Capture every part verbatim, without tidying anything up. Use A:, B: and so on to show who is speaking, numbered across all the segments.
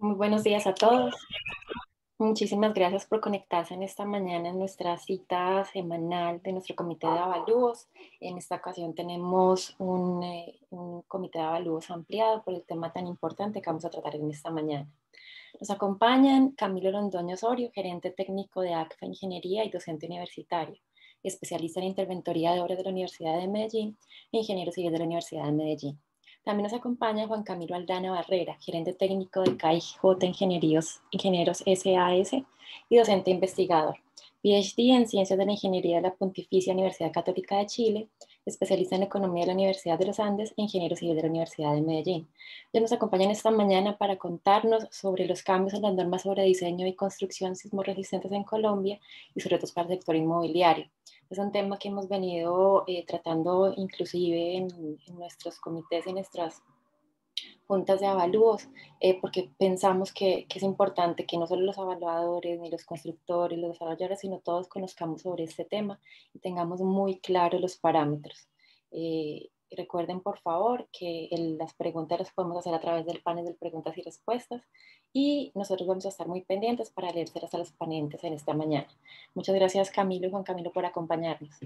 A: Muy buenos días a todos. Muchísimas gracias por conectarse en esta mañana en nuestra cita semanal de nuestro comité de avalúos. En esta ocasión tenemos un, eh, un comité de avalúos ampliado por el tema tan importante que vamos a tratar en esta mañana. Nos acompañan Camilo Londoño Osorio, gerente técnico de ACFA Ingeniería y docente universitario, especialista en interventoría de obras de la Universidad de Medellín e ingeniero civil de la Universidad de Medellín. También nos acompaña Juan Camilo Aldana Barrera, gerente técnico de K I J Ingenieros, Ingenieros S A S y docente investigador, P H D en Ciencias de la Ingeniería de la Pontificia Universidad Católica de Chile, especialista en Economía de la Universidad de los Andes e ingeniero civil de la Universidad de Medellín. Ellos nos acompañan esta mañana para contarnos sobre los cambios en las normas sobre diseño y construcción sismorresistentes en Colombia y sobre retos para el sector inmobiliario. Es un tema que hemos venido eh, tratando inclusive en, en nuestros comités y en nuestras juntas de avalúos, eh, porque pensamos que, que es importante que no solo los evaluadores, ni los constructores, los desarrolladores, sino todos conozcamos sobre este tema y tengamos muy claros los parámetros. Eh, recuerden, por favor, que el, las preguntas las podemos hacer a través del panel de preguntas y respuestas y nosotros vamos a estar muy pendientes para leérselas a los ponentes en esta mañana. Muchas gracias, Camilo y Juan Camilo, por acompañarnos.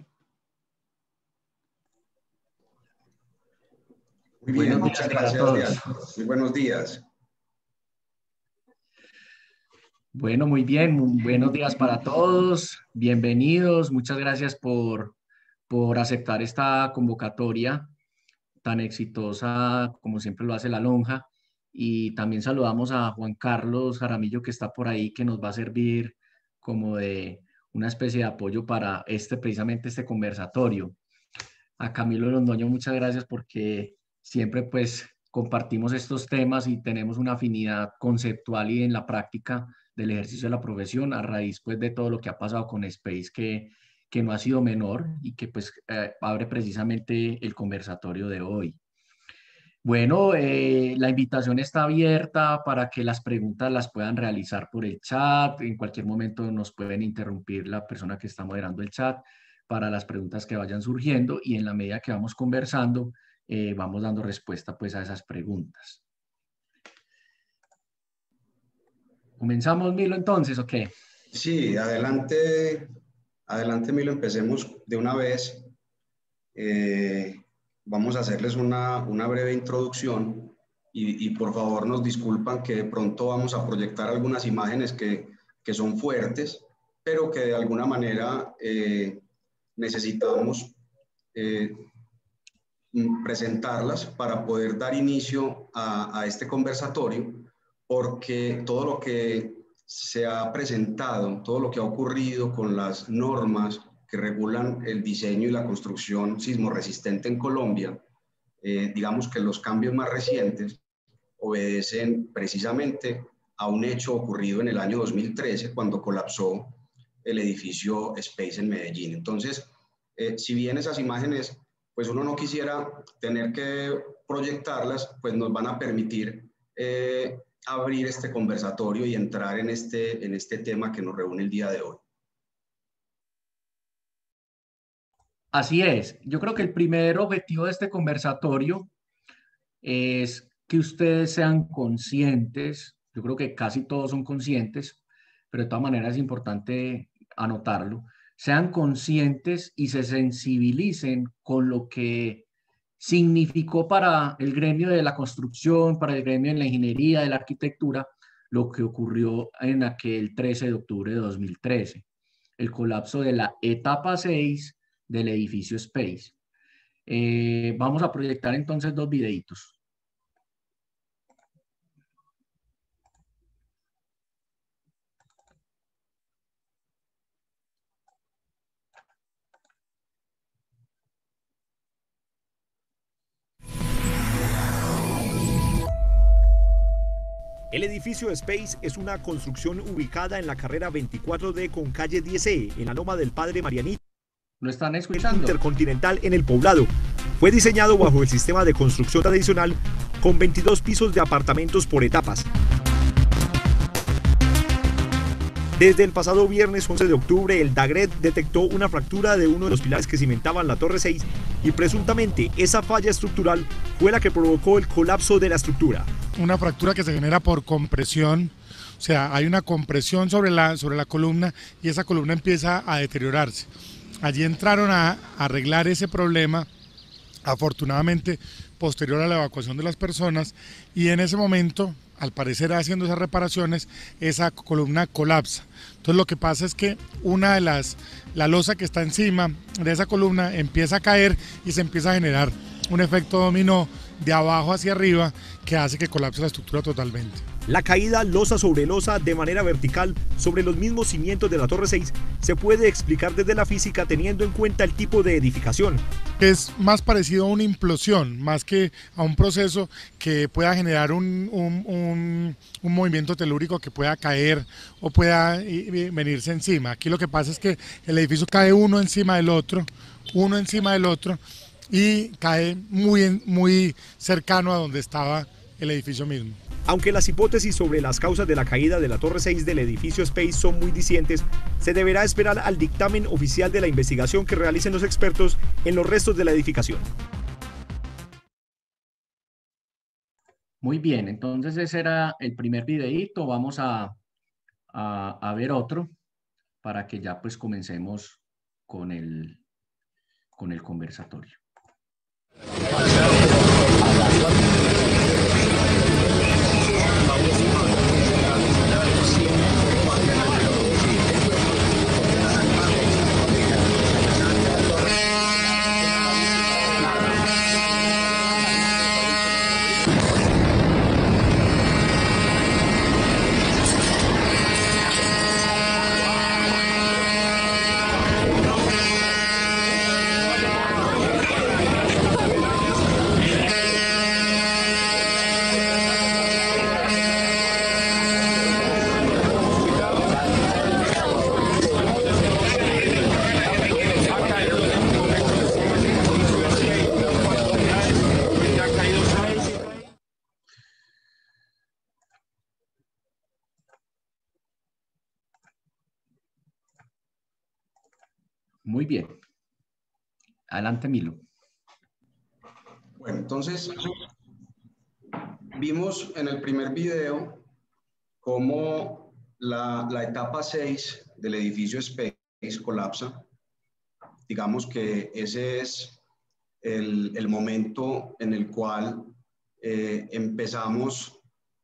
B: Muy bien, muchas gracias, Diana. Muy buenos días.
C: Bueno, muy bien, muy buenos días para todos, bienvenidos, muchas gracias por, por aceptar esta convocatoria tan exitosa como siempre lo hace la Lonja, y también saludamos a Juan Carlos Jaramillo, que está por ahí, que nos va a servir como de una especie de apoyo para este, precisamente este conversatorio. A Camilo Londoño, muchas gracias porque siempre pues compartimos estos temas y tenemos una afinidad conceptual y en la práctica del ejercicio de la profesión a raíz pues de todo lo que ha pasado con Space, que, que no ha sido menor y que pues eh, abre precisamente el conversatorio de hoy. Bueno, eh, la invitación está abierta para que las preguntas las puedan realizar por el chat. En cualquier momento nos pueden interrumpir la persona que está moderando el chat para las preguntas que vayan surgiendo, y en la medida que vamos conversando, eh, vamos dando respuesta pues a esas preguntas. ¿Comenzamos, Milo, entonces, o qué?
B: Sí, adelante, adelante, Milo, empecemos de una vez. Eh, vamos a hacerles una, una breve introducción y, y por favor nos disculpan que de pronto vamos a proyectar algunas imágenes que, que son fuertes, pero que de alguna manera eh, necesitamos eh, presentarlas para poder dar inicio a, a este conversatorio, porque todo lo que se ha presentado, todo lo que ha ocurrido con las normas que regulan el diseño y la construcción sismorresistente en Colombia, eh, digamos que los cambios más recientes obedecen precisamente a un hecho ocurrido en el año dos mil trece, cuando colapsó el edificio Space en Medellín. Entonces, eh, si bien esas imágenes, pues uno no quisiera tener que proyectarlas, pues nos van a permitir eh, abrir este conversatorio y entrar en este, en este tema que nos reúne el día de hoy.
C: Así es. Yo creo que el primer objetivo de este conversatorio es que ustedes sean conscientes. Yo creo que casi todos son conscientes, pero de todas maneras es importante anotarlo. Sean conscientes y se sensibilicen con lo que significó para el gremio de la construcción, para el gremio de la ingeniería, de la arquitectura, lo que ocurrió en aquel trece de octubre de dos mil trece, el colapso de la etapa seis del edificio Space. Eh, vamos a proyectar entonces dos videitos.
D: El edificio Space es una construcción ubicada en la carrera veinticuatro D con calle diez E, en la Loma del Padre Marianito.
C: ¿Lo están escuchando?
D: Intercontinental en el Poblado. Fue diseñado bajo el sistema de construcción tradicional con veintidós pisos de apartamentos por etapas. Desde el pasado viernes once de octubre, el DAGRET detectó una fractura de uno de los pilares que cimentaban la Torre seis y presuntamente esa falla estructural fue la que provocó el colapso de la estructura.
E: una fractura que se genera por compresión. O sea, hay una compresión sobre la, sobre la columna y esa columna empieza a deteriorarse. Allí entraron a arreglar ese problema, afortunadamente posterior a la evacuación de las personas, y en ese momento, al parecer haciendo esas reparaciones, esa columna colapsa. Entonces lo que pasa es que una de las, la losa que está encima de esa columna empieza a caer y se empieza a generar un efecto dominó de abajo hacia arriba que hace que colapse la estructura totalmente.
D: La caída losa sobre losa de manera vertical sobre los mismos cimientos de la Torre seis se puede explicar desde la física teniendo en cuenta el tipo de edificación.
E: Es más parecido a una implosión, más que a un proceso que pueda generar un, un, un, un movimiento telúrico que pueda caer o pueda venirse encima. Aquí lo que pasa es que el edificio cae uno encima del otro, uno encima del otro, y cae muy, muy cercano a donde estaba el edificio mismo.
D: Aunque las hipótesis sobre las causas de la caída de la Torre seis del edificio Space son muy discientes, se deberá esperar al dictamen oficial de la investigación que realicen los expertos en los restos de la edificación.
C: Muy bien, entonces ese era el primer videíto. Vamos a, a, a ver otro para que ya pues comencemos con el, con el conversatorio. Muy bien. Adelante, Milo.
B: Bueno, entonces, vimos en el primer video cómo la, la etapa seis del edificio Space colapsa. Digamos que ese es el, el momento en el cual eh, empezamos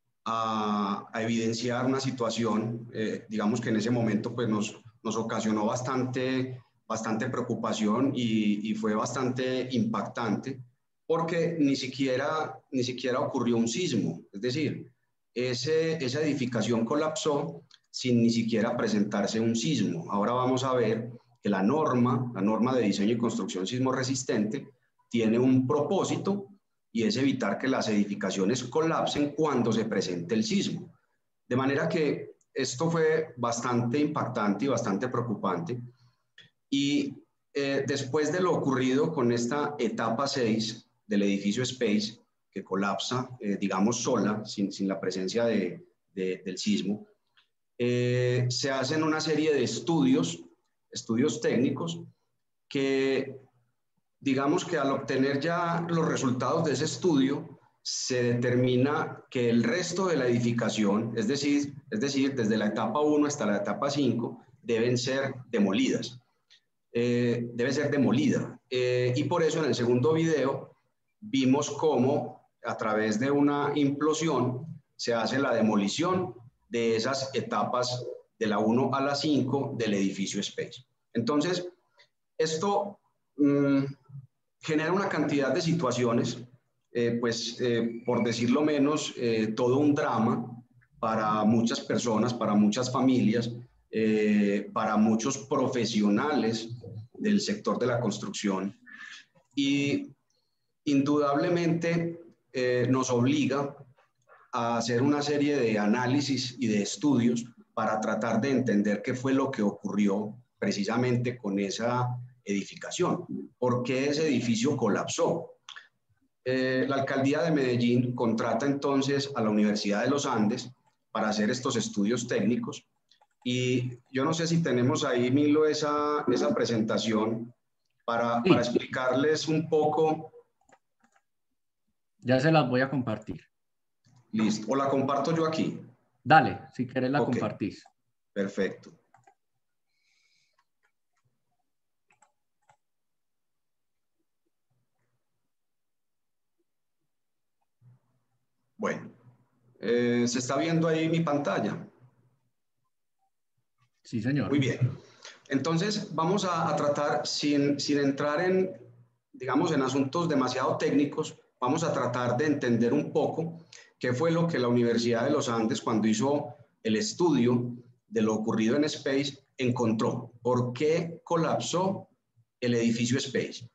B: a, a evidenciar una situación, eh, digamos que en ese momento pues nos, nos ocasionó bastante... bastante preocupación y, y fue bastante impactante porque ni siquiera, ni siquiera ocurrió un sismo. Es decir, ese, esa edificación colapsó sin ni siquiera presentarse un sismo. Ahora vamos a ver que la norma, la norma de diseño y construcción sismo resistente, tiene un propósito y es evitar que las edificaciones colapsen cuando se presente el sismo. De manera que esto fue bastante impactante y bastante preocupante. Y eh, después de lo ocurrido con esta etapa seis del edificio Space, que colapsa, eh, digamos, sola, sin, sin la presencia de, de, del sismo, eh, se hacen una serie de estudios, estudios técnicos, que digamos que al obtener ya los resultados de ese estudio, se determina que el resto de la edificación, es decir, es decir desde la etapa uno hasta la etapa cinco, deben ser demolidas. Eh, debe ser demolida. Eh, y por eso en el segundo video vimos cómo a través de una implosión se hace la demolición de esas etapas de la uno a la cinco del edificio Space. Entonces, esto mmm, genera una cantidad de situaciones, eh, pues eh, por decirlo menos, eh, todo un drama para muchas personas, para muchas familias, eh, para muchos profesionales del sector de la construcción, y indudablemente eh, nos obliga a hacer una serie de análisis y de estudios para tratar de entender qué fue lo que ocurrió precisamente con esa edificación, por qué ese edificio colapsó. Eh, la alcaldía de Medellín contrata entonces a la Universidad de los Andes para hacer estos estudios técnicos. Y yo no sé si tenemos ahí, Milo, esa, esa presentación para, sí. para explicarles un poco.
C: Ya se las voy a compartir.
B: Listo. ¿O la comparto yo aquí?
C: Dale, si quieres la
B: Okay.
C: compartís.
B: Perfecto. Bueno, eh, ¿se está viendo ahí mi pantalla?
C: Sí, señor.
B: Muy bien. Entonces, vamos a, a tratar, sin, sin entrar en, digamos, en asuntos demasiado técnicos, vamos a tratar de entender un poco qué fue lo que la Universidad de los Andes, cuando hizo el estudio de lo ocurrido en Space, encontró. ¿Por qué colapsó el edificio Space?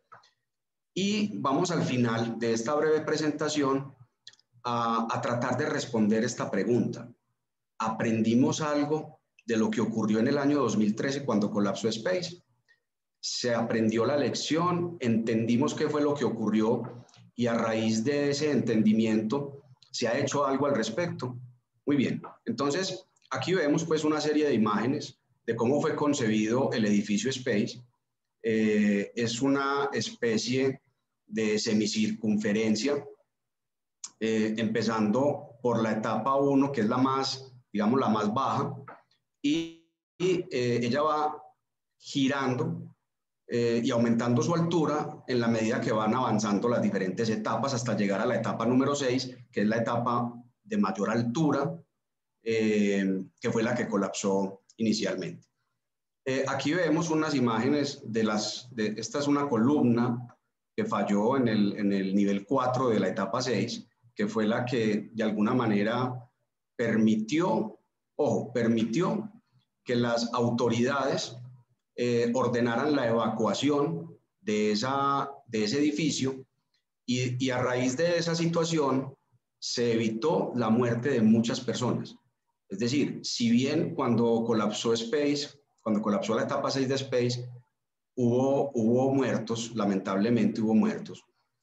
B: Y vamos al final de esta breve presentación a, a tratar de responder esta pregunta. ¿Aprendimos algo de lo que ocurrió en el año dos mil trece cuando colapsó Space? ¿Se aprendió la lección? ¿Entendimos qué fue lo que ocurrió? Y a raíz de ese entendimiento, ¿se ha hecho algo al respecto? Muy bien. Entonces, aquí vemos pues una serie de imágenes de cómo fue concebido el edificio Space. Eh, es una especie de semicircunferencia, eh, empezando por la etapa uno, que es la más, digamos, la más baja, y, y eh, ella va girando eh, y aumentando su altura en la medida que van avanzando las diferentes etapas hasta llegar a la etapa número seis, que es la etapa de mayor altura, eh, que fue la que colapsó inicialmente. Eh, aquí vemos unas imágenes de las, de, esta es una columna que falló en el, en el nivel cuatro de la etapa seis, que fue la que de alguna manera permitió, ojo, permitió que las autoridades eh, ordenaran la evacuación de, esa, de ese edificio y, y a raíz de esa situación se evitó la muerte de muchas personas. Es decir, si bien cuando colapsó Space, cuando colapsó la etapa seis de Space, hubo, hubo muertos, lamentablemente hubo muertos,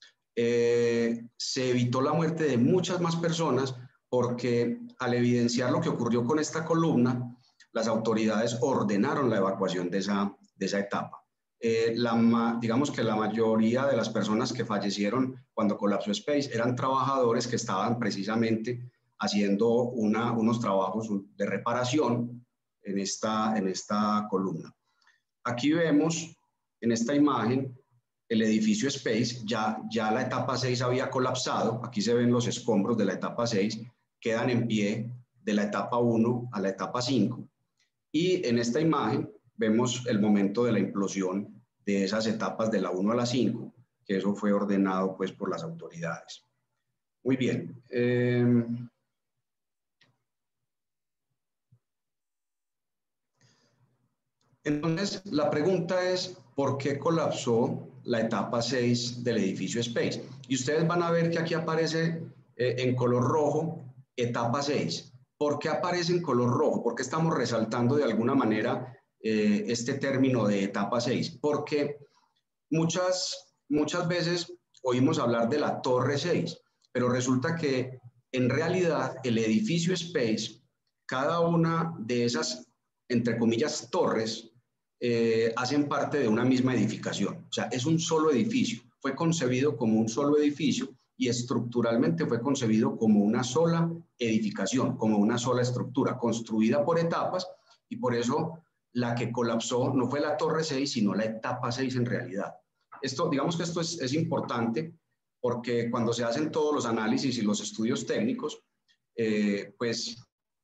B: eh, se evitó la muerte de muchas más personas porque al evidenciar lo que ocurrió con esta columna, las autoridades ordenaron la evacuación de esa, de esa etapa. Eh, la, digamos que la mayoría de las personas que fallecieron cuando colapsó Space eran trabajadores que estaban precisamente haciendo una, unos trabajos de reparación en esta, en esta columna. Aquí vemos en esta imagen el edificio Space, ya, ya la etapa seis había colapsado, aquí se ven los escombros de la etapa seis, quedan en pie de la etapa uno a la etapa cinco. Y en esta imagen vemos el momento de la implosión de esas etapas de la uno a la cinco, que eso fue ordenado pues por las autoridades. Muy bien. Eh, entonces, la pregunta es, ¿por qué colapsó la etapa seis del edificio Space? Y ustedes van a ver que aquí aparece eh, en color rojo, etapa seis. ¿Por qué aparece en color rojo? ¿Por qué estamos resaltando de alguna manera eh, este término de etapa seis? Porque muchas, muchas veces oímos hablar de la torre seis, pero resulta que en realidad el edificio Space, cada una de esas, entre comillas, torres, eh, hacen parte de una misma edificación. O sea, es un solo edificio. Fue concebido como un solo edificio y estructuralmente fue concebido como una sola edificación, como una sola estructura, construida por etapas, y por eso la que colapsó no fue la torre seis, sino la etapa seis en realidad. Esto, digamos que esto es, es importante porque cuando se hacen todos los análisis y los estudios técnicos, eh, pues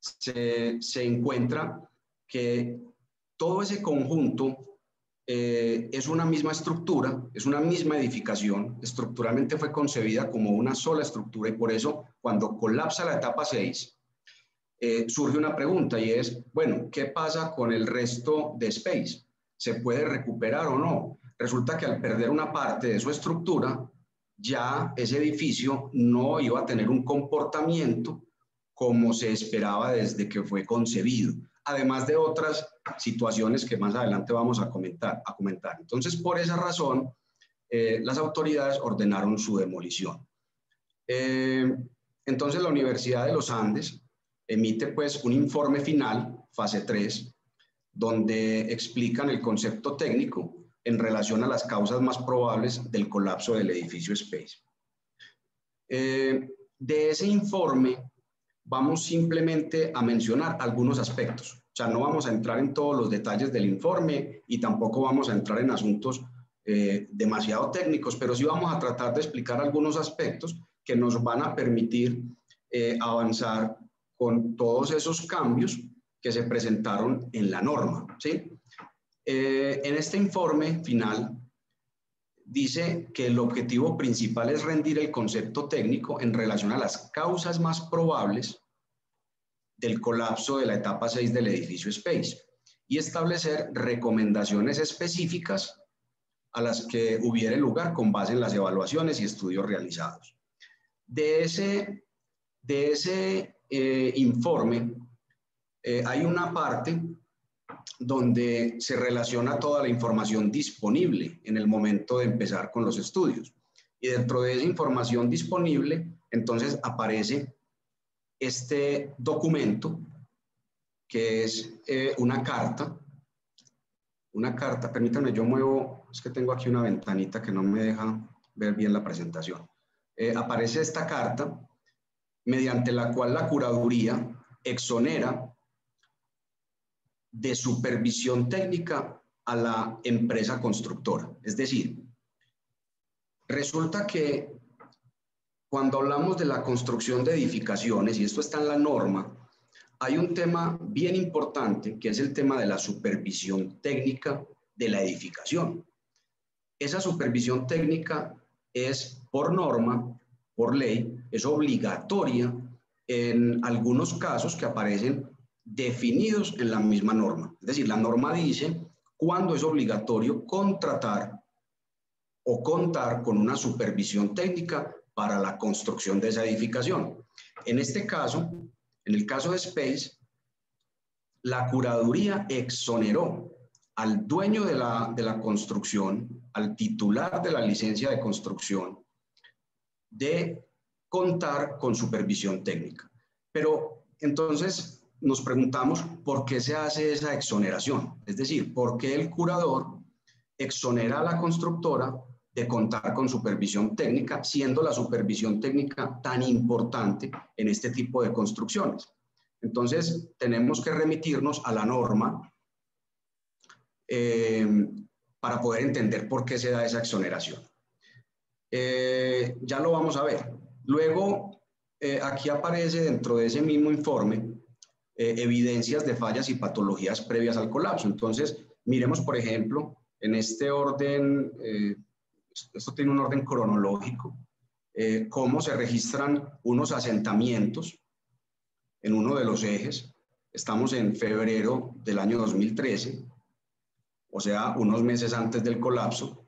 B: se, se encuentra que todo ese conjunto eh, es una misma estructura, es una misma edificación, estructuralmente fue concebida como una sola estructura, y por eso cuando colapsa la etapa seis, eh, surge una pregunta, y es, bueno, ¿qué pasa con el resto de Space? ¿Se puede recuperar o no? Resulta que al perder una parte de su estructura, ya ese edificio no iba a tener un comportamiento como se esperaba desde que fue concebido, además de otras situaciones que más adelante vamos a comentar. A comentar. Entonces, por esa razón, eh, las autoridades ordenaron su demolición. Eh, entonces, la Universidad de los Andes emite pues un informe final, fase tres, donde explican el concepto técnico en relación a las causas más probables del colapso del edificio Space. Eh, de ese informe vamos simplemente a mencionar algunos aspectos. O sea, no vamos a entrar en todos los detalles del informe y tampoco vamos a entrar en asuntos eh, demasiado técnicos, pero sí vamos a tratar de explicar algunos aspectos que nos van a permitir eh, avanzar con todos esos cambios que se presentaron en la norma, ¿sí? Eh, en este informe final dice que el objetivo principal es rendir el concepto técnico en relación a las causas más probables del colapso de la etapa seis del edificio Space y establecer recomendaciones específicas a las que hubiere lugar con base en las evaluaciones y estudios realizados. De ese, de ese eh, informe eh, hay una parte donde se relaciona toda la información disponible en el momento de empezar con los estudios. Y dentro de esa información disponible, entonces aparece este documento, que es eh, una carta, una carta, permítanme, yo muevo, es que tengo aquí una ventanita que no me deja ver bien la presentación. Eh, aparece esta carta, mediante la cual la curaduría exonera de supervisión técnica a la empresa constructora. Es decir, resulta que cuando hablamos de la construcción de edificaciones, y esto está en la norma, hay un tema bien importante que es el tema de la supervisión técnica de la edificación. Esa supervisión técnica es por norma, por ley, es obligatoria en algunos casos que aparecen definidos en la misma norma. Es decir, la norma dice cuándo es obligatorio contratar o contar con una supervisión técnica para la construcción de esa edificación. En este caso, en el caso de Space, la curaduría exoneró al dueño de la, de la construcción, al titular de la licencia de construcción, de contar con supervisión técnica. Pero entonces nos preguntamos por qué se hace esa exoneración. Es decir, por qué el curador exonera a la constructora de contar con supervisión técnica, siendo la supervisión técnica tan importante en este tipo de construcciones. Entonces, tenemos que remitirnos a la norma eh, para poder entender por qué se da esa exoneración. Eh, ya lo vamos a ver. Luego, eh, aquí aparece dentro de ese mismo informe eh, evidencias de fallas y patologías previas al colapso. Entonces, miremos, por ejemplo, en este orden, eh, esto tiene un orden cronológico, eh, cómo se registran unos asentamientos en uno de los ejes. Estamos en febrero del año dos mil trece, o sea, unos meses antes del colapso.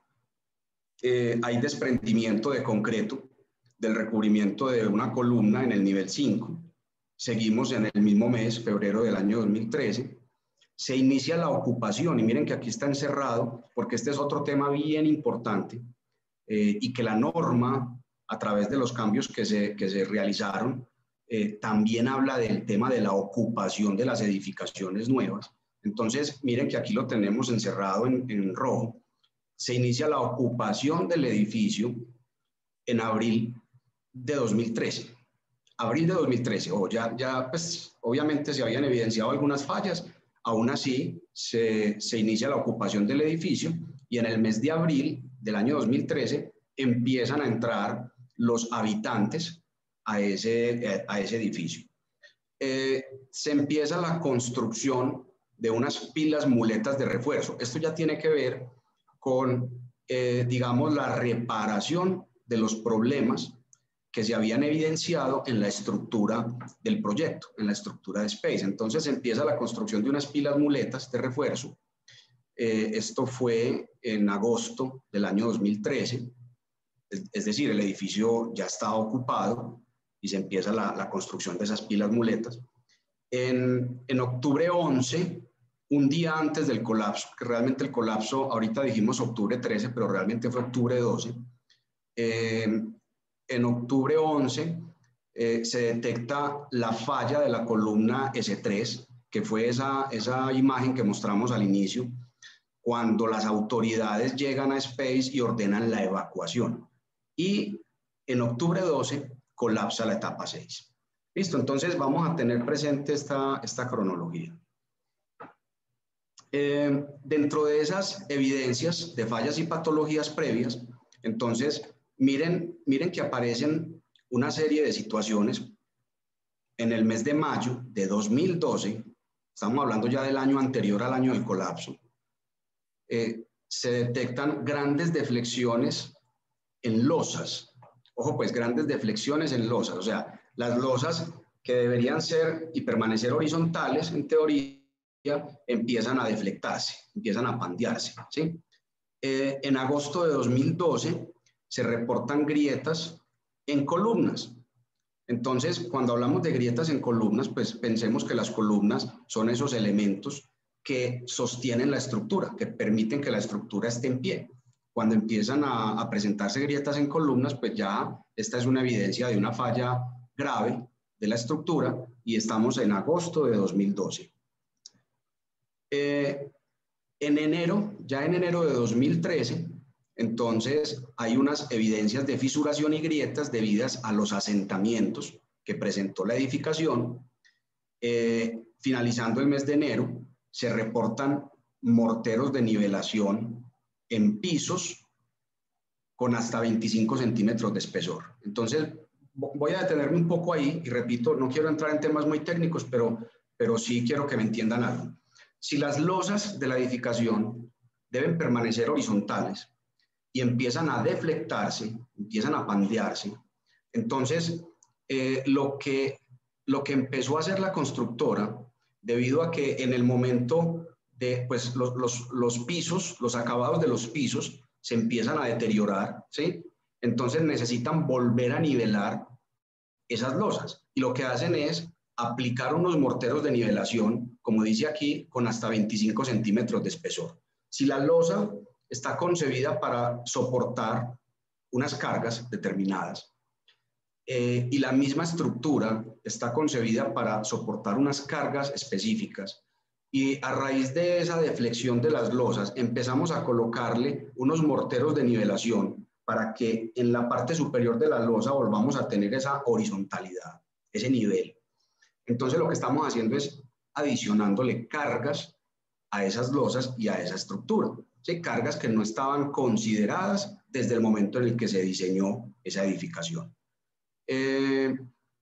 B: Eh, hay desprendimiento de concreto del recubrimiento de una columna en el nivel cinco. Seguimos en el mismo mes, febrero del año dos mil trece. Se inicia la ocupación, y miren que aquí está encerrado, porque este es otro tema bien importante, eh, y que la norma, a través de los cambios que se, que se realizaron, eh, también habla del tema de la ocupación de las edificaciones nuevas. Entonces, miren que aquí lo tenemos encerrado en, en rojo. Se inicia la ocupación del edificio en abril de dos mil trece. Abril de dos mil trece, oh, ya, ya pues, obviamente se habían evidenciado algunas fallas. Aún así, se, se inicia la ocupación del edificio y en el mes de abril del año dos mil trece empiezan a entrar los habitantes a ese, a ese edificio. Eh, se empieza la construcción de unas pilas muletas de refuerzo. Esto ya tiene que ver con, eh, digamos, la reparación de los problemas que se habían evidenciado en la estructura del proyecto, en la estructura de Space. Entonces empieza la construcción de unas pilas muletas de refuerzo. Eh, esto fue en agosto del año dos mil trece, es, es decir, el edificio ya estaba ocupado y se empieza la, la construcción de esas pilas muletas. En, en octubre once, un día antes del colapso, que realmente el colapso, ahorita dijimos octubre trece, pero realmente fue octubre doce, eh, en octubre once eh, se detecta la falla de la columna ese tres, que fue esa, esa imagen que mostramos al inicio, cuando las autoridades llegan a Space y ordenan la evacuación. Y en octubre doce colapsa la etapa seis. Listo, entonces vamos a tener presente esta, esta cronología. Eh, dentro de esas evidencias de fallas y patologías previas, entonces miren, miren que aparecen una serie de situaciones en el mes de mayo de dos mil doce, estamos hablando ya del año anterior al año del colapso, eh, se detectan grandes deflexiones en losas. Ojo, pues grandes deflexiones en losas, o sea, las losas que deberían ser y permanecer horizontales, en teoría, empiezan a deflectarse, empiezan a pandearse, ¿sí? Eh, en agosto de dos mil doce se reportan grietas en columnas. Entonces, cuando hablamos de grietas en columnas, pues pensemos que las columnas son esos elementos que sostienen la estructura, que permiten que la estructura esté en pie. Cuando empiezan a, a presentarse grietas en columnas, pues ya esta es una evidencia de una falla grave de la estructura y estamos en agosto de dos mil doce. Eh, en enero, ya en enero de dos mil trece, entonces hay unas evidencias de fisuración y grietas debidas a los asentamientos que presentó la edificación. Eh, finalizando el mes de enero, se reportan morteros de nivelación en pisos con hasta veinticinco centímetros de espesor. Entonces, voy a detenerme un poco ahí y repito, no quiero entrar en temas muy técnicos, pero, pero sí quiero que me entiendan algo. Si las losas de la edificación deben permanecer horizontales y empiezan a deflectarse, empiezan a pandearse, entonces eh, lo, que, lo que empezó a hacer la constructora, debido a que en el momento de pues, los, los, los pisos, los acabados de los pisos se empiezan a deteriorar, ¿sí? Entonces necesitan volver a nivelar esas losas y lo que hacen es aplicar unos morteros de nivelación, como dice aquí, con hasta veinticinco centímetros de espesor. Si la losa está concebida para soportar unas cargas determinadas eh, y la misma estructura está concebida para soportar unas cargas específicas, y a raíz de esa deflexión de las losas empezamos a colocarle unos morteros de nivelación para que en la parte superior de la losa volvamos a tener esa horizontalidad, ese nivel. Entonces lo que estamos haciendo es adicionándole cargas a esas losas y a esa estructura, ¿sí? Cargas que no estaban consideradas desde el momento en el que se diseñó esa edificación. Eh,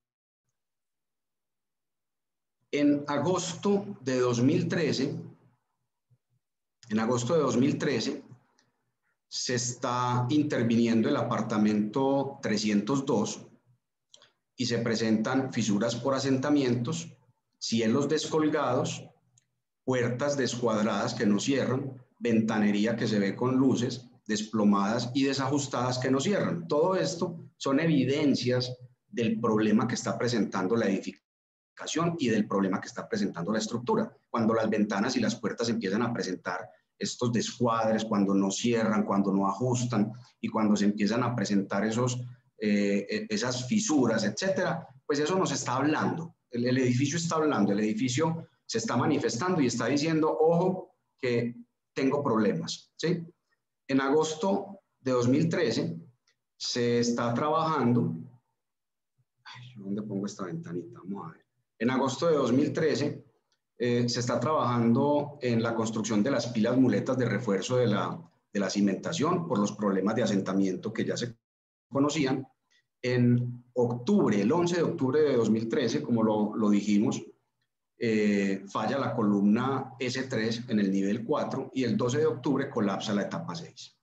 B: en agosto de dos mil trece, en agosto de dos mil trece, se está interviniendo el apartamento trescientos dos y se presentan fisuras por asentamientos, cielos descolgados, puertas descuadradas que no cierran, ventanería que se ve con luces desplomadas y desajustadas que no cierran. Todo esto son evidencias del problema que está presentando la edificación y del problema que está presentando la estructura. Cuando las ventanas y las puertas empiezan a presentar estos descuadres, cuando no cierran, cuando no ajustan y cuando se empiezan a presentar esos, eh, esas fisuras, etcétera, pues eso nos está hablando. El, el edificio está hablando, el edificio se está manifestando y está diciendo, ojo, que tengo problemas, ¿sí? En agosto de dos mil trece se está trabajando, ay, ¿dónde pongo esta ventanita? Vamos a ver. En agosto de dos mil trece eh, se está trabajando en la construcción de las pilas muletas de refuerzo de la, de la cimentación por los problemas de asentamiento que ya se conocían. En octubre, el once de octubre de dos mil trece, como lo, lo dijimos, eh, falla la columna ese tres en el nivel cuatro y el doce de octubre colapsa la etapa seis.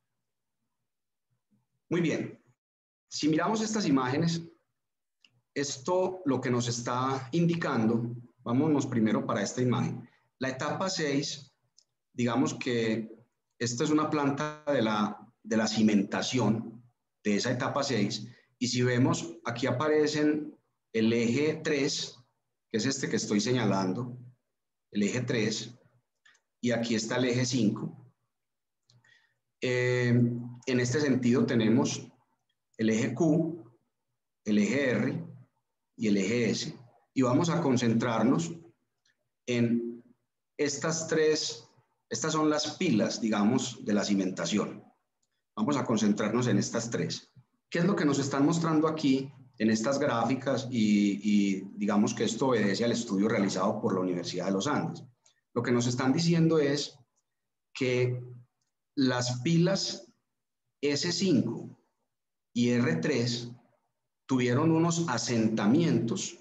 B: Muy bien, si miramos estas imágenes, esto lo que nos está indicando, vámonos primero para esta imagen. La etapa seis, digamos que esta es una planta de la, de la cimentación de esa etapa seis, y si vemos, aquí aparecen el eje tres, que es este que estoy señalando, el eje tres, y aquí está el eje cinco. Eh, en este sentido tenemos el eje Q, el eje R y el eje S, y vamos a concentrarnos en estas tres, estas son las pilas, digamos, de la cimentación. Vamos a concentrarnos en estas tres. ¿Qué es lo que nos están mostrando aquí en estas gráficas y, y digamos que esto obedece al estudio realizado por la Universidad de los Andes. Lo que nos están diciendo es que las pilas ese cinco y erre tres tuvieron unos asentamientos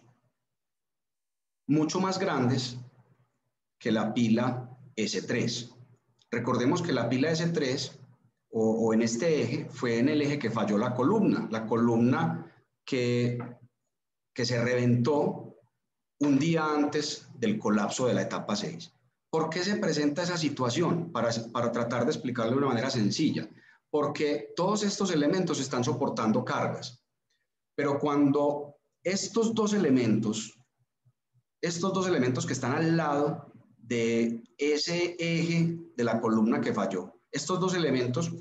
B: mucho más grandes que la pila ese tres. Recordemos que la pila ese tres, o, o en este eje, fue en el eje que falló la columna, la columna que, que se reventó un día antes del colapso de la etapa seis. ¿Por qué se presenta esa situación? Para, para tratar de explicarlo de una manera sencilla. Porque todos estos elementos están soportando cargas. Pero cuando estos dos elementos, estos dos elementos que están al lado de ese eje de la columna que falló, estos dos elementos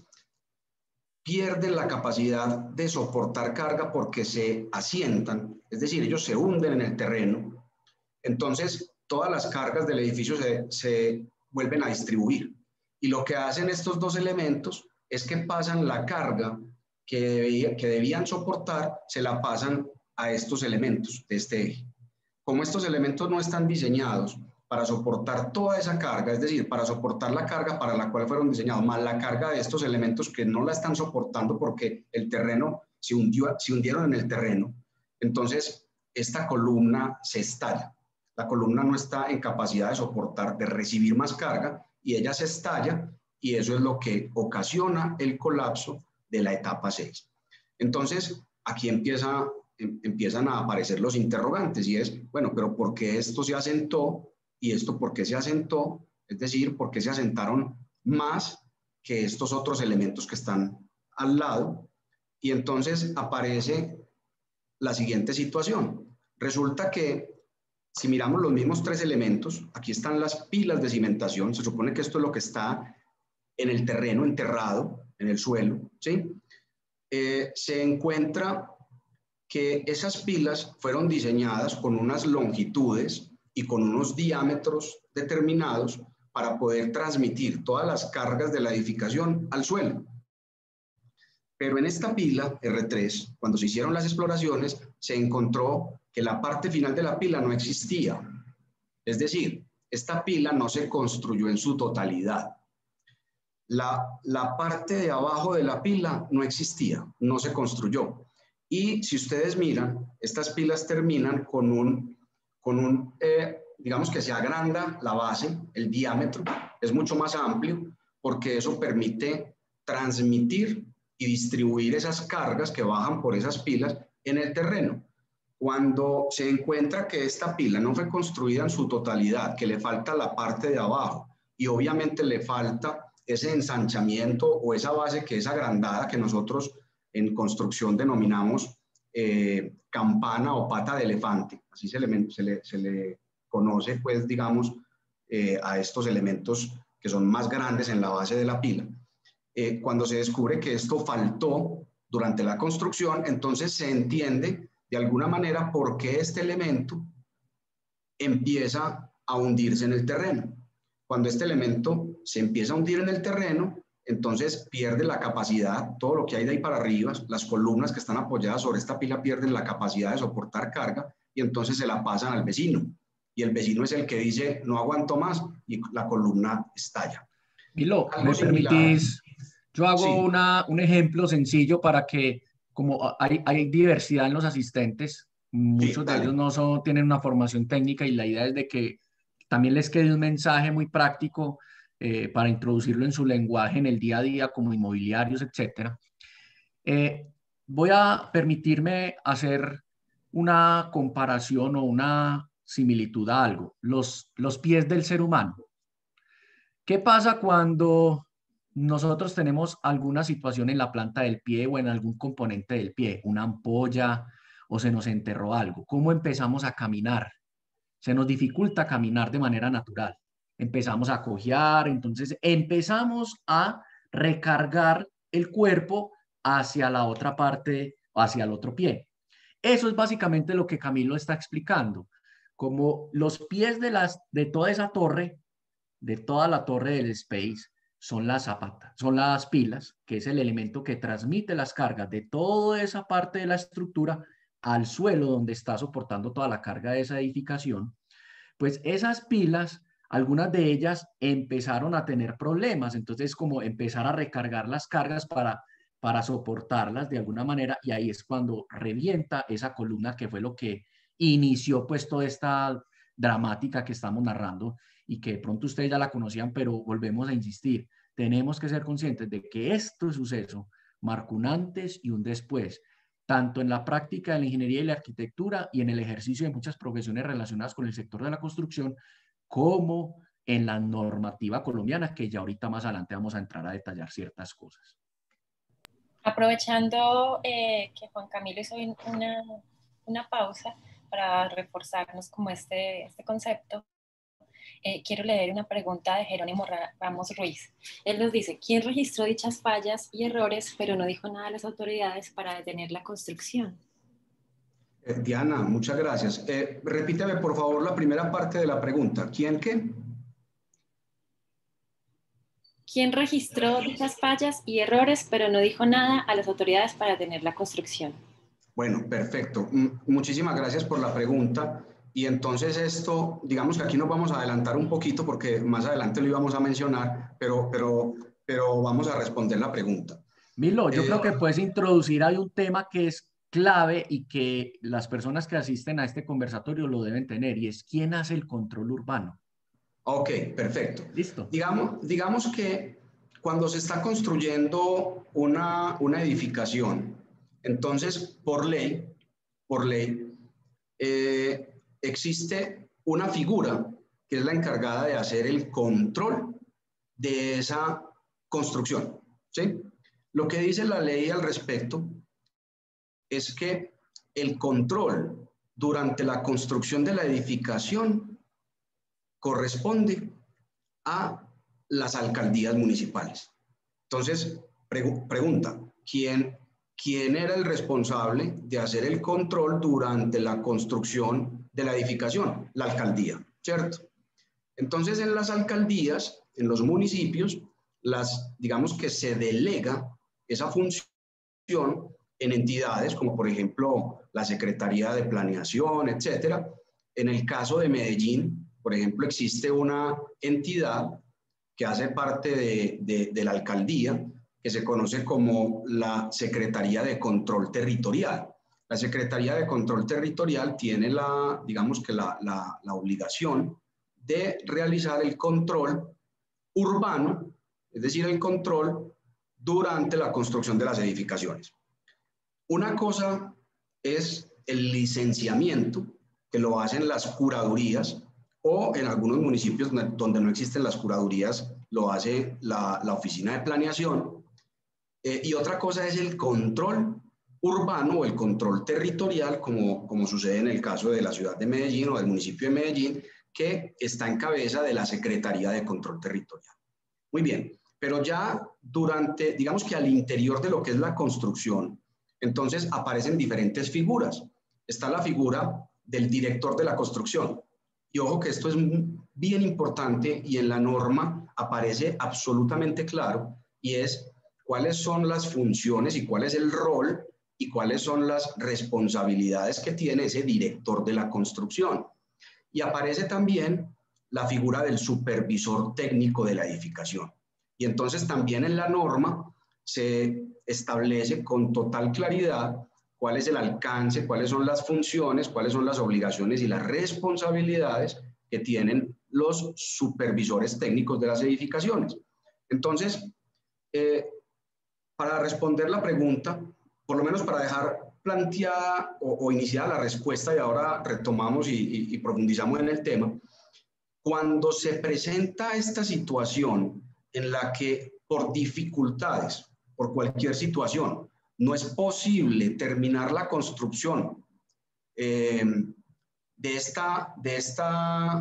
B: pierden la capacidad de soportar carga porque se asientan, es decir, ellos se hunden en el terreno. Entonces, todas las cargas del edificio se, se vuelven a distribuir. Y lo que hacen estos dos elementos es que pasan la carga que, debía, que debían soportar, se la pasan a estos elementos de este eje. Como estos elementos no están diseñados para soportar toda esa carga, es decir, para soportar la carga para la cual fueron diseñados, más la carga de estos elementos que no la están soportando porque el terreno se, hundió, se hundieron en el terreno, entonces esta columna se estalla. La columna no está en capacidad de soportar, de recibir más carga, y ella se estalla, y eso es lo que ocasiona el colapso de la etapa seis. Entonces, aquí empieza, em, empiezan a aparecer los interrogantes, y es, bueno, pero ¿por qué esto se asentó? ¿Y esto por qué se asentó? Es decir, ¿por qué se asentaron más que estos otros elementos que están al lado? Y entonces aparece la siguiente situación. Resulta que si miramos los mismos tres elementos, aquí están las pilas de cimentación, se supone que esto es lo que está en el terreno, enterrado, en el suelo, ¿sí? Eh, se encuentra que esas pilas fueron diseñadas con unas longitudes y con unos diámetros determinados para poder transmitir todas las cargas de la edificación al suelo. Pero en esta pila erre tres, cuando se hicieron las exploraciones, se encontró que la parte final de la pila no existía. Es decir, esta pila no se construyó en su totalidad. La, la parte de abajo de la pila no existía, no se construyó. Y si ustedes miran, estas pilas terminan con un, con un eh, digamos que se agranda la base, el diámetro es mucho más amplio, porque eso permite transmitir y distribuir esas cargas que bajan por esas pilas en el terreno. Cuando se encuentra que esta pila no fue construida en su totalidad, que le falta la parte de abajo y obviamente le falta ese ensanchamiento o esa base que es agrandada, que nosotros en construcción denominamos eh, campana o pata de elefante, así se le, se le, se le conoce, pues, digamos, eh, a estos elementos que son más grandes en la base de la pila. Eh, cuando se descubre que esto faltó durante la construcción, entonces se entiende de alguna manera por qué este elemento empieza a hundirse en el terreno. Cuando este elemento se empieza a hundir en el terreno, entonces pierde la capacidad, todo lo que hay de ahí para arriba, las columnas que están apoyadas sobre esta pila pierden la capacidad de soportar carga y entonces se la pasan al vecino. Y el vecino es el que dice, no aguanto más, y la columna estalla.
C: Milo, ¿me permitís? Yo hago
B: Sí.
C: una, un ejemplo sencillo para que, como hay, hay diversidad en los asistentes, muchos
B: Sí,
C: de ellos no son, tienen una formación técnica, y la idea es de que también les quede un mensaje muy práctico eh, para introducirlo en su lenguaje en el día a día, como inmobiliarios, etcétera. Eh, voy a permitirme hacer una comparación o una similitud a algo. Los, los pies del ser humano. ¿Qué pasa cuando nosotros tenemos alguna situación en la planta del pie o en algún componente del pie, una ampolla o se nos enterró algo? ¿Cómo empezamos a caminar? Se nos dificulta caminar de manera natural. Empezamos a cojear, entonces empezamos a recargar el cuerpo hacia la otra parte, hacia el otro pie. Eso es básicamente lo que Camilo está explicando. Como los pies de, las, de toda esa torre, de toda la torre del Space, son las zapatas, son las pilas, que es el elemento que transmite las cargas de toda esa parte de la estructura al suelo donde está soportando toda la carga de esa edificación, pues esas pilas, algunas de ellas empezaron a tener problemas, entonces como empezar a recargar las cargas para, para soportarlas de alguna manera, y ahí es cuando revienta esa columna, que fue lo que inició pues toda esta dramática que estamos narrando y que de pronto ustedes ya la conocían, pero volvemos a insistir, tenemos que ser conscientes de que este suceso marcó un antes y un después, tanto en la práctica de la ingeniería y la arquitectura y en el ejercicio de muchas profesiones relacionadas con el sector de la construcción, como en la normativa colombiana, que ya ahorita más adelante vamos a entrar a detallar ciertas cosas.
A: Aprovechando eh, que Juan Camilo hizo una, una pausa para reforzarnos como este, este concepto, eh, quiero leer una pregunta de Jerónimo Ramos Ruiz. Él nos dice, ¿quién registró dichas fallas y errores, pero no dijo nada a las autoridades para detener la construcción?
B: Eh, Diana, muchas gracias. Eh, repíteme, por favor, la primera parte de la pregunta. ¿Quién qué?
A: ¿Quién registró dichas fallas y errores, pero no dijo nada a las autoridades para detener la construcción?
B: Bueno, perfecto. M- muchísimas gracias por la pregunta. Y entonces esto, digamos que aquí nos vamos a adelantar un poquito porque más adelante lo íbamos a mencionar, pero, pero, pero vamos a responder la pregunta.
C: Milo, yo
B: Eh,
C: creo que puedes introducir ahí un tema que es clave y que las personas que asisten a este conversatorio lo deben tener, y es ¿quién hace el control urbano?
B: Ok, perfecto.
C: Listo.
B: Digamos, digamos que cuando se está construyendo una, una edificación, entonces por ley, por ley, eh, existe una figura que es la encargada de hacer el control de esa construcción, ¿sí? Lo que dice la ley al respecto es que el control durante la construcción de la edificación corresponde a las alcaldías municipales. Entonces, pregu- pregunta, ¿quién, ¿quién era el responsable de hacer el control durante la construcción de la edificación? La alcaldía, ¿cierto? Entonces, en las alcaldías, en los municipios, las, digamos que se delega esa función en entidades como, por ejemplo, la Secretaría de Planeación, etcétera. En el caso de Medellín, por ejemplo, existe una entidad que hace parte de, de, de la alcaldía, que se conoce como la Secretaría de Control Territorial. La Secretaría de Control Territorial tiene la, digamos que la, la, la obligación de realizar el control urbano, es decir, el control durante la construcción de las edificaciones. Una cosa es el licenciamiento, que lo hacen las curadurías, o en algunos municipios donde no existen las curadurías, lo hace la, la oficina de planeación. Eh, y otra cosa es el control urbano o el control territorial, como, como sucede en el caso de la ciudad de Medellín o del municipio de Medellín, que está en cabeza de la Secretaría de Control Territorial. Muy bien, pero ya durante, digamos que al interior de lo que es la construcción, entonces aparecen diferentes figuras. Está la figura del director de la construcción. Y ojo que esto es bien importante y en la norma aparece absolutamente claro, y es cuáles son las funciones y cuál es el rol y cuáles son las responsabilidades que tiene ese director de la construcción. Y aparece también la figura del supervisor técnico de la edificación. Y entonces también en la norma se establece con total claridad cuál es el alcance, cuáles son las funciones, cuáles son las obligaciones y las responsabilidades que tienen los supervisores técnicos de las edificaciones. Entonces, eh, para responder la pregunta, por lo menos para dejar planteada o, o iniciada la respuesta, y ahora retomamos y, y, y profundizamos en el tema, cuando se presenta esta situación en la que por dificultades, por cualquier situación, no es posible terminar la construcción eh, de, esta, de esta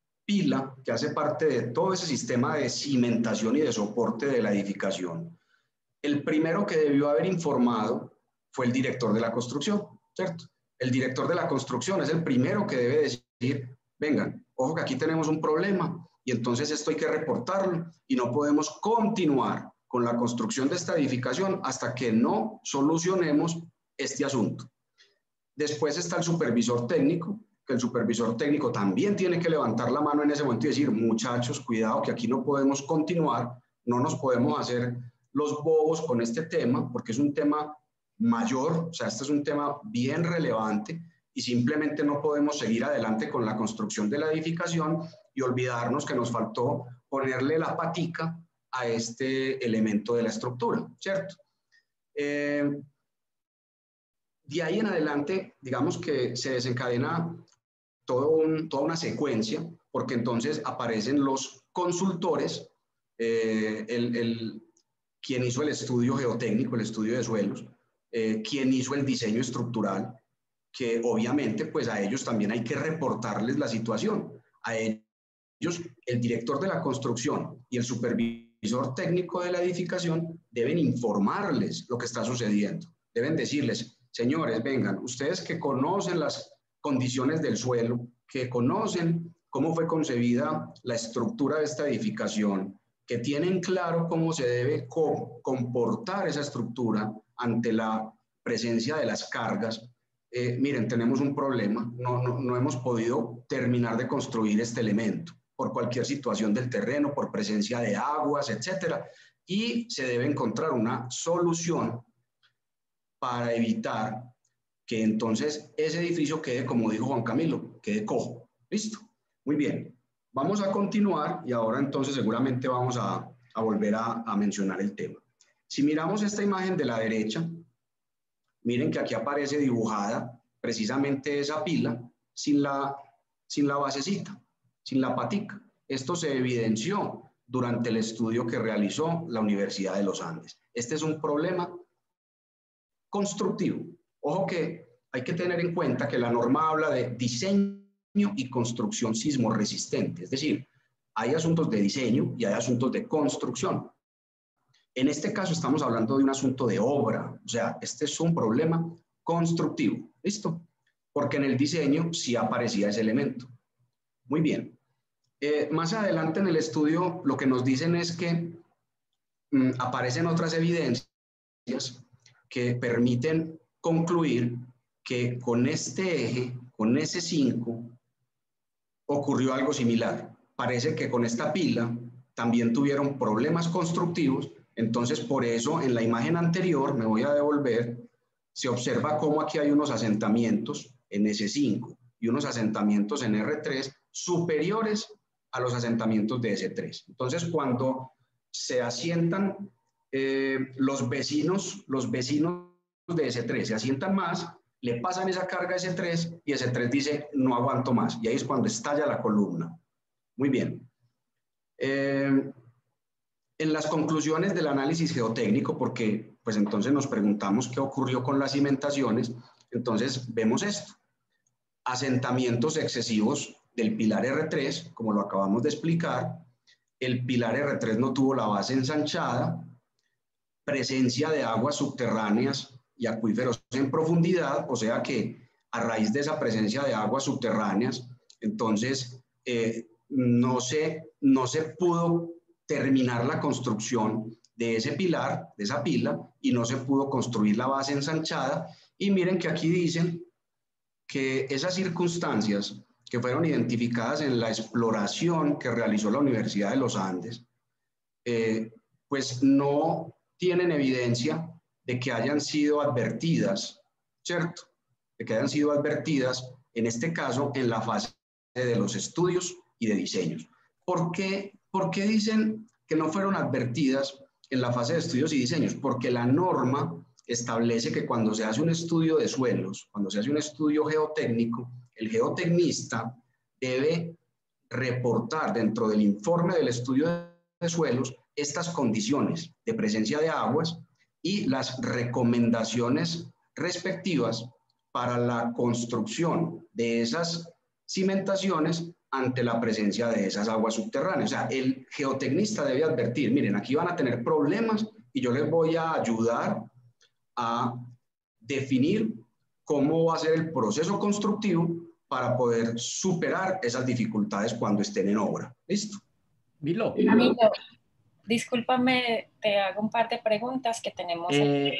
B: pila que hace parte de todo ese sistema de cimentación y de soporte de la edificación, el primero que debió haber informado fue el director de la construcción, ¿cierto? El director de la construcción es el primero que debe decir, vengan, ojo que aquí tenemos un problema y entonces esto hay que reportarlo y no podemos continuar con la construcción de esta edificación hasta que no solucionemos este asunto. Después está el supervisor técnico, que el supervisor técnico también tiene que levantar la mano en ese momento y decir, muchachos, cuidado que aquí no podemos continuar, no nos podemos hacer los bobos con este tema, porque es un tema mayor, o sea, este es un tema bien relevante y simplemente no podemos seguir adelante con la construcción de la edificación y olvidarnos que nos faltó ponerle la patica a este elemento de la estructura, ¿cierto? Eh, de ahí en adelante, digamos que se desencadena todo un, toda una secuencia, porque entonces aparecen los consultores, eh, el, el, quien hizo el estudio geotécnico, el estudio de suelos, eh, quien hizo el diseño estructural, que obviamente pues a ellos también hay que reportarles la situación. A ellos, el director de la construcción y el supervisor técnico de la edificación deben informarles lo que está sucediendo. Deben decirles, señores, vengan, ustedes que conocen las condiciones del suelo, que conocen cómo fue concebida la estructura de esta edificación, que tienen claro cómo se debe co comportar esa estructura ante la presencia de las cargas, eh, miren, tenemos un problema, no, no, no hemos podido terminar de construir este elemento por cualquier situación del terreno, por presencia de aguas, etcétera, y se debe encontrar una solución para evitar que entonces ese edificio quede, como dijo Juan Camilo, quede cojo. ¿Listo? Muy bien. Vamos a continuar y ahora entonces seguramente vamos a, a volver a, a mencionar el tema. Si miramos esta imagen de la derecha, miren que aquí aparece dibujada precisamente esa pila sin la, sin la basecita, sin la patica. Esto se evidenció durante el estudio que realizó la Universidad de los Andes. Este es un problema constructivo. Ojo que hay que tener en cuenta que la norma habla de diseño y construcción sismo resistente, es decir, hay asuntos de diseño y hay asuntos de construcción. En este caso estamos hablando de un asunto de obra, o sea, este es un problema constructivo, ¿listo? Porque en el diseño sí aparecía ese elemento. Muy bien. Eh, más adelante en el estudio lo que nos dicen es que mm, aparecen otras evidencias que permiten concluir que con este eje, con ese cinco, ocurrió algo similar. Parece que con esta pila también tuvieron problemas constructivos, entonces por eso en la imagen anterior, me voy a devolver, se observa cómo aquí hay unos asentamientos en ese cinco y unos asentamientos en erre tres superiores a los asentamientos de ese tres. Entonces cuando se asientan eh, los vecinos, los vecinos de ese tres se asientan más, le pasan esa carga a ese tres y ese tres dice no aguanto más y ahí es cuando estalla la columna. Muy bien. Eh, en las conclusiones del análisis geotécnico, porque pues entonces nos preguntamos qué ocurrió con las cimentaciones, entonces vemos esto. Asentamientos excesivos del pilar erre tres, como lo acabamos de explicar, el pilar erre tres no tuvo la base ensanchada, presencia de aguas subterráneas y acuíferos en profundidad, o sea que a raíz de esa presencia de aguas subterráneas, entonces eh, no, se, no se pudo terminar la construcción de ese pilar, de esa pila, y no se pudo construir la base ensanchada. Y miren que aquí dicen que esas circunstancias que fueron identificadas en la exploración que realizó la Universidad de los Andes, eh, pues no tienen evidencia de que hayan sido advertidas, ¿cierto? De que hayan sido advertidas, en este caso, en la fase de los estudios y de diseños. ¿Por qué, ¿Por qué dicen que no fueron advertidas en la fase de estudios y diseños? Porque la norma establece que cuando se hace un estudio de suelos, cuando se hace un estudio geotécnico, el geotecnista debe reportar dentro del informe del estudio de suelos estas condiciones de presencia de aguas y las recomendaciones respectivas para la construcción de esas cimentaciones ante la presencia de esas aguas subterráneas. O sea, el geotecnista debe advertir, miren, aquí van a tener problemas y yo les voy a ayudar a definir cómo va a ser el proceso constructivo para poder superar esas dificultades cuando estén en obra. ¿Listo?
C: Milo.
A: Camilo, discúlpame, te hago un par de preguntas que tenemos
C: Eh,
A: aquí.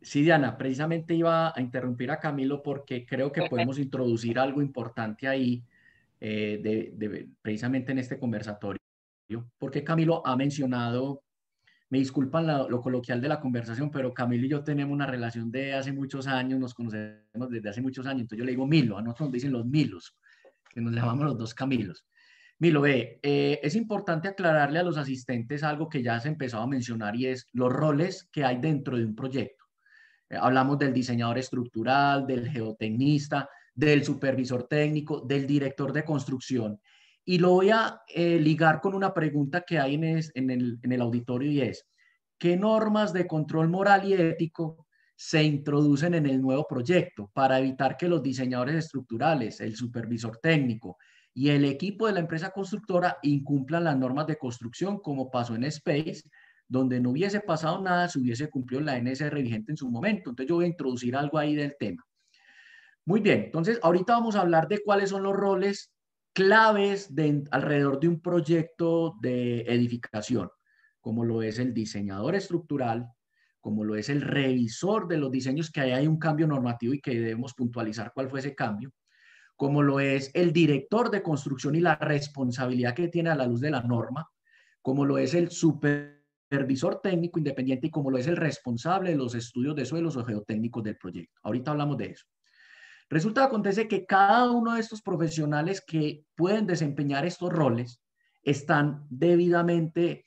C: Sí, Diana, precisamente iba a interrumpir a Camilo porque creo que podemos introducir algo importante ahí, eh, de, de, precisamente en este conversatorio, porque Camilo ha mencionado, me disculpan la, lo coloquial de la conversación, pero Camilo y yo tenemos una relación de hace muchos años, nos conocemos desde hace muchos años, entonces yo le digo Milo, a nosotros nos dicen los Milos, que nos llamamos los dos Camilos. Milo, ve, eh, es importante aclararle a los asistentes algo que ya se empezó a mencionar y es los roles que hay dentro de un proyecto. Eh, hablamos del diseñador estructural, del geotecnista, del supervisor técnico, del director de construcción. Y lo voy a eh, ligar con una pregunta que hay en, es, en, el, en el auditorio y es, ¿qué normas de control moral y ético se introducen en el nuevo proyecto para evitar que los diseñadores estructurales, el supervisor técnico y el equipo de la empresa constructora incumplan las normas de construcción como pasó en Space, donde no hubiese pasado nada, se hubiese cumplido la N S R vigente en su momento? Entonces yo voy a introducir algo ahí del tema. Muy bien, entonces ahorita vamos a hablar de cuáles son los roles claves de, alrededor de un proyecto de edificación, como lo es el diseñador estructural, como lo es el revisor de los diseños, que ahí hay un cambio normativo y que debemos puntualizar cuál fue ese cambio, como lo es el director de construcción y la responsabilidad que tiene a la luz de la norma, como lo es el supervisor técnico independiente y como lo es el responsable de los estudios de suelos o geotécnicos del proyecto. Ahorita hablamos de eso. Resulta que acontece que cada uno de estos profesionales que pueden desempeñar estos roles están debidamente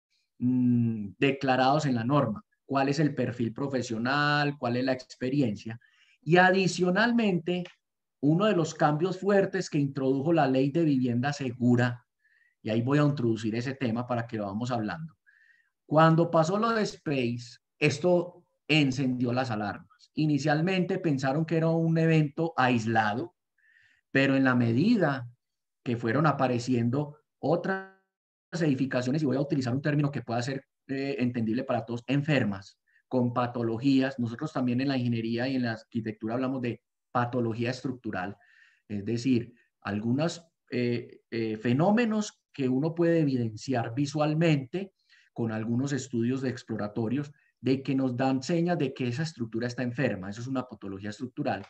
C: mmm, declarados en la norma. ¿Cuál es el perfil profesional? ¿Cuál es la experiencia? Y adicionalmente, uno de los cambios fuertes que introdujo la Ley de Vivienda Segura, y ahí voy a introducir ese tema para que lo vamos hablando. Cuando pasó lo de Space, esto encendió las alarmas. Inicialmente pensaron que era un evento aislado, pero en la medida que fueron apareciendo otras edificaciones, y voy a utilizar un término que pueda ser eh, entendible para todos, enfermas, con patologías. Nosotros también en la ingeniería y en la arquitectura hablamos de patología estructural, es decir, algunos eh, eh, fenómenos que uno puede evidenciar visualmente con algunos estudios de exploratorios de que nos dan señas de que esa estructura está enferma. Eso es una patología estructural.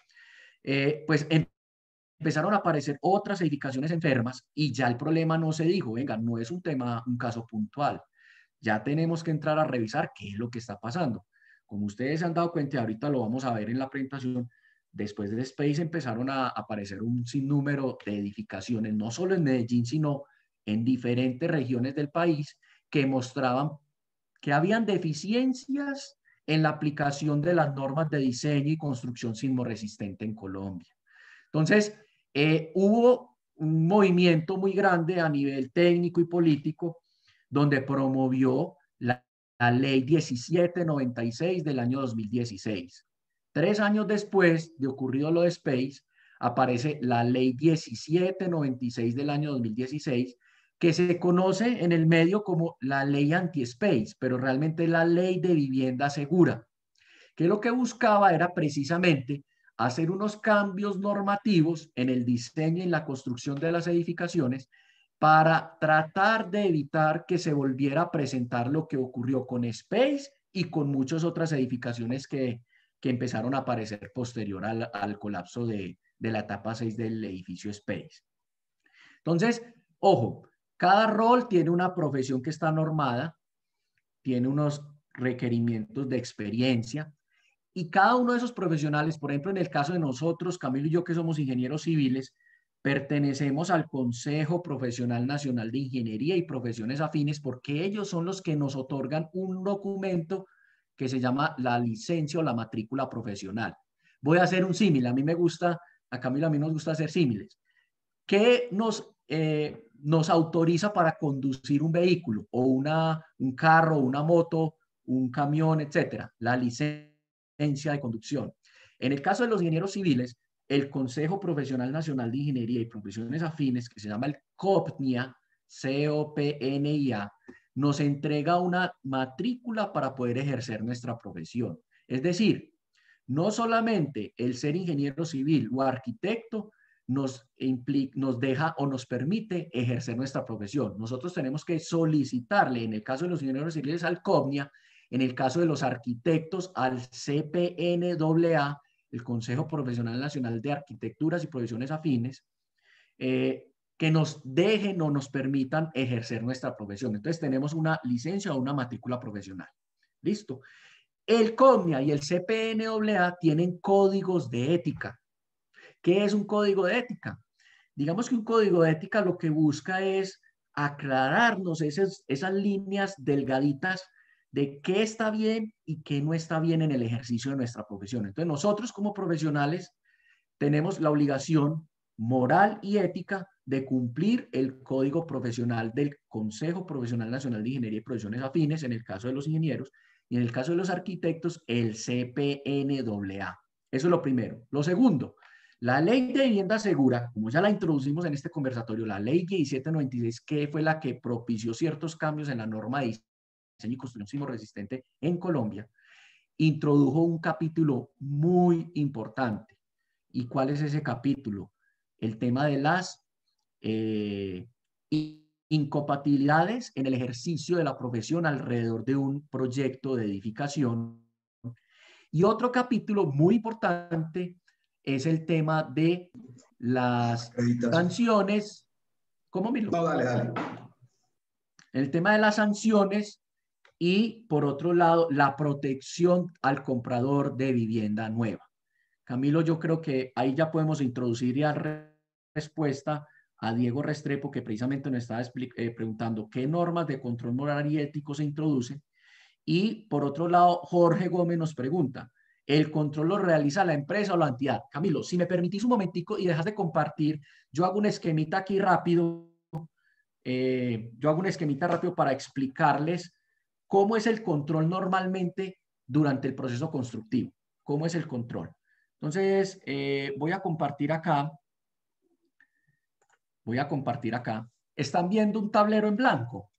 C: Eh, pues em empezaron a aparecer otras edificaciones enfermas y ya el problema no se dijo, venga, no es un tema, un caso puntual. Ya tenemos que entrar a revisar qué es lo que está pasando. Como ustedes se han dado cuenta, ahorita lo vamos a ver en la presentación, después de Space empezaron a aparecer un sinnúmero de edificaciones, no solo en Medellín, sino en diferentes regiones del país, que mostraban que habían deficiencias en la aplicación de las normas de diseño y construcción sismorresistente en Colombia. Entonces, eh, hubo un movimiento muy grande a nivel técnico y político donde promovió la, la ley diecisiete noventa y seis del año dos mil dieciséis. Tres años después de ocurrido lo de Space, aparece la ley diecisiete noventa y seis del año dos mil dieciséis, que se conoce en el medio como la ley anti-Space, pero realmente es la ley de vivienda segura, que lo que buscaba era precisamente hacer unos cambios normativos en el diseño y en la construcción de las edificaciones para tratar de evitar que se volviera a presentar lo que ocurrió con Space y con muchas otras edificaciones que, que empezaron a aparecer posterior al, al colapso de, de la etapa seis del edificio Space. Entonces, ojo, cada rol tiene una profesión que está normada, tiene unos requerimientos de experiencia, y cada uno de esos profesionales, por ejemplo, en el caso de nosotros, Camilo y yo, que somos ingenieros civiles, pertenecemos al Consejo Profesional Nacional de Ingeniería y Profesiones Afines, porque ellos son los que nos otorgan un documento que se llama la licencia o la matrícula profesional. Voy a hacer un símil, a mí me gusta, a Camilo a mí nos gusta hacer símiles. ¿Qué nos, eh, nos autoriza para conducir un vehículo o una, un carro, una moto, un camión, etcétera? La licencia de conducción. En el caso de los ingenieros civiles, el Consejo Profesional Nacional de Ingeniería y Profesiones Afines, que se llama el COPNIA, C O P N I A, nos entrega una matrícula para poder ejercer nuestra profesión. Es decir, no solamente el ser ingeniero civil o arquitecto nos, implica, nos deja o nos permite ejercer nuestra profesión. Nosotros tenemos que solicitarle, en el caso de los ingenieros civiles, al COPNIA, En el caso de los arquitectos, al C P N A A, el Consejo Profesional Nacional de Arquitecturas y Profesiones Afines, eh, que nos dejen o nos permitan ejercer nuestra profesión. Entonces tenemos una licencia o una matrícula profesional. ¿Listo? El CODMIA y el C P N A A tienen códigos de ética. ¿Qué es un código de ética? Digamos que un código de ética lo que busca es aclararnos esas, esas líneas delgaditas de qué está bien y qué no está bien en el ejercicio de nuestra profesión. Entonces nosotros como profesionales tenemos la obligación moral y ética de cumplir el código profesional del Consejo Profesional Nacional de Ingeniería y Profesiones Afines, en el caso de los ingenieros, y en el caso de los arquitectos, el C P N A A. Eso es lo primero. Lo segundo, la Ley de Vivienda Segura, como ya la introducimos en este conversatorio, la Ley diecisiete noventa y seis, que fue la que propició ciertos cambios en la norma de diseño y construcción sismo resistente en Colombia, introdujo un capítulo muy importante. ¿Y cuál es ese capítulo? El tema de las eh, incompatibilidades en el ejercicio de la profesión alrededor de un proyecto de edificación. Y otro capítulo muy importante es el tema de las sanciones. ¿Cómo, Milo?
B: No, dale, dale.
C: El tema de las sanciones y, por otro lado, la protección al comprador de vivienda nueva. Camilo, yo creo que ahí ya podemos introducir ya re respuesta a Diego Restrepo, que precisamente nos estaba eh, preguntando qué normas de control moral y ético se introducen. Y por otro lado, Jorge Gómez nos pregunta, ¿el control lo realiza la empresa o la entidad? Camilo, si me permitís un momentico y dejas de compartir, yo hago un esquemita aquí rápido, eh, yo hago un esquemita rápido para explicarles cómo es el control normalmente durante el proceso constructivo. ¿Cómo es el control? Entonces, eh, voy a compartir acá. Voy a compartir acá. ¿Están viendo un tablero en blanco?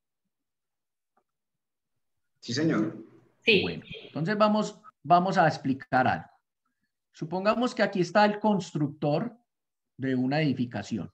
B: Sí, señor.
A: Sí.
C: Bueno, entonces vamos, vamos a explicar algo. Supongamos que aquí está el constructor de una edificación.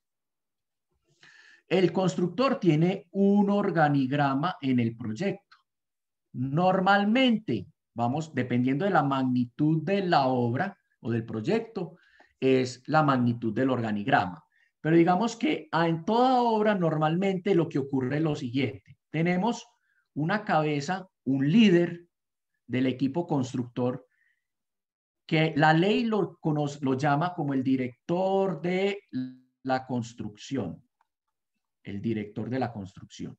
C: El constructor tiene un organigrama en el proyecto. Normalmente, vamos, dependiendo de la magnitud de la obra o del proyecto, es la magnitud del organigrama. Pero digamos que en toda obra normalmente lo que ocurre es lo siguiente. Tenemos una cabeza, un líder del equipo constructor, que la ley lo, conoce, lo llama como el director de la construcción. El director de la construcción.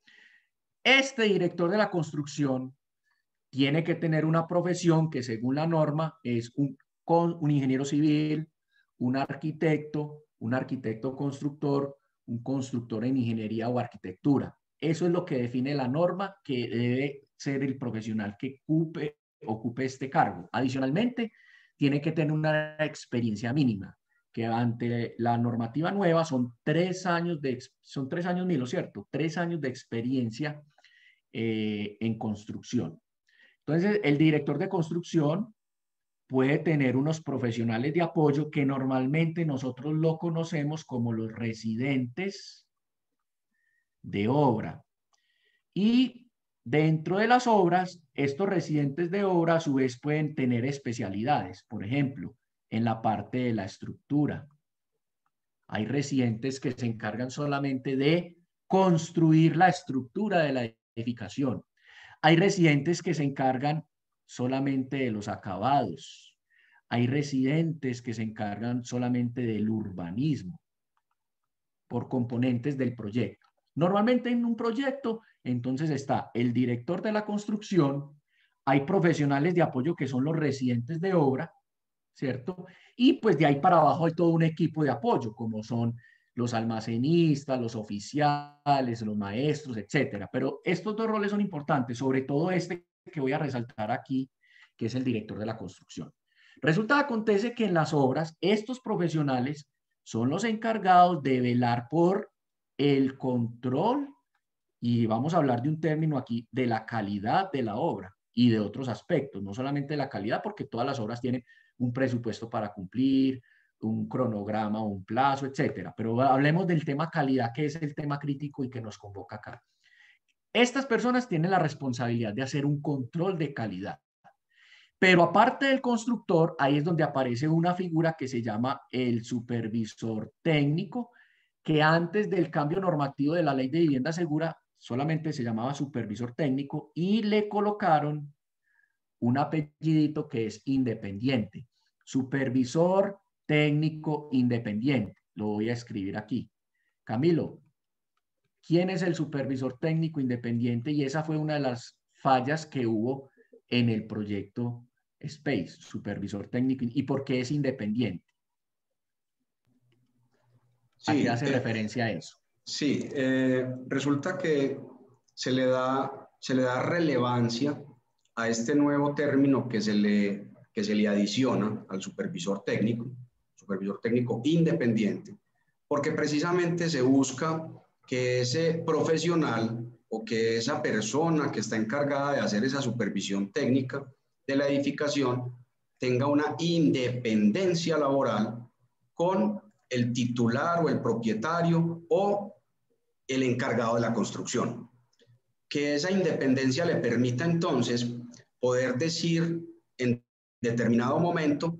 C: Este director de la construcción tiene que tener una profesión que según la norma es un, un ingeniero civil, un arquitecto, un arquitecto constructor, un constructor en ingeniería o arquitectura. Eso es lo que define la norma que debe ser el profesional que ocupe, ocupe este cargo. Adicionalmente, tiene que tener una experiencia mínima, que ante la normativa nueva son tres años de, son tres años mil, ¿cierto? Tres años de experiencia eh, en construcción. Entonces, el director de construcción puede tener unos profesionales de apoyo que normalmente nosotros lo conocemos como los residentes de obra. Y dentro de las obras, estos residentes de obra a su vez pueden tener especialidades. Por ejemplo, en la parte de la estructura. Hay residentes que se encargan solamente de construir la estructura de la edificación. Hay residentes que se encargan solamente de los acabados. Hay residentes que se encargan solamente del urbanismo por componentes del proyecto. Normalmente en un proyecto, entonces está el director de la construcción, hay profesionales de apoyo que son los residentes de obra, ¿cierto? Y pues de ahí para abajo hay todo un equipo de apoyo, como son los almacenistas, los oficiales, los maestros, etcétera. Pero estos dos roles son importantes, sobre todo este que voy a resaltar aquí, que es el director de la construcción. Resulta, acontece que en las obras, estos profesionales son los encargados de velar por el control, y vamos a hablar de un término aquí, de la calidad de la obra y de otros aspectos, no solamente de la calidad, porque todas las obras tienen un presupuesto para cumplir, un cronograma, un plazo, etcétera. Pero hablemos del tema calidad, que es el tema crítico y que nos convoca acá. Estas personas tienen la responsabilidad de hacer un control de calidad. Pero aparte del constructor, ahí es donde aparece una figura que se llama el supervisor técnico, que antes del cambio normativo de la Ley de Vivienda Segura solamente se llamaba supervisor técnico y le colocaron un apellidito que es independiente. Supervisor técnico independiente. Lo voy a escribir aquí. Camilo, ¿quién es el supervisor técnico independiente? Y esa fue una de las fallas que hubo en el proyecto Space, supervisor técnico. ¿Y por qué es independiente? ¿A
B: Sí,
C: qué hace
B: eh,
C: referencia a eso?
B: Sí, eh, resulta que se le, da, se le da relevancia a este nuevo término que se le, que se le adiciona al supervisor técnico, supervisor técnico independiente, porque precisamente se busca que ese profesional o que esa persona que está encargada de hacer esa supervisión técnica de la edificación tenga una independencia laboral con el titular o el propietario o el encargado de la construcción. Que esa independencia le permita entonces poder decir en determinado momento: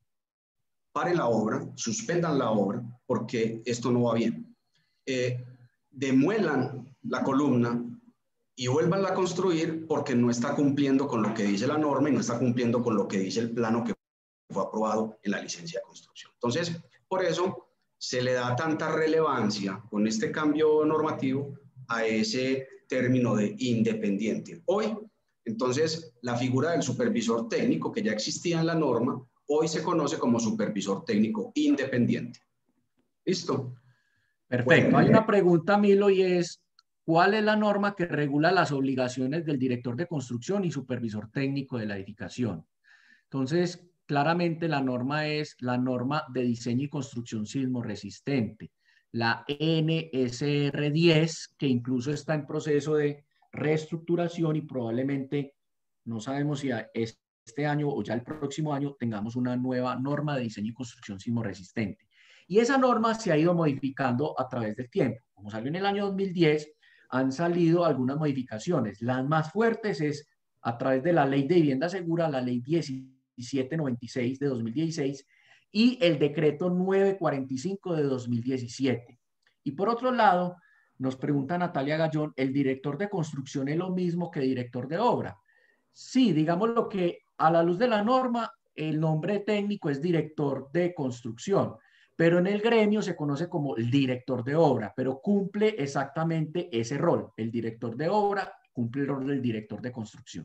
B: paren la obra, suspendan la obra porque esto no va bien. Eh, demuelan la columna y vuelvan a construir porque no está cumpliendo con lo que dice la norma y no está cumpliendo con lo que dice el plano que fue aprobado en la licencia de construcción. Entonces, por eso se le da tanta relevancia con este cambio normativo a ese término de independiente. Hoy, entonces, la figura del supervisor técnico que ya existía en la norma, hoy se conoce como supervisor técnico independiente. ¿Listo?
C: Perfecto.
B: Bueno,
C: Hay una pregunta, Milo, y es: ¿cuál es la norma que regula las obligaciones del director de construcción y supervisor técnico de la edificación? Entonces, claramente la norma es la norma de diseño y construcción sismo resistente, la N S R diez, que incluso está en proceso de reestructuración y probablemente, no sabemos si este año o ya el próximo año, tengamos una nueva norma de diseño y construcción sismo resistente. Y esa norma se ha ido modificando a través del tiempo. Como salió en el año dos mil diez, han salido algunas modificaciones. Las más fuertes es a través de la Ley de Vivienda Segura, la Ley diecisiete noventa y seis de dos mil dieciséis y el Decreto novecientos cuarenta y cinco de dos mil diecisiete. Y por otro lado, nos pregunta Natalia Gallón, ¿el director de construcción es lo mismo que director de obra? Sí, digamos lo que a la luz de la norma, el nombre técnico es director de construcción, pero en el gremio se conoce como el director de obra, pero cumple exactamente ese rol. El director de obra cumple el rol del director de construcción.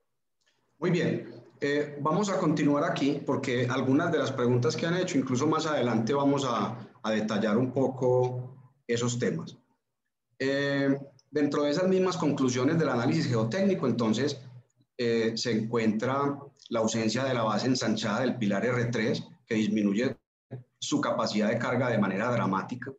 B: Muy bien, eh, vamos a continuar aquí porque algunas de las preguntas que han hecho, incluso más adelante vamos a, a detallar un poco esos temas. Eh, dentro de esas mismas conclusiones del análisis geotécnico, entonces, eh, se encuentra la ausencia de la base ensanchada del pilar R tres, que disminuye su capacidad de carga de manera dramática.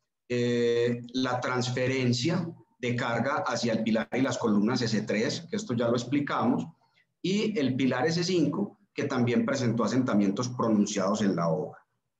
B: Eh, la transferencia de carga hacia el pilar y las columnas S tres, que esto ya lo explicamos, y el pilar S cinco, que también presentó asentamientos pronunciados en la obra.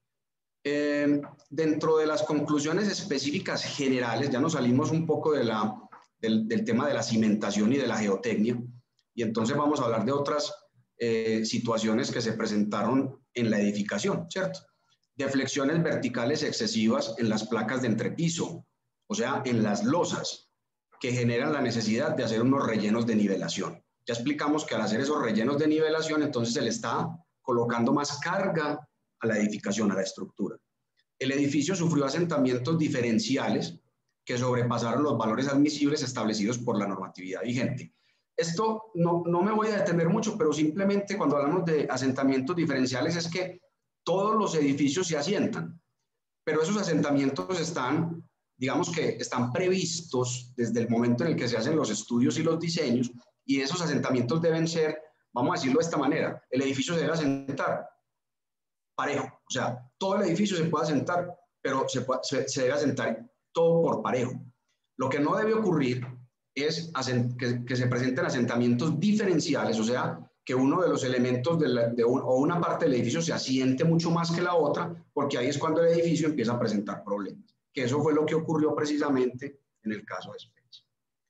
B: Eh, dentro de las conclusiones específicas generales, ya nos salimos un poco de la, del, del tema de la cimentación y de la geotecnia, y entonces vamos a hablar de otras eh, situaciones que se presentaron en la edificación, ¿cierto? Deflexiones verticales excesivas en las placas de entrepiso, o sea, en las losas, que generan la necesidad de hacer unos rellenos de nivelación. Ya explicamos que al hacer esos rellenos de nivelación, entonces se le está colocando más carga a la edificación, a la estructura. El edificio sufrió asentamientos diferenciales que sobrepasaron los valores admisibles establecidos por la normatividad vigente. Esto no, no me voy a detener mucho, pero simplemente cuando hablamos de asentamientos diferenciales es que todos los edificios se asientan, pero esos asentamientos están, digamos que están previstos desde el momento en el que se hacen los estudios y los diseños, y esos asentamientos deben ser, vamos a decirlo de esta manera, el edificio se debe asentar parejo, o sea, todo el edificio se puede asentar, pero se, puede, se, se debe asentar todo por parejo. Lo que no debe ocurrir es que, que se presenten asentamientos diferenciales, o sea, que uno de los elementos de, la, de un, o una parte del edificio se asiente mucho más que la otra, porque ahí es cuando el edificio empieza a presentar problemas. Que eso fue lo que ocurrió precisamente en el caso de Space.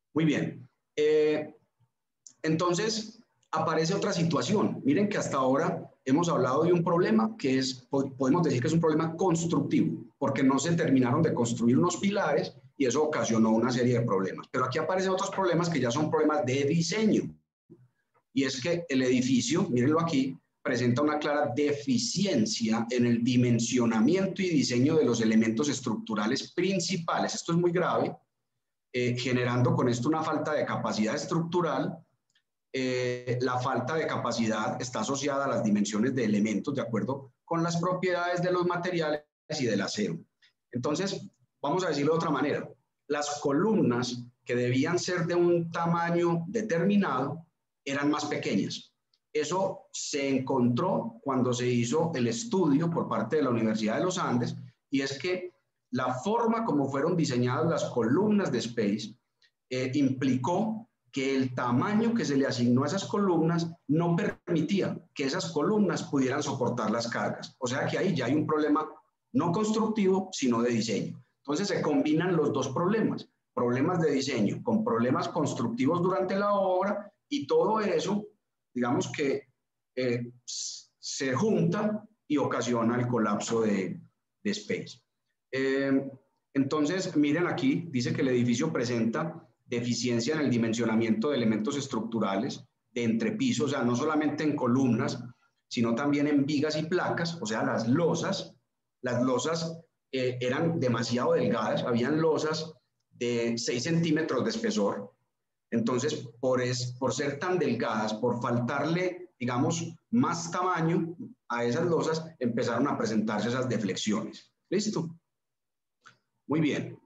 B: Muy bien. Eh, entonces, aparece otra situación. Miren que hasta ahora hemos hablado de un problema que es, podemos decir que es un problema constructivo, porque no se terminaron de construir unos pilares y eso ocasionó una serie de problemas. Pero aquí aparecen otros problemas que ya son problemas de diseño. Y es que el edificio, mírenlo aquí, presenta una clara deficiencia en el dimensionamiento y diseño de los elementos estructurales principales. Esto es muy grave, eh, generando con esto una falta de capacidad estructural. Eh, la falta de capacidad está asociada a las dimensiones de elementos de acuerdo con las propiedades de los materiales y del acero. Entonces, vamos a decirlo de otra manera. Las columnas que debían ser de un tamaño determinado eran más pequeñas. Eso se encontró cuando se hizo el estudio por parte de la Universidad de los Andes, y es que la forma como fueron diseñadas las columnas de Space eh, implicó que el tamaño que se le asignó a esas columnas no permitía que esas columnas pudieran soportar las cargas. O sea que ahí ya hay un problema no constructivo, sino de diseño. Entonces se combinan los dos problemas, problemas de diseño con problemas constructivos durante la obra, y todo eso, digamos que eh, se junta y ocasiona el colapso de, de Space. Eh, entonces, miren aquí, dice que el edificio presenta deficiencia en el dimensionamiento de elementos estructurales de entrepiso, o sea, no solamente en columnas, sino también en vigas y placas, o sea, las losas, las losas eh, eran demasiado delgadas, habían losas de seis centímetros de espesor. Entonces, por, es, por ser tan delgadas, por faltarle, digamos, más tamaño a esas losas, empezaron a presentarse esas deflexiones. ¿Listo? Muy bien.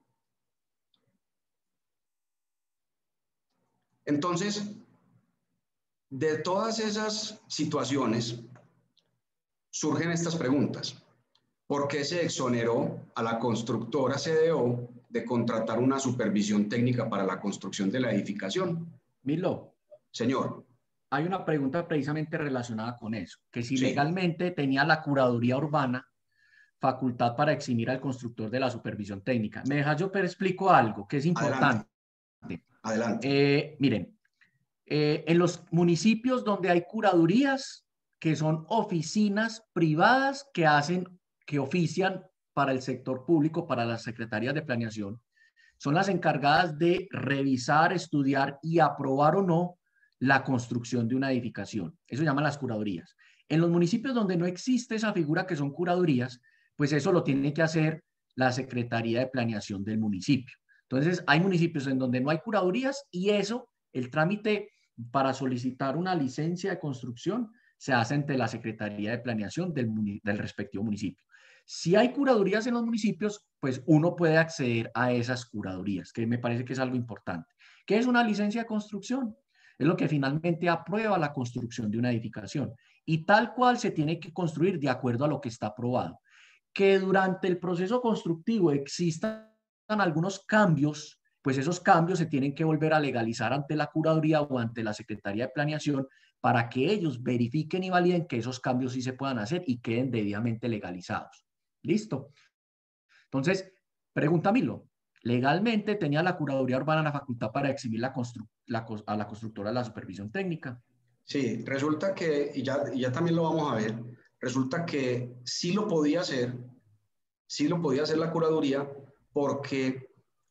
B: Entonces, de todas esas situaciones, surgen estas preguntas. ¿Por qué se exoneró a la constructora C D O de contratar una supervisión técnica para la construcción de la edificación?
C: Milo.
B: Señor.
C: Hay una pregunta precisamente relacionada con eso, que si
B: Sí.
C: legalmente tenía la curaduría urbana facultad para eximir al constructor de la supervisión técnica. Me deja yo, pero explico algo que es importante.
B: Adelante. Adelante.
C: Eh, miren, eh, en los municipios donde hay curadurías, que son oficinas privadas que hacen, que ofician para el sector público, para las secretarías de planeación, son las encargadas de revisar, estudiar y aprobar o no la construcción de una edificación. Eso se llaman las curadurías. En los municipios donde no existe esa figura que son curadurías, pues eso lo tiene que hacer la Secretaría de Planeación del municipio. Entonces, hay municipios en donde no hay curadurías y eso, el trámite para solicitar una licencia de construcción, se hace ante la Secretaría de Planeación del, del respectivo municipio. Si hay curadurías en los municipios, pues uno puede acceder a esas curadurías, que me parece que es algo importante. ¿Qué es una licencia de construcción? Es lo que finalmente aprueba la construcción de una edificación y tal cual se tiene que construir de acuerdo a lo que está aprobado. Que durante el proceso constructivo existan algunos cambios, pues esos cambios se tienen que volver a legalizar ante la curaduría o ante la Secretaría de Planeación para que ellos verifiquen y validen que esos cambios sí se puedan hacer y queden debidamente legalizados. ¿Listo? Entonces, pregunta Milo, ¿legalmente tenía la curaduría urbana la facultad para exhibir la constru la, a la constructora de la supervisión técnica?
B: Sí, resulta que, y ya, y ya también lo vamos a ver, resulta que sí lo podía hacer, sí lo podía hacer la curaduría porque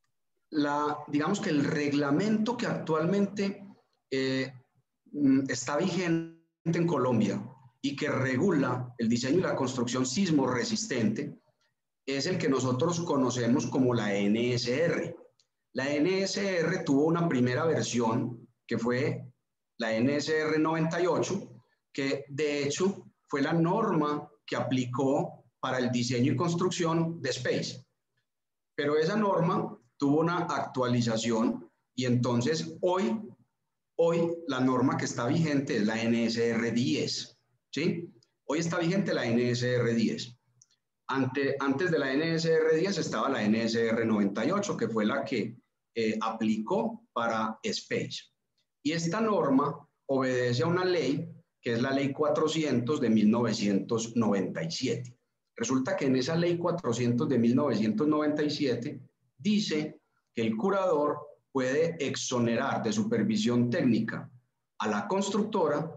B: la, digamos que el reglamento que actualmente eh, está vigente en Colombia y que regula el diseño y la construcción sismo resistente es el que nosotros conocemos como la N S R. La N S R tuvo una primera versión que fue la N S R noventa y ocho, que de hecho fue la norma que aplicó para el diseño y construcción de Space. Pero esa norma tuvo una actualización y entonces hoy, hoy la norma que está vigente es la N S R diez. ¿Sí? Hoy está vigente la N S R diez. Ante, antes de la N S R diez estaba la N S R noventa y ocho, que fue la que eh, aplicó para Space. Y esta norma obedece a una ley que es la ley cuatrocientos de mil novecientos noventa y siete. Resulta que en esa ley cuatrocientos de mil novecientos noventa y siete dice que el curador puede exonerar de supervisión técnica a la constructora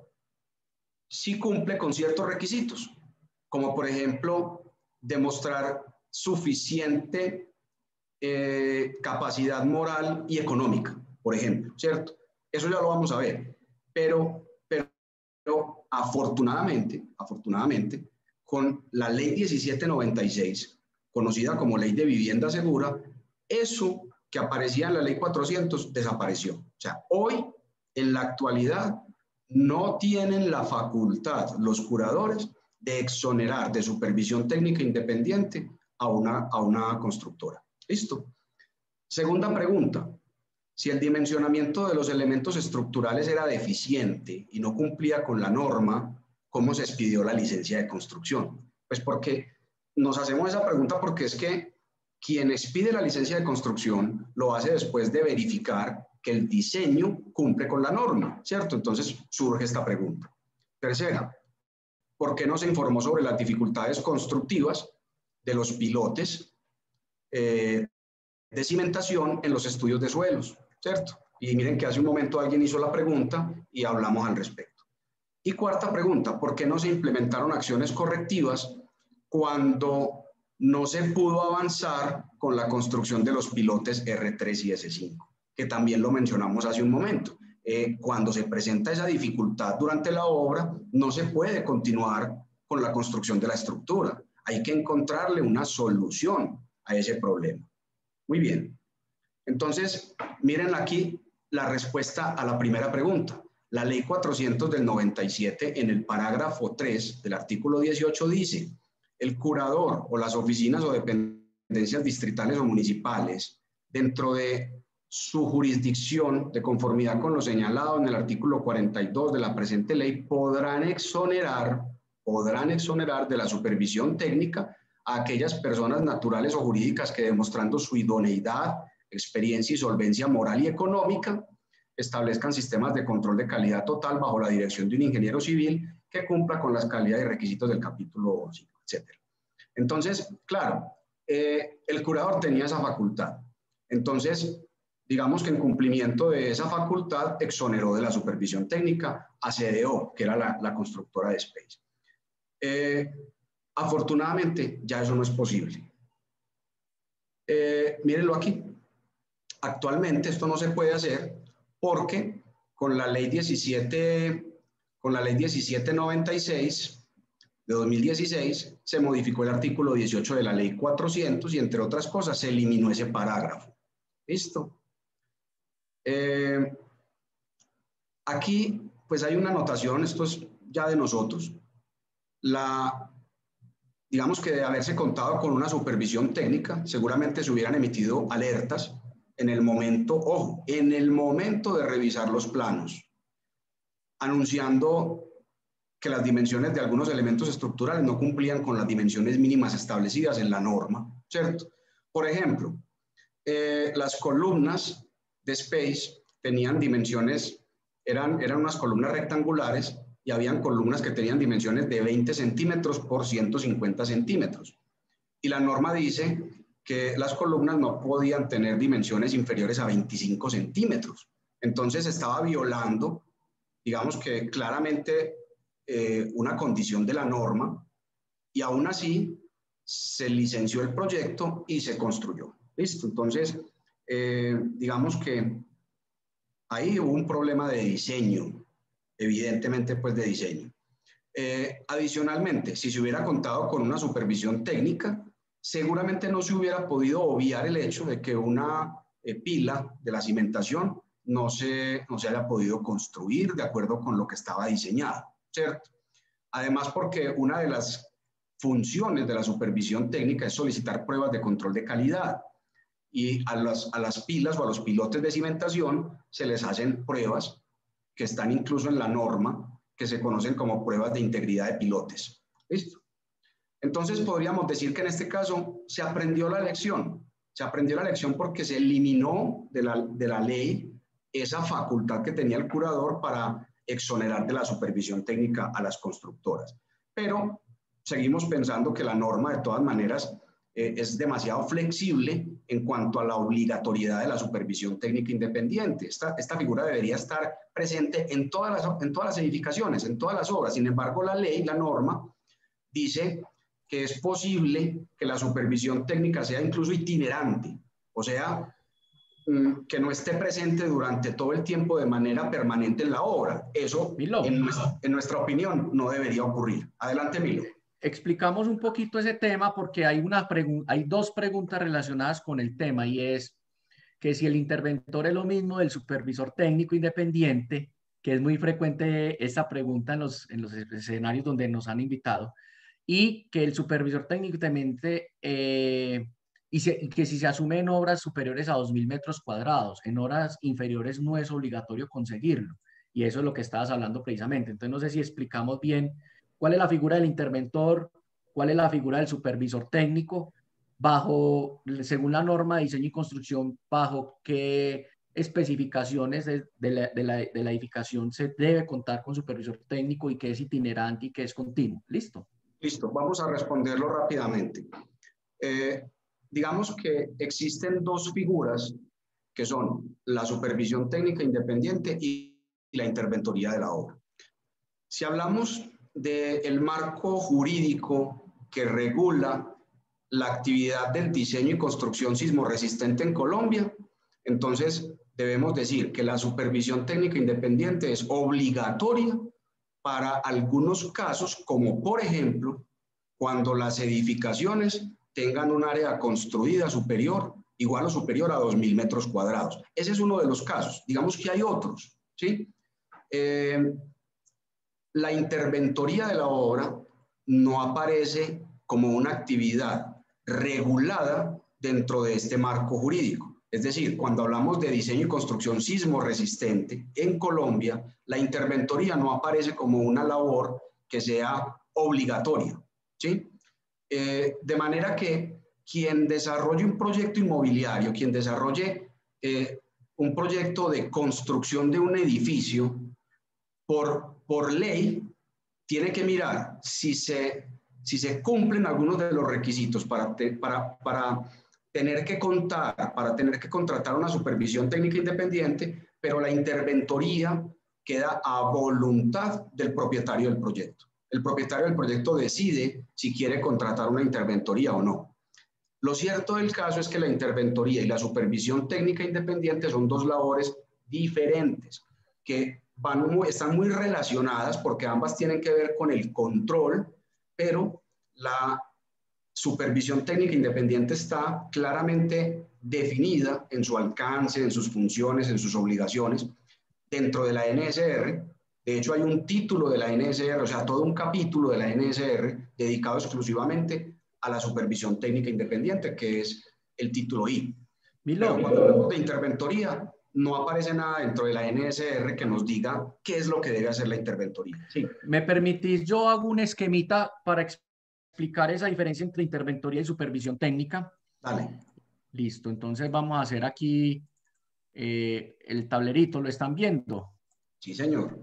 B: si cumple con ciertos requisitos, como por ejemplo demostrar suficiente eh, capacidad moral y económica, por ejemplo, ¿cierto? Eso ya lo vamos a ver, pero, pero, pero afortunadamente, afortunadamente, con la ley diecisiete noventa y seis, conocida como Ley de Vivienda Segura, eso que aparecía en la ley cuatrocientos desapareció. O sea, hoy, en la actualidad, no tienen la facultad los curadores de exonerar de supervisión técnica independiente a una, a una constructora. ¿Listo? Segunda pregunta. Si el dimensionamiento de los elementos estructurales era deficiente y no cumplía con la norma, ¿cómo se expidió la licencia de construcción? Pues porque nos hacemos esa pregunta porque es que quien expide la licencia de construcción lo hace después de verificar que el diseño cumple con la norma, ¿cierto? Entonces surge esta pregunta. Tercera, ¿por qué no se informó sobre las dificultades constructivas de los pilotes eh, de cimentación en los estudios de suelos, ¿cierto? Y miren que hace un momento alguien hizo la pregunta y hablamos al respecto. Y cuarta pregunta, ¿por qué no se implementaron acciones correctivas cuando no se pudo avanzar con la construcción de los pilotes R tres y S cinco? Que también lo mencionamos hace un momento. Eh, cuando se presenta esa dificultad durante la obra, no se puede continuar con la construcción de la estructura. Hay que encontrarle una solución a ese problema. Muy bien. Entonces, miren aquí la respuesta a la primera pregunta. La ley cuatrocientos del noventa y siete, en el parágrafo tres del artículo dieciocho, dice: el curador o las oficinas o dependencias distritales o municipales, dentro de su jurisdicción, de conformidad con lo señalado en el artículo cuarenta y dos de la presente ley, podrán exonerar, podrán exonerar de la supervisión técnica a aquellas personas naturales o jurídicas que, demostrando su idoneidad, experiencia y solvencia moral y económica, establezcan sistemas de control de calidad total bajo la dirección de un ingeniero civil que cumpla con las calidades y requisitos del capítulo cinco, etcétera. Entonces, claro, eh, el curador tenía esa facultad. Entonces, digamos que en cumplimiento de esa facultad, exoneró de la supervisión técnica a C D O, que era la, la constructora de Space. Eh, afortunadamente, ya eso no es posible. Eh, mírenlo aquí. Actualmente esto no se puede hacer porque con la ley diecisiete, con la ley diecisiete noventa y seis de dos mil dieciséis se modificó el artículo dieciocho de la ley cuatrocientos y, entre otras cosas, se eliminó ese parágrafo. ¿Listo? Eh, aquí pues hay una anotación, esto es ya de nosotros. La, digamos que de haberse contado con una supervisión técnica, seguramente se hubieran emitido alertas en el momento, ojo, en el momento de revisar los planos, anunciando que las dimensiones de algunos elementos estructurales no cumplían con las dimensiones mínimas establecidas en la norma, ¿cierto? Por ejemplo, eh, las columnas de Space tenían dimensiones, eran, eran unas columnas rectangulares y habían columnas que tenían dimensiones de veinte centímetros por ciento cincuenta centímetros. Y la norma dice que las columnas no podían tener dimensiones inferiores a veinticinco centímetros. Entonces estaba violando, digamos que claramente, eh, una condición de la norma, y aún así se licenció el proyecto y se construyó. ¿Listo? Entonces, eh, digamos que ahí hubo un problema de diseño, evidentemente pues de diseño. Eh, adicionalmente, si se hubiera contado con una supervisión técnica, seguramente no se hubiera podido obviar el hecho de que una eh, pila de la cimentación no se, no se haya podido construir de acuerdo con lo que estaba diseñado, ¿cierto? Además, porque una de las funciones de la supervisión técnica es solicitar pruebas de control de calidad, y a las, a las pilas o a los pilotes de cimentación se les hacen pruebas que están incluso en la norma, que se conocen como pruebas de integridad de pilotes. ¿Listo? Entonces podríamos decir que en este caso se aprendió la lección. Se aprendió la lección porque se eliminó de la, de la ley esa facultad que tenía el curador para exonerar de la supervisión técnica a las constructoras. Pero seguimos pensando que la norma de todas maneras eh, es demasiado flexible en cuanto a la obligatoriedad de la supervisión técnica independiente. Esta, esta figura debería estar presente en todas, las, en todas las edificaciones, en todas las obras. Sin embargo, la ley, la norma, dice que es posible que la supervisión técnica sea incluso itinerante, o sea, que no esté presente durante todo el tiempo de manera permanente en la obra. Eso, en nuestra, en nuestra opinión, no debería ocurrir. Adelante, Milo.
C: Explicamos un poquito ese tema porque hay, una hay dos preguntas relacionadas con el tema, y es que si el interventor es lo mismo del supervisor técnico independiente, que es muy frecuente esa pregunta en los, en los escenarios donde nos han invitado, y que el supervisor técnico independiente, eh, y, se, y que si se asume en obras superiores a dos mil metros cuadrados, en horas inferiores no es obligatorio conseguirlo. Y eso es lo que estabas hablando precisamente. Entonces, no sé si explicamos bien cuál es la figura del interventor, cuál es la figura del supervisor técnico, bajo, según la norma de diseño y construcción, bajo qué especificaciones de, de, la, de, la, de la edificación se debe contar con supervisor técnico, y qué es itinerante y qué es continuo. ¿Listo?
B: Listo, vamos a responderlo rápidamente. Eh, digamos que existen dos figuras que son la supervisión técnica independiente y la interventoría de la obra. Si hablamos del marco jurídico que regula la actividad del diseño y construcción sismorresistente en Colombia, entonces debemos decir que la supervisión técnica independiente es obligatoria para algunos casos, como por ejemplo, cuando las edificaciones tengan un área construida superior, igual o superior a dos mil metros cuadrados. Ese es uno de los casos. Digamos que hay otros, ¿sí? Eh, la interventoría de la obra no aparece como una actividad regulada dentro de este marco jurídico. Es decir, cuando hablamos de diseño y construcción sismo resistente en Colombia, la interventoría no aparece como una labor que sea obligatoria, ¿sí? Eh, de manera que quien desarrolle un proyecto inmobiliario, quien desarrolle eh, un proyecto de construcción de un edificio, por, por ley, tiene que mirar si se, si se cumplen algunos de los requisitos para, te, para, para tener que contar, para tener que contratar una supervisión técnica independiente, pero la interventoría queda a voluntad del propietario del proyecto. El propietario del proyecto decide si quiere contratar una interventoría o no. Lo cierto del caso es que la interventoría y la supervisión técnica independiente son dos labores diferentes que van muy, están muy relacionadas porque ambas tienen que ver con el control, pero la supervisión técnica independiente está claramente definida en su alcance, en sus funciones, en sus obligaciones dentro de la N S R. De hecho, hay un título de la N S R, o sea, todo un capítulo de la N S R dedicado exclusivamente a la supervisión técnica independiente, que es el título I.
C: Milo.
B: Pero cuando hablamos de interventoría, no aparece nada dentro de la N S R que nos diga qué es lo que debe hacer la interventoría. Sí.
C: ¿Me permitís? Yo hago un esquemita para explicar esa diferencia entre interventoría y supervisión técnica.
B: Dale.
C: Listo, entonces vamos a hacer aquí eh, el tablerito. ¿Lo están viendo?
B: Sí, señor.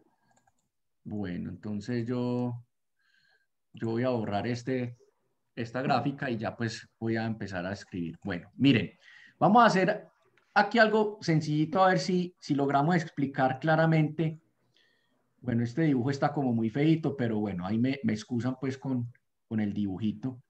C: Bueno, entonces yo, yo voy a borrar este, esta gráfica y ya pues voy a empezar a escribir. Bueno, miren, vamos a hacer aquí algo sencillito, a ver si, si logramos explicar claramente. Bueno, este dibujo está como muy feito, pero bueno, ahí me, me excusan pues con, con el dibujito.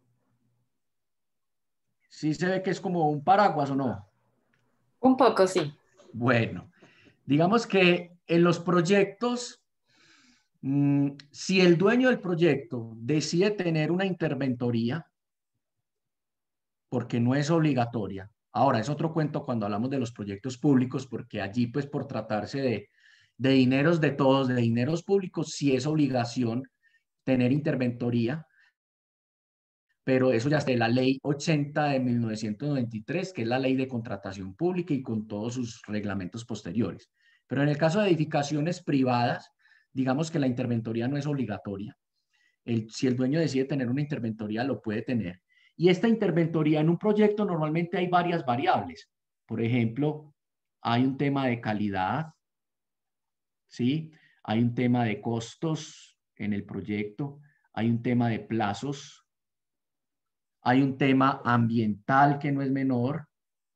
C: ¿Sí se ve que es como un paraguas o no?
A: Un poco, sí.
C: Bueno, digamos que en los proyectos, mmm, si el dueño del proyecto decide tener una interventoría, porque no es obligatoria. Ahora, es otro cuento cuando hablamos de los proyectos públicos, porque allí, pues, por tratarse de, de dineros de todos, de dineros públicos, sí es obligación tener interventoría, pero eso ya es de la ley ochenta de mil novecientos noventa y tres, que es la ley de contratación pública y con todos sus reglamentos posteriores. Pero en el caso de edificaciones privadas, digamos que la interventoría no es obligatoria. El, si el dueño decide tener una interventoría, lo puede tener. Y esta interventoría en un proyecto normalmente hay varias variables. Por ejemplo, hay un tema de calidad, ¿sí? Hay un tema de costos en el proyecto, hay un tema de plazos, hay un tema ambiental que no es menor,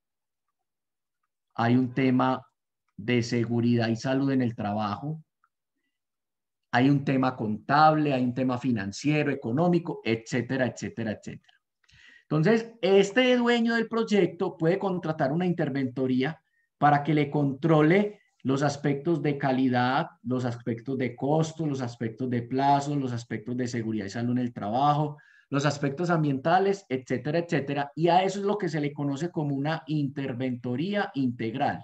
C: hay un tema de seguridad y salud en el trabajo, hay un tema contable, hay un tema financiero, económico, etcétera, etcétera, etcétera. Entonces, este dueño del proyecto puede contratar una interventoría para que le controle los aspectos de calidad, los aspectos de costo, los aspectos de plazo, los aspectos de seguridad y salud en el trabajo, los aspectos ambientales, etcétera, etcétera. Y a eso es lo que se le conoce como una interventoría integral.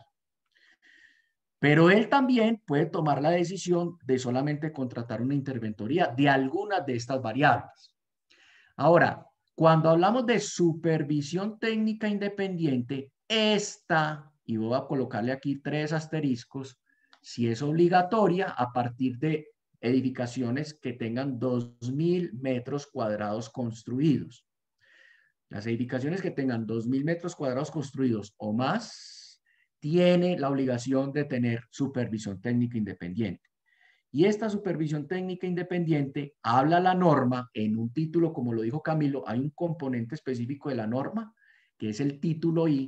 C: Pero él también puede tomar la decisión de solamente contratar una interventoría de algunas de estas variables. Ahora, cuando hablamos de supervisión técnica independiente, esta, y voy a colocarle aquí tres asteriscos, si es obligatoria a partir de edificaciones que tengan dos mil metros cuadrados construidos. Las edificaciones que tengan dos mil metros cuadrados construidos o más, tiene la obligación de tener supervisión técnica independiente. Y esta supervisión técnica independiente habla la norma en un título, como lo dijo Camilo, hay un componente específico de la norma, que es el título I,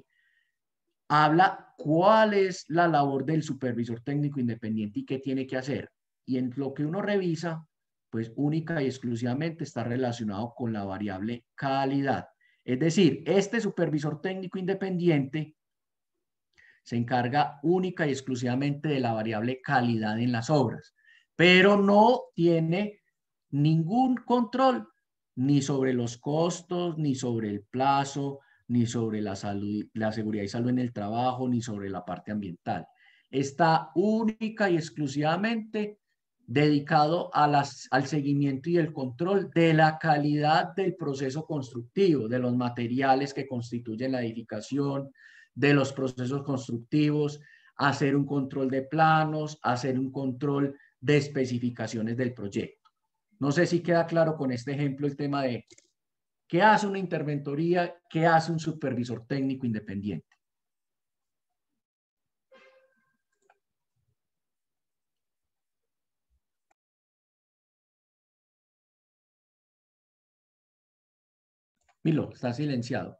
C: habla cuál es la labor del supervisor técnico independiente y qué tiene que hacer. Y en lo que uno revisa, pues única y exclusivamente está relacionado con la variable calidad. Es decir, este supervisor técnico independiente se encarga única y exclusivamente de la variable calidad en las obras, pero no tiene ningún control ni sobre los costos, ni sobre el plazo, ni sobre la salud, la seguridad y salud en el trabajo, ni sobre la parte ambiental. Está única y exclusivamente dedicado a las, al seguimiento y el control de la calidad del proceso constructivo, de los materiales que constituyen la edificación, de los procesos constructivos, hacer un control de planos, hacer un control de especificaciones del proyecto. No sé si queda claro con este ejemplo el tema de qué hace una interventoría, qué hace un supervisor técnico independiente. Milo, está silenciado.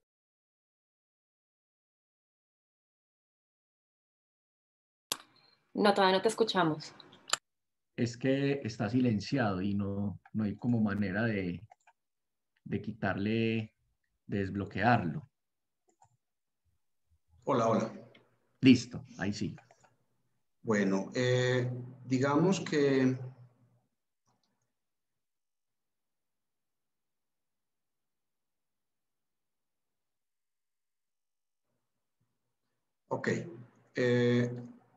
A: No, todavía no te escuchamos.
C: Es que está silenciado y no, no hay como manera de, de quitarle, de desbloquearlo.
B: Hola, hola.
C: Listo, ahí sí.
B: Bueno, eh, digamos que ok. Eh,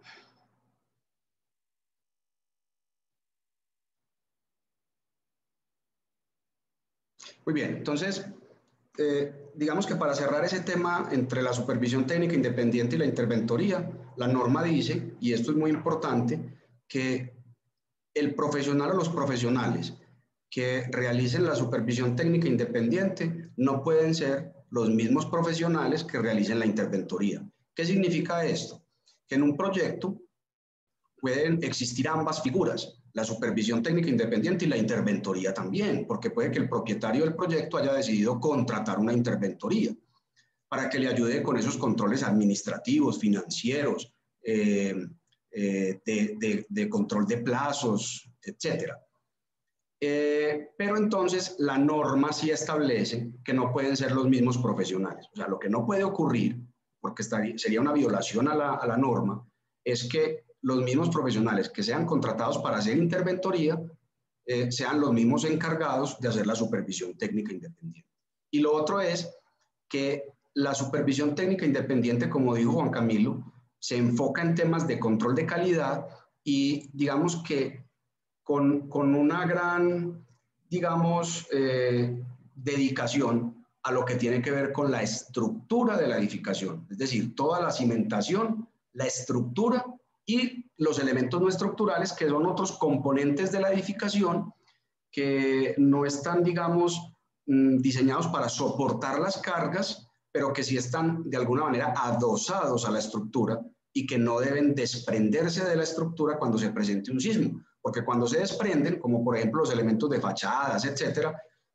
B: muy bien, entonces, eh, digamos que para cerrar ese tema entre la supervisión técnica independiente y la interventoría, la norma dice, y esto es muy importante, que el profesional o los profesionales que realicen la supervisión técnica independiente no pueden ser los mismos profesionales que realicen la interventoría. ¿Qué significa esto? Que en un proyecto pueden existir ambas figuras, la supervisión técnica independiente y la interventoría también, porque puede que el propietario del proyecto haya decidido contratar una interventoría para que le ayude con esos controles administrativos, financieros, eh, eh, de, de, de control de plazos, etcétera. Eh, pero entonces la norma sí establece que no pueden ser los mismos profesionales. O sea, lo que no puede ocurrir, porque estaría, sería una violación a la, a la norma, es que los mismos profesionales que sean contratados para hacer interventoría eh, sean los mismos encargados de hacer la supervisión técnica independiente. Y lo otro es que la supervisión técnica independiente, como dijo Juan Camilo, se enfoca en temas de control de calidad y digamos que con, con una gran, digamos, eh, dedicación a lo que tiene que ver con la estructura de la edificación, es decir, toda la cimentación, la estructura y los elementos no estructurales, que son otros componentes de la edificación que no están, digamos, diseñados para soportar las cargas, pero que sí están de alguna manera adosados a la estructura y que no deben desprenderse de la estructura cuando se presente un sismo, porque cuando se desprenden, como por ejemplo los elementos de fachadas, etcétera,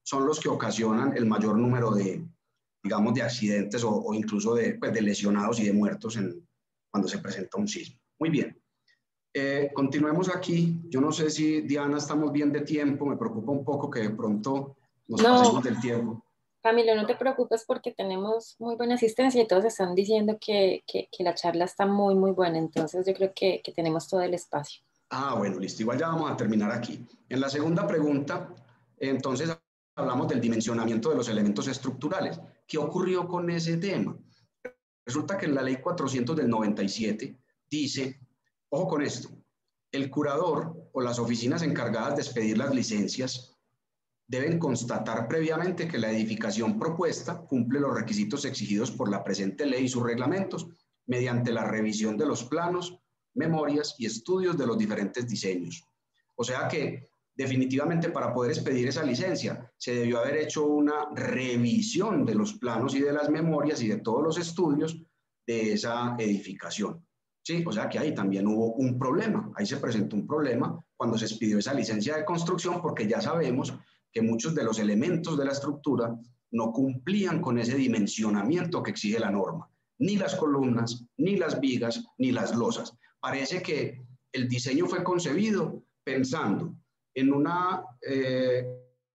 B: son los que ocasionan el mayor número de, digamos, de accidentes o, o incluso de, pues, de lesionados y de muertos en, cuando se presenta un sismo. Muy bien. Eh, continuemos aquí. Yo no sé si, Diana, estamos bien de tiempo. Me preocupa un poco que de pronto nos
A: No,
B: pasemos del tiempo.
A: Camilo, no te preocupes porque tenemos muy buena asistencia y todos están diciendo que, que, que la charla está muy, muy buena. Entonces yo creo que, que tenemos todo el espacio.
B: Ah, bueno, listo. Igual ya vamos a terminar aquí. En la segunda pregunta, entonces hablamos del dimensionamiento de los elementos estructurales. ¿Qué ocurrió con ese tema? Resulta que en la ley cuatrocientos del noventa y siete dice, ojo con esto, el curador o las oficinas encargadas de expedir las licencias deben constatar previamente que la edificación propuesta cumple los requisitos exigidos por la presente ley y sus reglamentos mediante la revisión de los planos, memorias y estudios de los diferentes diseños. O sea que definitivamente para poder expedir esa licencia se debió haber hecho una revisión de los planos y de las memorias y de todos los estudios de esa edificación. Sí, o sea que ahí también hubo un problema, ahí se presentó un problema cuando se expidió esa licencia de construcción porque ya sabemos que muchos de los elementos de la estructura no cumplían con ese dimensionamiento que exige la norma, ni las columnas, ni las vigas, ni las losas. Parece que el diseño fue concebido pensando en una eh,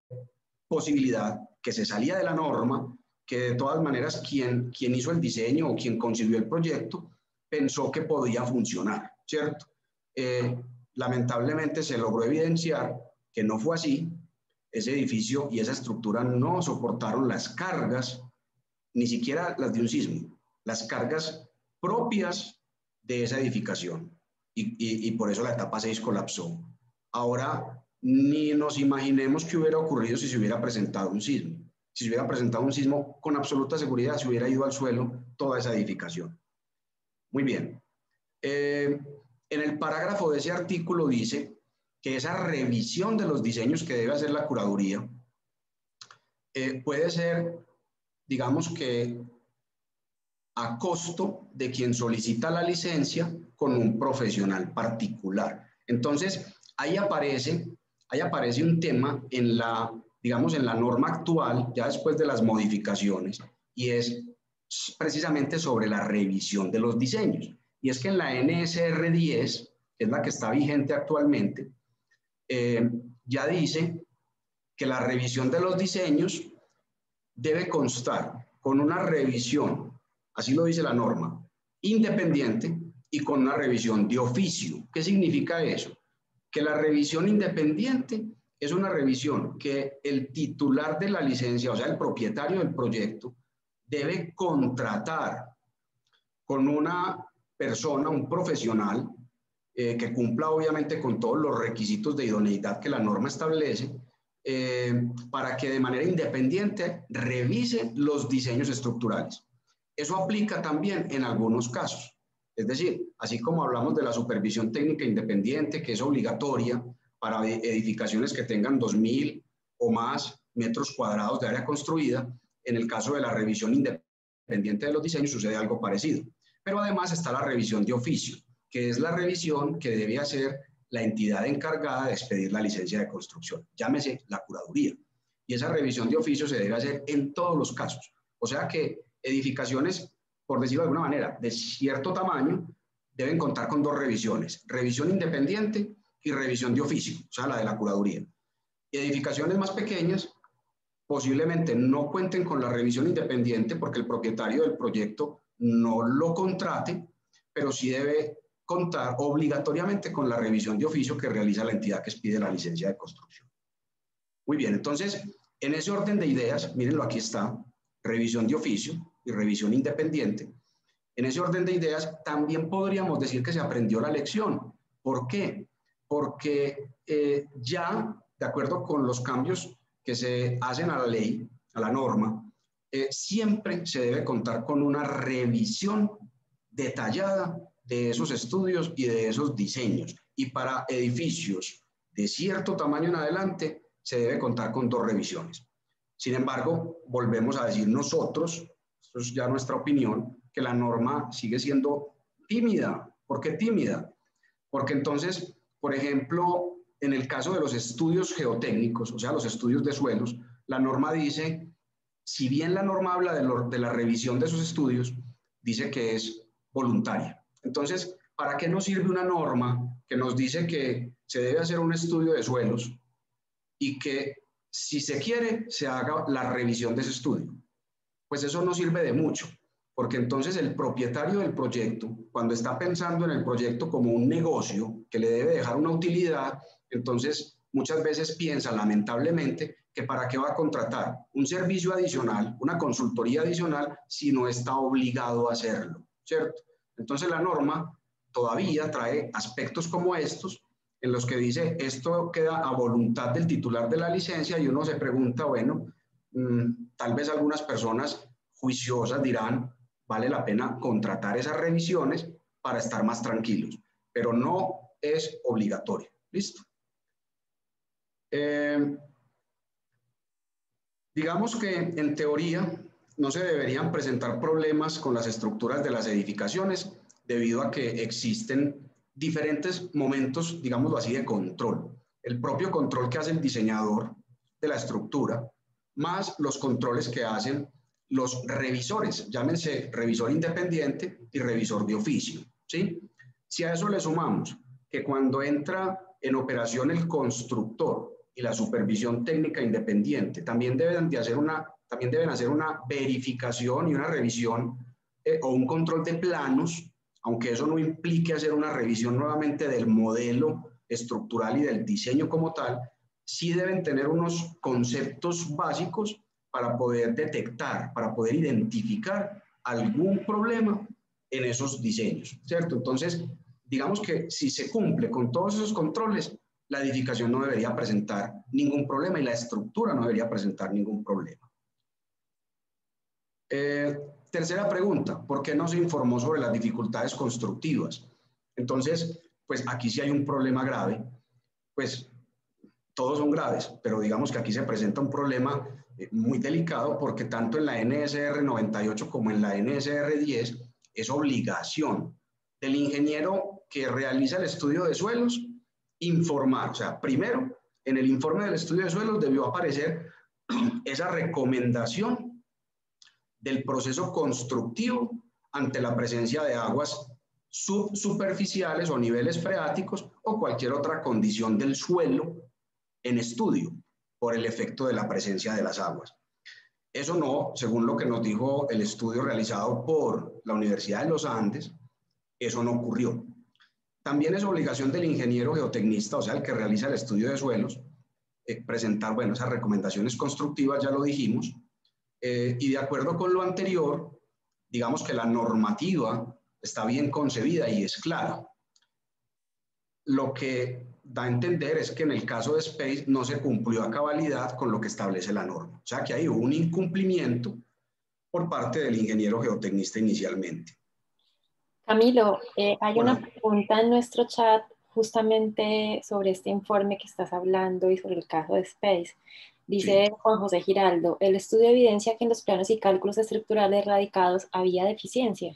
B: posibilidad que se salía de la norma, que de todas maneras quien, quien hizo el diseño o quien concibió el proyecto pensó que podía funcionar, ¿cierto? Eh, lamentablemente se logró evidenciar que no fue así. Ese edificio y esa estructura no soportaron las cargas, ni siquiera las de un sismo, las cargas propias de esa edificación. Y, y, y por eso la etapa seis colapsó. Ahora, ni nos imaginemos qué hubiera ocurrido si se hubiera presentado un sismo. Si se hubiera presentado un sismo, con absoluta seguridad se hubiera ido al suelo toda esa edificación. Muy bien. Eh, en el parágrafo de ese artículo dice que esa revisión de los diseños que debe hacer la curaduría eh, puede ser, digamos que, a costo de quien solicita la licencia con un profesional particular. Entonces, ahí aparece, ahí aparece un tema en la, digamos, en la norma actual, ya después de las modificaciones, y es precisamente sobre la revisión de los diseños. Y es que en la N S R diez, que es la que está vigente actualmente, eh, ya dice que la revisión de los diseños debe constar con una revisión, así lo dice la norma, independiente y con una revisión de oficio. ¿Qué significa eso? Que la revisión independiente es una revisión que el titular de la licencia, o sea, el propietario del proyecto, debe contratar con una persona, un profesional, eh, que cumpla obviamente con todos los requisitos de idoneidad que la norma establece, eh, para que de manera independiente revise los diseños estructurales. Eso aplica también en algunos casos. Es decir, así como hablamos de la supervisión técnica independiente, que es obligatoria para edificaciones que tengan dos mil o más metros cuadrados de área construida, en el caso de la revisión independiente de los diseños sucede algo parecido. Pero además está la revisión de oficio, que es la revisión que debe hacer la entidad encargada de expedir la licencia de construcción, llámese la curaduría. Y esa revisión de oficio se debe hacer en todos los casos. O sea que edificaciones, por decirlo de alguna manera, de cierto tamaño, deben contar con dos revisiones, revisión independiente y revisión de oficio, o sea, la de la curaduría. Y edificaciones más pequeñas posiblemente no cuenten con la revisión independiente porque el propietario del proyecto no lo contrate, pero sí debe contar obligatoriamente con la revisión de oficio que realiza la entidad que expide la licencia de construcción. Muy bien, entonces, en ese orden de ideas, mírenlo, aquí está, revisión de oficio y revisión independiente. En ese orden de ideas, también podríamos decir que se aprendió la lección. ¿Por qué? Porque eh, ya, de acuerdo con los cambios que se hacen a la ley, a la norma, eh, siempre se debe contar con una revisión detallada de esos estudios y de esos diseños. Y para edificios de cierto tamaño en adelante, se debe contar con dos revisiones. Sin embargo, volvemos a decir nosotros, esto es ya nuestra opinión, que la norma sigue siendo tímida. ¿Por qué tímida? Porque entonces, por ejemplo, en el caso de los estudios geotécnicos, o sea, los estudios de suelos, la norma dice, si bien la norma habla de, lo, de la revisión de esos estudios, dice que es voluntaria. Entonces, ¿para qué nos sirve una norma que nos dice que se debe hacer un estudio de suelos y que si se quiere se haga la revisión de ese estudio? Pues eso no sirve de mucho, porque entonces el propietario del proyecto, cuando está pensando en el proyecto como un negocio que le debe dejar una utilidad, entonces muchas veces piensa lamentablemente que para qué va a contratar un servicio adicional, una consultoría adicional, si no está obligado a hacerlo, ¿cierto? Entonces la norma todavía trae aspectos como estos, en los que dice esto queda a voluntad del titular de la licencia, y uno se pregunta, bueno, mmm, tal vez algunas personas juiciosas dirán, vale la pena contratar esas revisiones para estar más tranquilos, pero no es obligatorio. ¿Listo? Eh, digamos que en teoría no se deberían presentar problemas con las estructuras de las edificaciones debido a que existen diferentes momentos, digámoslo así, de control. El propio control que hace el diseñador de la estructura, más los controles que hacen los revisores, llámense revisor independiente y revisor de oficio, ¿sí? Si a eso le sumamos que cuando entra en operación el constructor y la supervisión técnica independiente, también deben, de hacer, una, también deben hacer una verificación y una revisión eh, o un control de planos, aunque eso no implique hacer una revisión nuevamente del modelo estructural y del diseño como tal, sí deben tener unos conceptos básicos para poder detectar, para poder identificar algún problema en esos diseños, ¿cierto? Entonces, digamos que si se cumple con todos esos controles, la edificación no debería presentar ningún problema y la estructura no debería presentar ningún problema. Eh, tercera pregunta, ¿por qué no se informó sobre las dificultades constructivas? Entonces, pues aquí sí hay un problema grave, pues todos son graves, pero digamos que aquí se presenta un problema eh, muy delicado porque tanto en la N S R noventa y ocho como en la N S R diez es obligación del ingeniero que realiza el estudio de suelos informar, o sea, primero en el informe del estudio de suelos debió aparecer esa recomendación del proceso constructivo ante la presencia de aguas subsuperficiales o niveles freáticos o cualquier otra condición del suelo en estudio por el efecto de la presencia de las aguas. Eso no, según lo que nos dijo el estudio realizado por la Universidad de los Andes, eso no ocurrió. También es obligación del ingeniero geotecnista, o sea, el que realiza el estudio de suelos, eh, presentar, bueno, esas recomendaciones constructivas, ya lo dijimos, eh, y de acuerdo con lo anterior, digamos que la normativa está bien concebida y es clara. Lo que da a entender es que en el caso de Space no se cumplió a cabalidad con lo que establece la norma. O sea que hay un incumplimiento por parte del ingeniero geotecnista inicialmente.
A: Camilo, eh, hay
B: bueno,
A: una pregunta en nuestro chat justamente sobre este informe que estás hablando y sobre el caso de Space. Dice sí. Juan José Giraldo, el estudio evidencia que en los planos y cálculos estructurales radicados había deficiencia.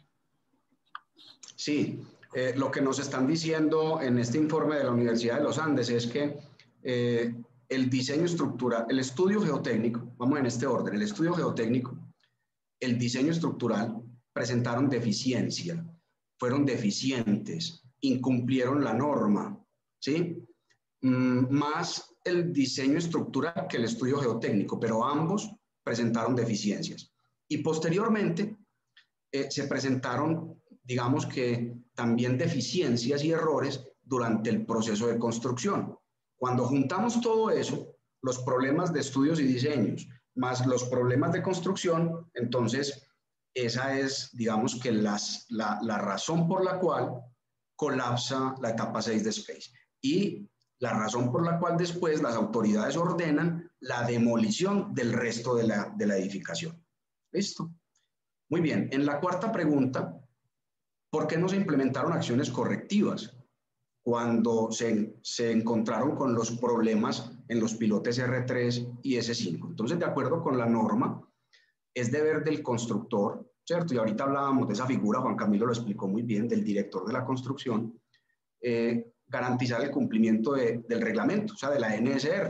B: Sí, eh, lo que nos están diciendo en este informe de la Universidad de los Andes es que eh, el diseño estructural, el estudio geotécnico, vamos en este orden, el estudio geotécnico, el diseño estructural presentaron deficiencia, fueron deficientes, incumplieron la norma, ¿sí? Mm, más el diseño estructural que el estudio geotécnico, pero ambos presentaron deficiencias. Y posteriormente eh, se presentaron, digamos que también deficiencias y errores durante el proceso de construcción. Cuando juntamos todo eso, los problemas de estudios y diseños, más los problemas de construcción, entonces esa es, digamos que las, la, la razón por la cual colapsa la etapa seis de Space. Y la razón por la cual después las autoridades ordenan la demolición del resto de la, de la edificación. ¿Listo? Muy bien. En la cuarta pregunta, ¿por qué no se implementaron acciones correctivas cuando se, se encontraron con los problemas en los pilotes R tres y S cinco? Entonces, de acuerdo con la norma, es deber del constructor, ¿cierto? Y ahorita hablábamos de esa figura, Juan Camilo lo explicó muy bien, del director de la construcción, eh, garantizar el cumplimiento de, del reglamento, o sea, de la N S R.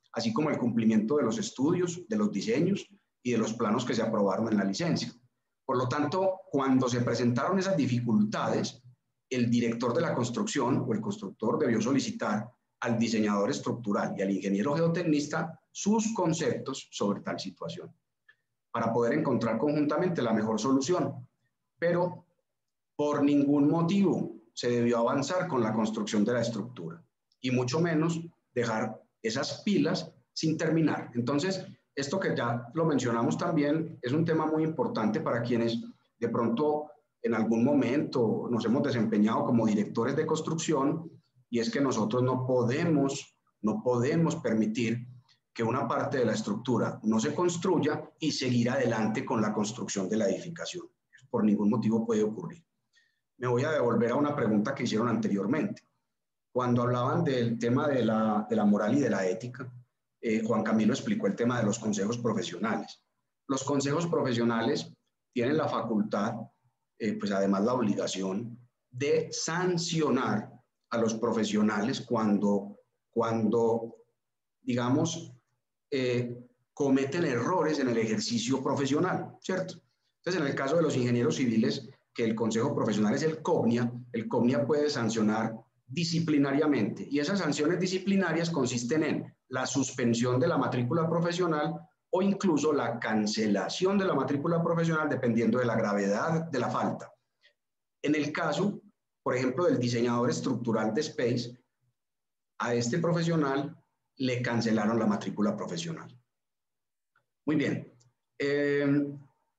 B: así como el cumplimiento de los estudios, de los diseños y de los planos que se aprobaron en la licencia. Por lo tanto, cuando se presentaron esas dificultades, el director de la construcción o el constructor debió solicitar al diseñador estructural y al ingeniero geotecnista sus conceptos sobre tal situación, para poder encontrar conjuntamente la mejor solución. Pero por ningún motivo se debió avanzar con la construcción de la estructura, y mucho menos dejar esas pilas sin terminar. Entonces, esto que ya lo mencionamos también es un tema muy importante para quienes de pronto en algún momento nos hemos desempeñado como directores de construcción, y es que nosotros no podemos, no podemos permitir que una parte de la estructura no se construya y seguir adelante con la construcción de la edificación. Por ningún motivo puede ocurrir. Me voy a devolver a una pregunta que hicieron anteriormente. Cuando hablaban del tema de la, de la moral y de la ética, eh, Juan Camilo explicó el tema de los consejos profesionales. Los consejos profesionales tienen la facultad, eh, pues además la obligación, de sancionar a los profesionales cuando, cuando digamos, eh, cometen errores en el ejercicio profesional, ¿cierto? Entonces, en el caso de los ingenieros civiles, que el consejo profesional es el COPNIA, el COPNIA puede sancionar disciplinariamente, y esas sanciones disciplinarias consisten en la suspensión de la matrícula profesional o incluso la cancelación de la matrícula profesional dependiendo de la gravedad de la falta. En el caso, por ejemplo, del diseñador estructural de Space, a este profesional le cancelaron la matrícula profesional. Muy bien. Eh,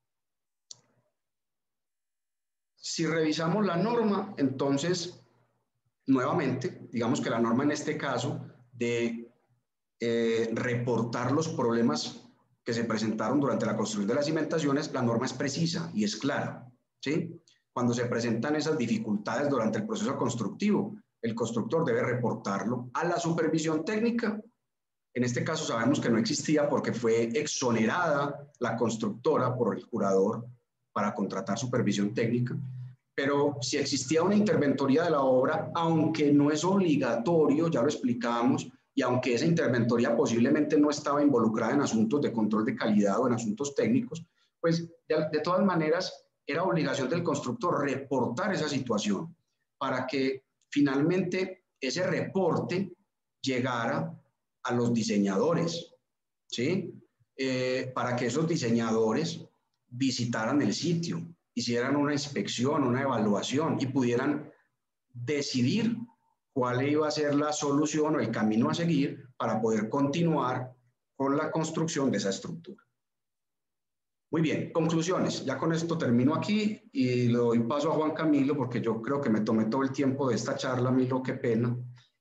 B: si revisamos la norma, entonces, nuevamente, digamos que la norma en este caso de eh, reportar los problemas que se presentaron durante la construcción de las cimentaciones, la norma es precisa y es clara, ¿sí? Cuando se presentan esas dificultades durante el proceso constructivo, el constructor debe reportarlo a la supervisión técnica. En este caso sabemos que no existía porque fue exonerada la constructora por el curador para contratar supervisión técnica. Pero si existía una interventoría de la obra, aunque no es obligatorio, ya lo explicamos, y aunque esa interventoría posiblemente no estaba involucrada en asuntos de control de calidad o en asuntos técnicos, pues de, de todas maneras era obligación del constructor reportar esa situación para que finalmente ese reporte llegara a los diseñadores, ¿sí? Eh, para que esos diseñadores visitaran el sitio, hicieran una inspección, una evaluación y pudieran decidir cuál iba a ser la solución o el camino a seguir para poder continuar con la construcción de esa estructura. Muy bien, conclusiones. Ya con esto termino aquí y le doy paso a Juan Camilo porque yo creo que me tomé todo el tiempo de esta charla, Milo, qué pena.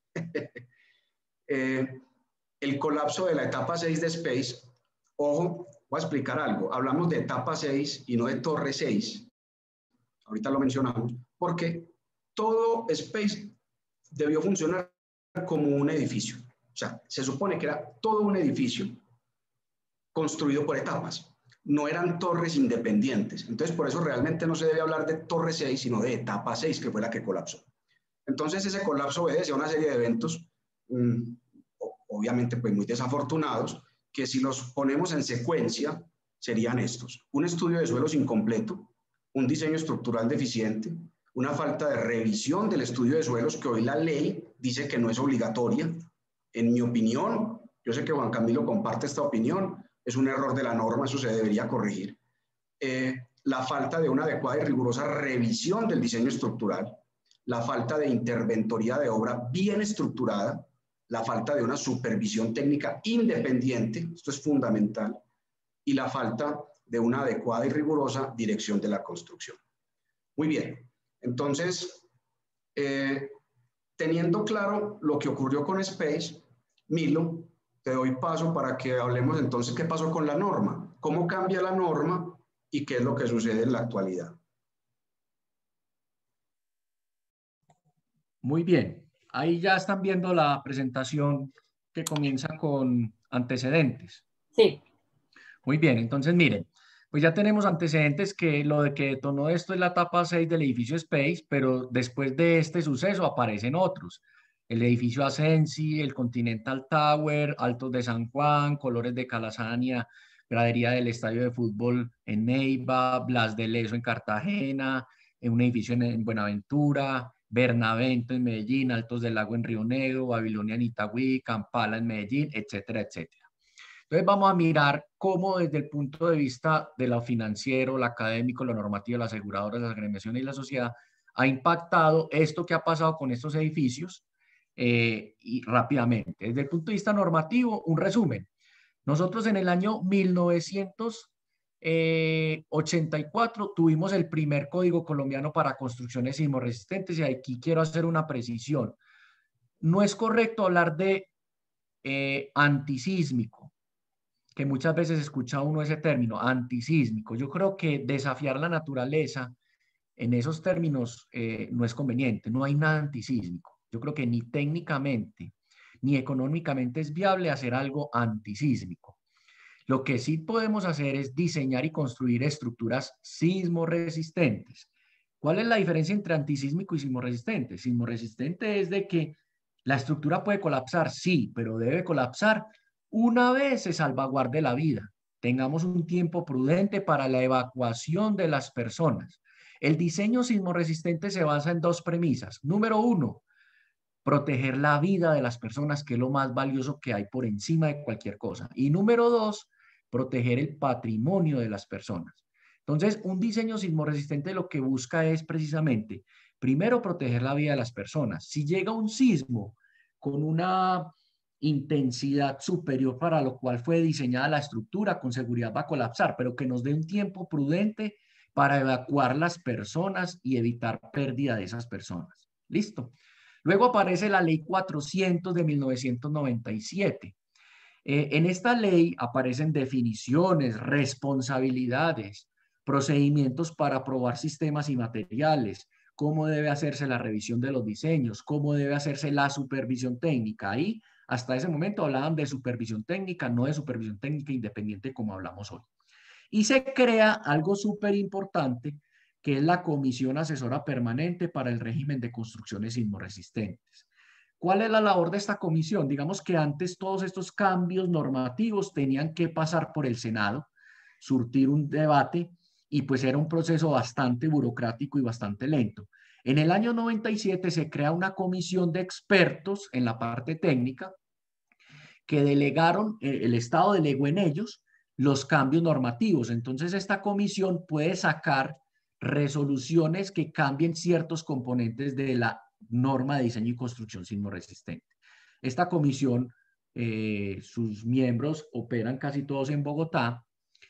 B: eh, el colapso de la etapa seis de Space, ojo, voy a explicar algo. Hablamos de etapa seis y no de torre seis. Ahorita lo mencionamos, porque todo Space debió funcionar como un edificio. O sea, se supone que era todo un edificio construido por etapas. No eran torres independientes. Entonces, por eso realmente no se debe hablar de torre seis, sino de etapa seis, que fue la que colapsó. Entonces, ese colapso obedece a una serie de eventos, mmm, obviamente pues muy desafortunados, que si los ponemos en secuencia, serían estos. Un estudio de suelos incompleto, un diseño estructural deficiente, una falta de revisión del estudio de suelos, que hoy la ley dice que no es obligatoria. En mi opinión, yo sé que Juan Camilo comparte esta opinión, es un error de la norma, eso se debería corregir. Eh, la falta de una adecuada y rigurosa revisión del diseño estructural, la falta de interventoría de obra bien estructurada, la falta de una supervisión técnica independiente, esto es fundamental, y la falta de una adecuada y rigurosa dirección de la construcción. Muy bien, entonces, eh, teniendo claro lo que ocurrió con Space, Milo, te doy paso para que hablemos entonces qué pasó con la norma, cómo cambia la norma y qué es lo que sucede en la actualidad.
C: Muy bien, ahí ya están viendo la presentación que comienza con antecedentes.
A: Sí.
C: Muy bien, entonces miren, pues ya tenemos antecedentes que lo de que detonó esto es la etapa seis del edificio Space, pero después de este suceso aparecen otros. el edificio Ascensi, el Continental Tower, Altos de San Juan, Colores de Calasanía, gradería del estadio de fútbol en Neiva, Blas de Lezo en Cartagena, en un edificio en, en Buenaventura, Bernavento en Medellín, Altos del Lago en Río Negro, Babilonia en Itagüí, Kampala en Medellín, etcétera, etcétera. Entonces vamos a mirar cómo desde el punto de vista de lo financiero, lo académico, lo normativo, las aseguradoras, las agremiaciones y la sociedad, ha impactado esto que ha pasado con estos edificios eh, y rápidamente. Desde el punto de vista normativo, un resumen. Nosotros en el año mil novecientos ochenta y cuatro tuvimos el primer código colombiano para construcciones sismorresistentes y aquí quiero hacer una precisión. No es correcto hablar de eh, antisísmico, que muchas veces escucha uno ese término, antisísmico. Yo creo que desafiar la naturaleza en esos términos eh, no es conveniente, no hay nada antisísmico. Yo creo que ni técnicamente ni económicamente es viable hacer algo antisísmico. Lo que sí podemos hacer es diseñar y construir estructuras sismoresistentes. ¿Cuál es la diferencia entre antisísmico y sismoresistente? Sismoresistente es de que la estructura puede colapsar, sí, pero debe colapsar una vez se salvaguarde la vida. Tengamos un tiempo prudente para la evacuación de las personas. El diseño sismoresistente se basa en dos premisas. Número uno, proteger la vida de las personas, que es lo más valioso que hay por encima de cualquier cosa. Y número dos, proteger el patrimonio de las personas. Entonces, un diseño sismoresistente lo que busca es precisamente, primero, proteger la vida de las personas. Si llega un sismo con una intensidad superior para lo cual fue diseñada la estructura, con seguridad va a colapsar, pero que nos dé un tiempo prudente para evacuar las personas y evitar pérdida de esas personas. ¿Listo? Luego aparece la ley cuatrocientos de mil novecientos noventa y siete. Eh, en esta ley aparecen definiciones, responsabilidades, procedimientos para aprobar sistemas y materiales, cómo debe hacerse la revisión de los diseños, cómo debe hacerse la supervisión técnica. Ahí, hasta ese momento, hablaban de supervisión técnica, no de supervisión técnica independiente como hablamos hoy. Y se crea algo súper importante, que es la Comisión Asesora Permanente para el Régimen de Construcciones Sismorresistentes. ¿Cuál es la labor de esta comisión? Digamos que antes todos estos cambios normativos tenían que pasar por el Senado, surtir un debate, y pues era un proceso bastante burocrático y bastante lento. En el año noventa y siete se crea una comisión de expertos en la parte técnica que delegaron, eh, el Estado delegó en ellos los cambios normativos. Entonces esta comisión puede sacar resoluciones que cambien ciertos componentes de la norma de diseño y construcción sismorresistente. Esta comisión, eh, sus miembros operan casi todos en Bogotá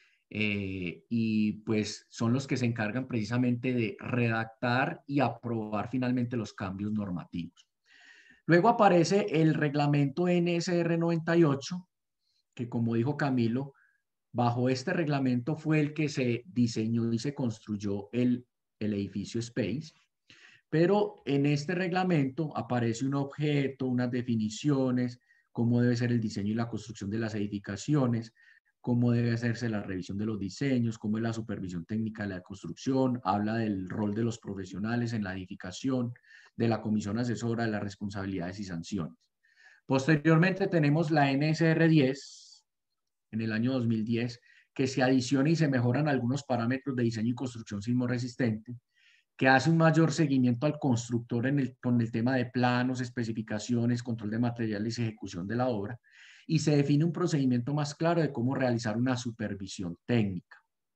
C: eh, y pues son los que se encargan precisamente de redactar y aprobar finalmente los cambios normativos. Luego aparece el reglamento N S R noventa y ocho, que como dijo Camilo, bajo este reglamento fue el que se diseñó y se construyó el, el edificio Space, pero en este reglamento aparece un objeto, unas definiciones, cómo debe ser el diseño y la construcción de las edificaciones, cómo debe hacerse la revisión de los diseños, cómo es la supervisión técnica de la construcción, habla del rol de los profesionales en la edificación, de la comisión asesora, de las responsabilidades y sanciones. Posteriormente tenemos la N S R diez, en el año dos mil diez, que se adiciona y se mejoran algunos parámetros de diseño y construcción sismorresistente, que hace un mayor seguimiento al constructor en el, con el tema de planos, especificaciones, control de materiales y ejecución de la obra, y se define un procedimiento más claro de cómo realizar una supervisión técnica.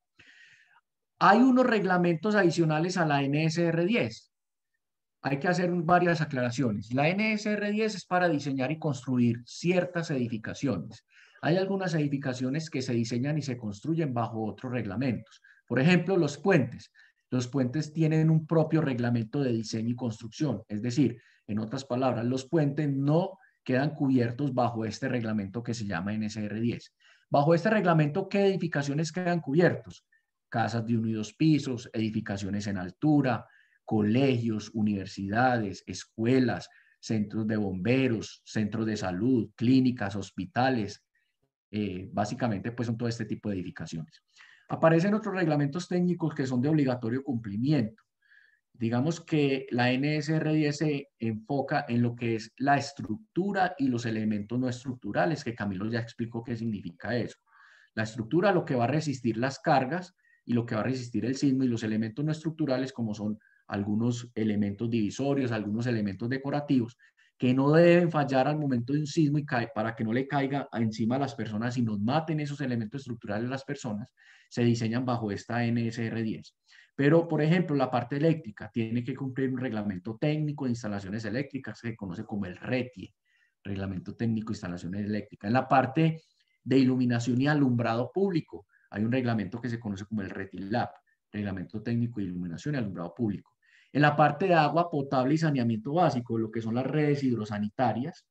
C: Hay unos reglamentos adicionales a la N S R diez. Hay que hacer varias aclaraciones. La N S R diez es para diseñar y construir ciertas edificaciones. Hay algunas edificaciones que se diseñan y se construyen bajo otros reglamentos. Por ejemplo, los puentes. Los puentes tienen un propio reglamento de diseño y construcción. Es decir, en otras palabras, los puentes no quedan cubiertos bajo este reglamento que se llama N S R diez. Bajo este reglamento, ¿qué edificaciones quedan cubiertos? Casas de uno y dos pisos, edificaciones en altura, colegios, universidades, escuelas, centros de bomberos, centros de salud, clínicas, hospitales. Eh, básicamente, pues son todo este tipo de edificaciones. Aparecen otros reglamentos técnicos que son de obligatorio cumplimiento. Digamos que la N S R diez se enfoca en lo que es la estructura y los elementos no estructurales, que Camilo ya explicó qué significa eso. La estructura, lo que va a resistir las cargas y lo que va a resistir el sismo, y los elementos no estructurales, como son algunos elementos divisorios, algunos elementos decorativos, que no deben fallar al momento de un sismo y cae, para que no le caiga encima a las personas y nos maten esos elementos estructurales a las personas, se diseñan bajo esta N S R diez. Pero, por ejemplo, la parte eléctrica tiene que cumplir un reglamento técnico de instalaciones eléctricas que se conoce como el RETIE, Reglamento Técnico de Instalaciones Eléctricas. En la parte de iluminación y alumbrado público hay un reglamento que se conoce como el RETILAP, Reglamento Técnico de Iluminación y Alumbrado Público. En la parte de agua potable y saneamiento básico, lo que son las redes hidrosanitarias,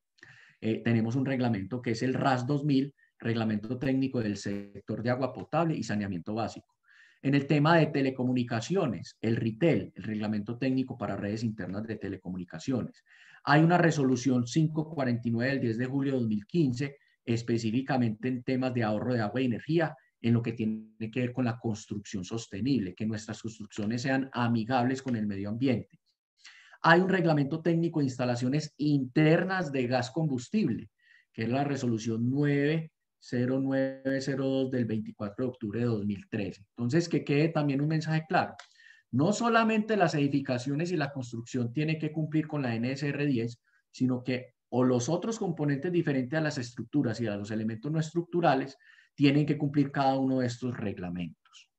C: eh, tenemos un reglamento que es el R A S dos mil, Reglamento Técnico del Sector de Agua Potable y Saneamiento Básico. En el tema de telecomunicaciones, el RITEL, el Reglamento Técnico para Redes Internas de Telecomunicaciones. Hay una resolución quinientos cuarenta y nueve del diez de julio de dos mil quince, específicamente en temas de ahorro de agua y energía, en lo que tiene que ver con la construcción sostenible, que nuestras construcciones sean amigables con el medio ambiente. Hay un reglamento técnico de instalaciones internas de gas combustible, que es la resolución nueve cero nueve cero dos del veinticuatro de octubre de dos mil trece. Entonces, que quede también un mensaje claro. No solamente las edificaciones y la construcción tienen que cumplir con la N S R diez, sino que o los otros componentes diferentes a las estructuras y a los elementos no estructurales tienen que cumplir cada uno de estos reglamentos.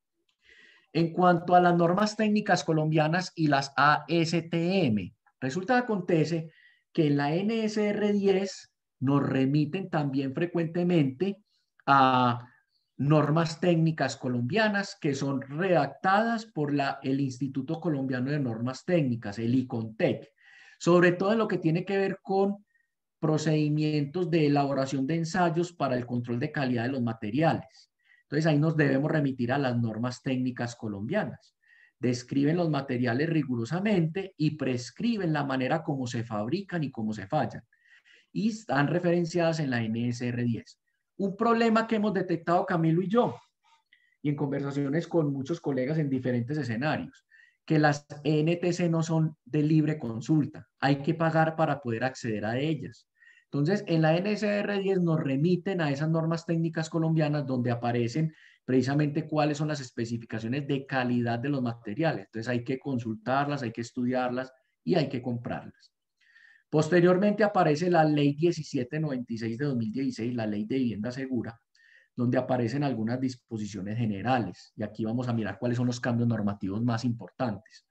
C: En cuanto a las normas técnicas colombianas y las A S T M, resulta que acontece que en la N S R diez nos remiten también frecuentemente a normas técnicas colombianas que son redactadas por la, el Instituto Colombiano de Normas Técnicas, el ICONTEC, sobre todo en lo que tiene que ver con procedimientos de elaboración de ensayos para el control de calidad de los materiales. Entonces ahí nos debemos remitir a las normas técnicas colombianas. Describen los materiales rigurosamente y prescriben la manera como se fabrican y cómo se fallan. Y están referenciadas en la N S R diez. Un problema que hemos detectado Camilo y yo, y en conversaciones con muchos colegas en diferentes escenarios, que las N T C no son de libre consulta, hay que pagar para poder acceder a ellas. Entonces, en la N S R diez nos remiten a esas normas técnicas colombianas donde aparecen precisamente cuáles son las especificaciones de calidad de los materiales. Entonces, hay que consultarlas, hay que estudiarlas y hay que comprarlas. Posteriormente aparece la Ley diecisiete noventa y seis de dos mil dieciséis, la Ley de Vivienda Segura, donde aparecen algunas disposiciones generales. Y aquí vamos a mirar cuáles son los cambios normativos más importantes.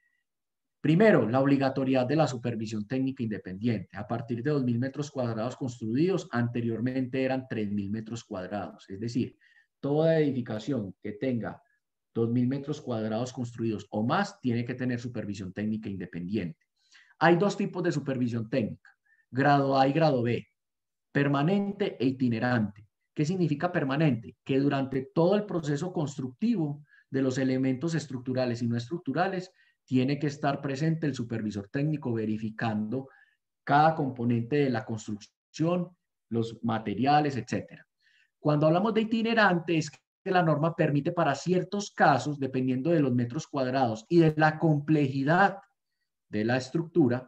C: Primero, la obligatoriedad de la supervisión técnica independiente. A partir de dos mil metros cuadrados construidos, anteriormente eran tres mil metros cuadrados. Es decir, toda edificación que tenga dos mil metros cuadrados construidos o más tiene que tener supervisión técnica independiente. Hay dos tipos de supervisión técnica, grado A y grado B, permanente e itinerante. ¿Qué significa permanente? Que durante todo el proceso constructivo de los elementos estructurales y no estructurales tiene que estar presente el supervisor técnico verificando cada componente de la construcción, los materiales, etcétera. Cuando hablamos de itinerante es que la norma permite para ciertos casos, dependiendo de los metros cuadrados y de la complejidad de la estructura,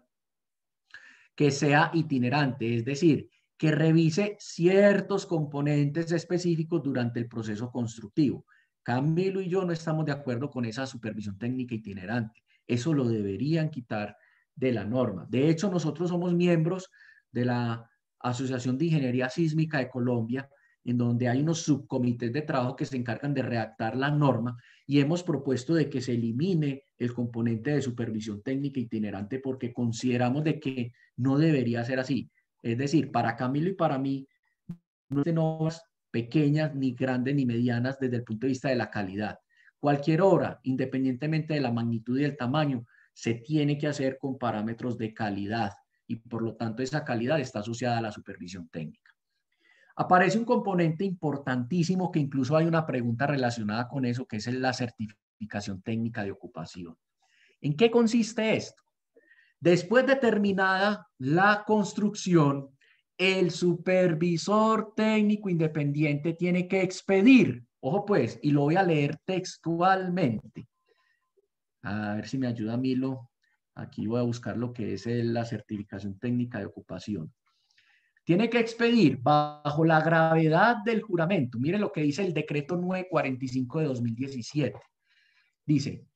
C: que sea itinerante, es decir, que revise ciertos componentes específicos durante el proceso constructivo. Camilo y yo no estamos de acuerdo con esa supervisión técnica itinerante. Eso lo deberían quitar de la norma. De hecho, nosotros somos miembros de la Asociación de Ingeniería Sísmica de Colombia, en donde hay unos subcomités de trabajo que se encargan de redactar la norma y hemos propuesto de que se elimine el componente de supervisión técnica itinerante porque consideramos de que no debería ser así. Es decir, para Camilo y para mí, no son normas pequeñas, ni grandes, ni medianas desde el punto de vista de la calidad. Cualquier obra, independientemente de la magnitud y el tamaño, se tiene que hacer con parámetros de calidad y por lo tanto esa calidad está asociada a la supervisión técnica. Aparece un componente importantísimo que incluso hay una pregunta relacionada con eso, que es la certificación técnica de ocupación. ¿En qué consiste esto? Después de terminada la construcción, el supervisor técnico independiente tiene que expedir, ojo pues, y lo voy a leer textualmente, A ver si me ayuda Milo. Aquí voy a buscar lo que es la certificación técnica de ocupación. Tiene que expedir bajo la gravedad del juramento. Miren lo que dice el decreto novecientos cuarenta y cinco de dos mil diecisiete. Dice,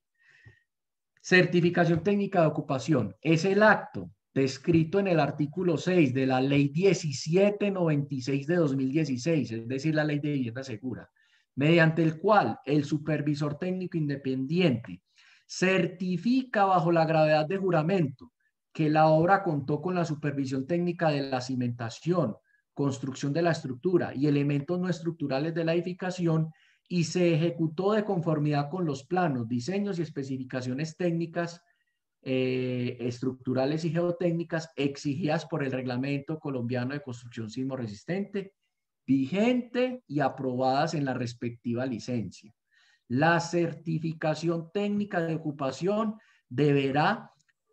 C: certificación técnica de ocupación es el acto descrito en el artículo seis de la ley diecisiete noventa y seis de dos mil dieciséis, es decir, la ley de vivienda segura, mediante el cual el supervisor técnico independiente certifica bajo la gravedad de juramento que la obra contó con la supervisión técnica de la cimentación, construcción de la estructura y elementos no estructurales de la edificación y se ejecutó de conformidad con los planos, diseños y especificaciones técnicas, eh, estructurales y geotécnicas exigidas por el Reglamento Colombiano de Construcción Sismo Resistente, vigente y aprobadas en la respectiva licencia. La certificación técnica de ocupación deberá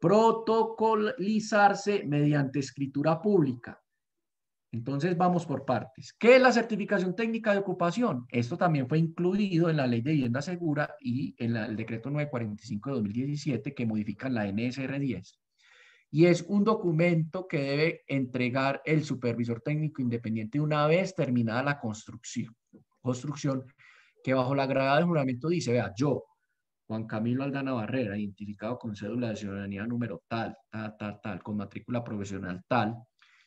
C: protocolizarse mediante escritura pública. Entonces vamos por partes. ¿Qué es la certificación técnica de ocupación? Esto también fue incluido en la Ley de Vivienda Segura y en la, el decreto novecientos cuarenta y cinco de dos mil diecisiete que modifican la N S R diez. Y es un documento que debe entregar el supervisor técnico independiente una vez terminada la construcción. Construcción que bajo la gravedad del juramento dice, vea, yo, Juan Camilo Aldana Barrera, identificado con cédula de ciudadanía número tal, tal, tal, tal, con matrícula profesional tal,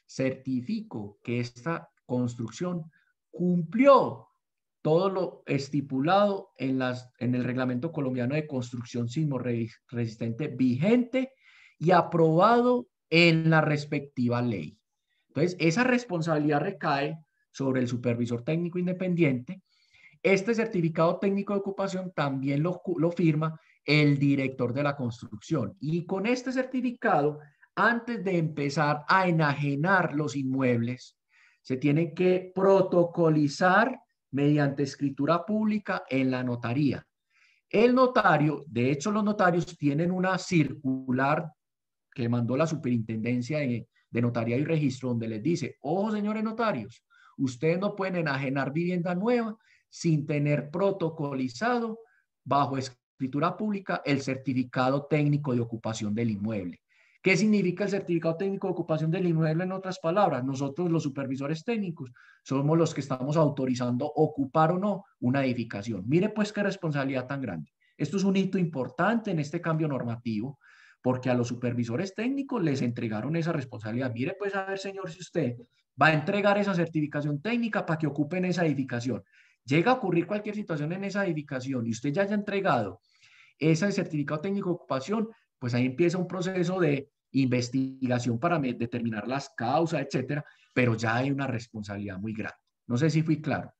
C: certifico que esta construcción cumplió todo lo estipulado en, las, en el Reglamento Colombiano de Construcción Sismo Resistente vigente y aprobado en la respectiva ley. Entonces, esa responsabilidad recae sobre el supervisor técnico independiente. Este certificado técnico de ocupación también lo, lo firma el director de la construcción. Y con este certificado, antes de empezar a enajenar los inmuebles, se tienen que protocolizar mediante escritura pública en la notaría. El notario, de hecho los notarios tienen una circular que mandó la Superintendencia de, de Notaría y Registro, donde les dice, ojo señores notarios, ustedes no pueden enajenar vivienda nueva sin tener protocolizado bajo escritura pública el certificado técnico de ocupación del inmueble. ¿Qué significa el certificado técnico de ocupación del inmueble? En otras palabras, nosotros los supervisores técnicos somos los que estamos autorizando ocupar o no una edificación. Mire pues qué responsabilidad tan grande. Esto es un hito importante en este cambio normativo porque a los supervisores técnicos les entregaron esa responsabilidad. Mire pues a ver señor si usted va a entregar esa certificación técnica para que ocupen esa edificación. Llega a ocurrir cualquier situación en esa edificación y usted ya haya entregado ese certificado técnico de ocupación, pues ahí empieza un proceso de investigación para determinar las causas, etcétera, pero ya hay una responsabilidad muy grande. No sé si fui claro.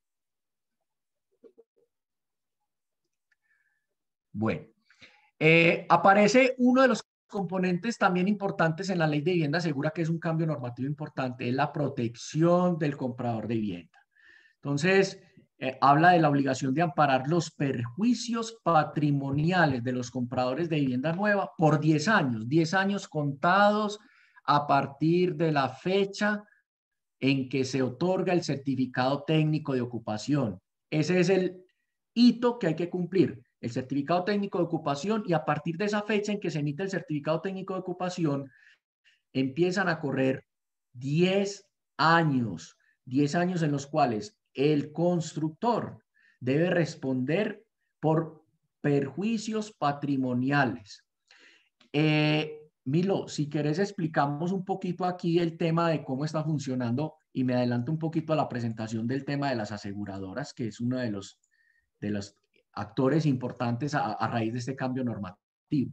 C: Bueno, eh, aparece uno de los componentes también importantes en la Ley de Vivienda Segura, que es un cambio normativo importante, es la protección del comprador de vivienda. Entonces, Eh, habla de la obligación de amparar los perjuicios patrimoniales de los compradores de vivienda nueva por diez años, diez años contados a partir de la fecha en que se otorga el certificado técnico de ocupación. Ese es el hito que hay que cumplir, el certificado técnico de ocupación, y a partir de esa fecha en que se emite el certificado técnico de ocupación, empiezan a correr diez años, diez años en los cuales el constructor debe responder por perjuicios patrimoniales. Eh, Milo, si querés explicamos un poquito aquí el tema de cómo está funcionando y me adelanto un poquito a la presentación del tema de las aseguradoras, que es uno de los, de los actores importantes a, a raíz de este cambio normativo.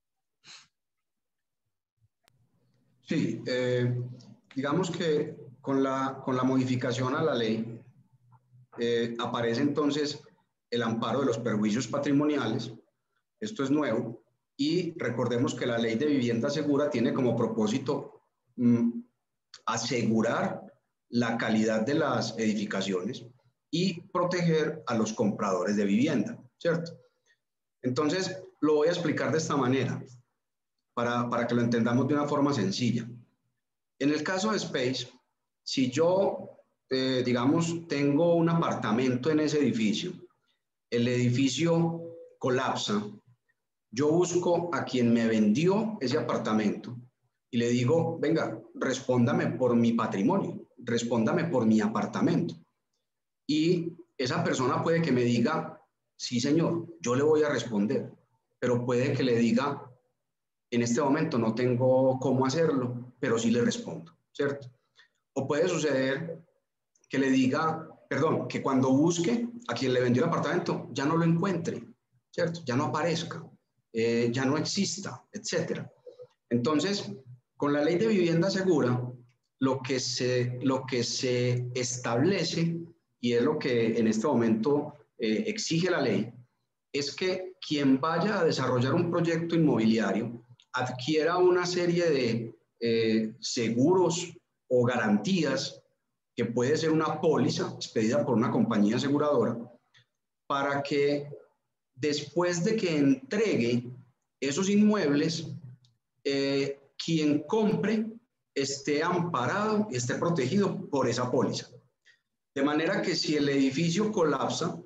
B: Sí, eh, digamos que con la, con la modificación a la ley, Eh, aparece entonces el amparo de los perjuicios patrimoniales. Esto es nuevo y recordemos que la Ley de Vivienda Segura tiene como propósito mmm, asegurar la calidad de las edificaciones y proteger a los compradores de vivienda, ¿cierto? Entonces, lo voy a explicar de esta manera para, para que lo entendamos de una forma sencilla. En el caso de Space, si yo Eh, digamos, tengo un apartamento en ese edificio, el edificio colapsa, yo busco a quien me vendió ese apartamento y le digo, venga, respóndame por mi patrimonio, respóndame por mi apartamento. Y esa persona puede que me diga, sí señor, yo le voy a responder, pero puede que le diga, en este momento no tengo cómo hacerlo, pero sí le respondo, ¿cierto? O puede suceder que le diga, perdón, que cuando busque a quien le vendió el apartamento ya no lo encuentre, ¿cierto? Ya no aparezca, eh, ya no exista, etcétera. Entonces, con la ley de vivienda segura, lo que se, lo que se establece, y es lo que en este momento eh, exige la ley, es que quien vaya a desarrollar un proyecto inmobiliario adquiera una serie de eh, seguros o garantías, que puede ser una póliza expedida por una compañía aseguradora, para que después de que entregue esos inmuebles, eh, quien compre esté amparado y esté protegido por esa póliza. De manera que si el edificio colapsa,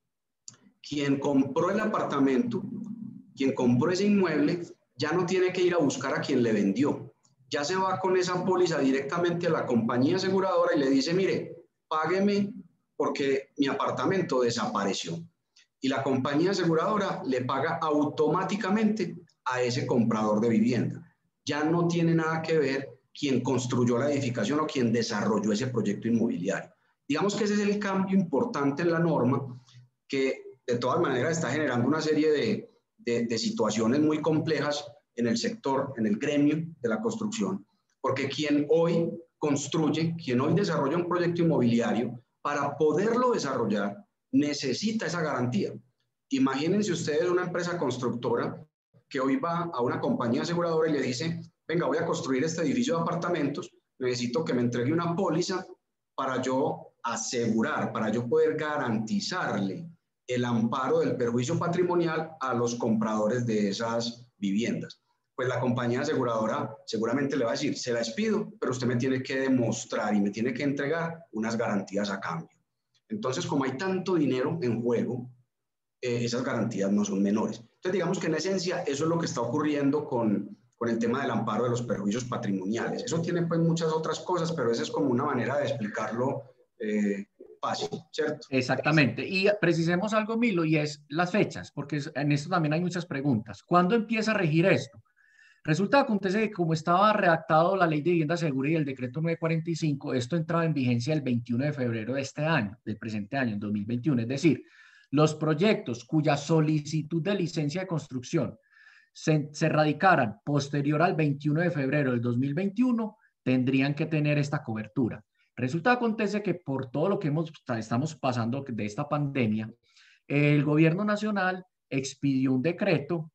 B: quien compró el apartamento, quien compró ese inmueble, ya no tiene que ir a buscar a quien le vendió. Ya se va con esa póliza directamente a la compañía aseguradora y le dice, mire, págueme porque mi apartamento desapareció. Y la compañía aseguradora le paga automáticamente a ese comprador de vivienda. Ya no tiene nada que ver quien construyó la edificación o quien desarrolló ese proyecto inmobiliario. Digamos que ese es el cambio importante en la norma, que de todas maneras está generando una serie de, de, de situaciones muy complejas en el sector, en el gremio de la construcción, porque quien hoy construye, quien hoy desarrolla un proyecto inmobiliario, para poderlo desarrollar, necesita esa garantía. Imagínense ustedes una empresa constructora que hoy va a una compañía aseguradora y le dice, venga, voy a construir este edificio de apartamentos, necesito que me entregue una póliza para yo asegurar, para yo poder garantizarle el amparo del perjuicio patrimonial a los compradores de esas viviendas. Pues la compañía aseguradora seguramente le va a decir, se la despido, pero usted me tiene que demostrar y me tiene que entregar unas garantías a cambio. Entonces, como hay tanto dinero en juego, eh, esas garantías no son menores. Entonces, digamos que en esencia eso es lo que está ocurriendo con, con el tema del amparo de los perjuicios patrimoniales. Eso tiene pues muchas otras cosas, pero esa es como una manera de explicarlo eh, fácil, ¿cierto?
C: Exactamente. Y precisemos algo, Milo, y es las fechas, porque en esto también hay muchas preguntas. ¿Cuándo empieza a regir esto? Resulta que acontece que como estaba redactado la Ley de Vivienda Segura y el Decreto novecientos cuarenta y cinco, esto entraba en vigencia el veintiuno de febrero de este año, del presente año, en dos mil veintiuno. Es decir, los proyectos cuya solicitud de licencia de construcción se, se radicaran posterior al veintiuno de febrero del dos mil veintiuno tendrían que tener esta cobertura. Resulta que acontece que por todo lo que hemos, estamos pasando de esta pandemia, el gobierno nacional expidió un decreto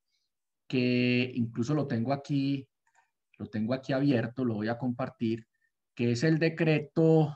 C: que incluso lo tengo aquí, lo tengo aquí abierto, lo voy a compartir, que es el decreto,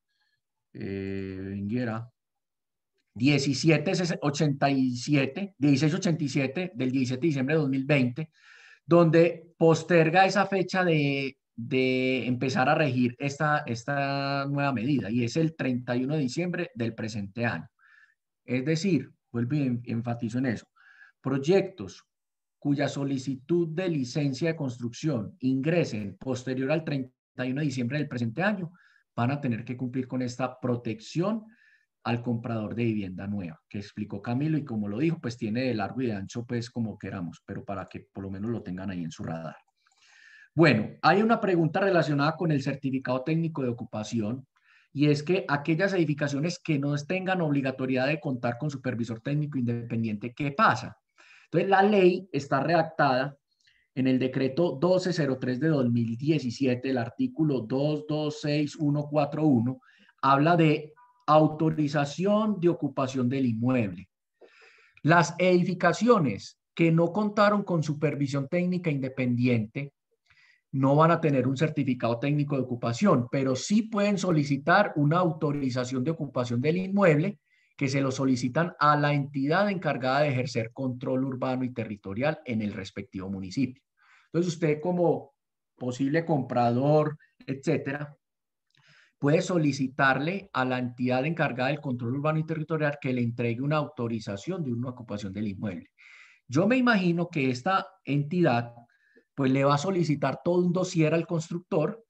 C: eh, venguera, diecisiete ochenta y siete, dieciséis ochenta y siete del diecisiete de diciembre de dos mil veinte, donde posterga esa fecha de, de empezar a regir esta, esta nueva medida, y es el treinta y uno de diciembre del presente año. Es decir, vuelvo y enfatizo en eso, proyectos cuya solicitud de licencia de construcción ingresen posterior al treinta y uno de diciembre del presente año, van a tener que cumplir con esta protección al comprador de vivienda nueva, que explicó Camilo, y como lo dijo, pues tiene de largo y de ancho, pues como queramos, pero para que por lo menos lo tengan ahí en su radar. Bueno, hay una pregunta relacionada con el certificado técnico de ocupación, y es que aquellas edificaciones que no tengan obligatoriedad de contar con supervisor técnico independiente, ¿qué pasa? Entonces, la ley está redactada en el decreto doce cero tres de dos mil diecisiete, el artículo dos dos seis uno cuatro uno, habla de autorización de ocupación del inmueble. Las edificaciones que no contaron con supervisión técnica independiente no van a tener un certificado técnico de ocupación, pero sí pueden solicitar una autorización de ocupación del inmueble, que se lo solicitan a la entidad encargada de ejercer control urbano y territorial en el respectivo municipio. Entonces, usted como posible comprador, etcétera, puede solicitarle a la entidad encargada del control urbano y territorial que le entregue una autorización de una ocupación del inmueble. Yo me imagino que esta entidad pues le va a solicitar todo un dossier al constructor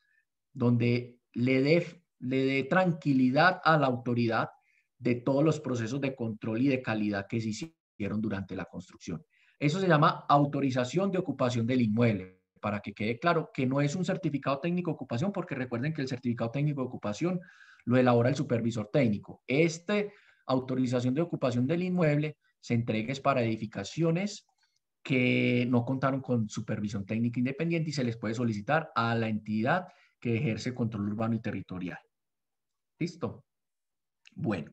C: donde le dé, le dé tranquilidad a la autoridad de todos los procesos de control y de calidad que se hicieron durante la construcción. Eso se llama autorización de ocupación del inmueble, para que quede claro que no es un certificado técnico de ocupación, porque recuerden que el certificado técnico de ocupación lo elabora el supervisor técnico. Esta autorización de ocupación del inmueble se entrega para edificaciones que no contaron con supervisión técnica independiente y se les puede solicitar a la entidad que ejerce control urbano y territorial. ¿Listo? Bueno,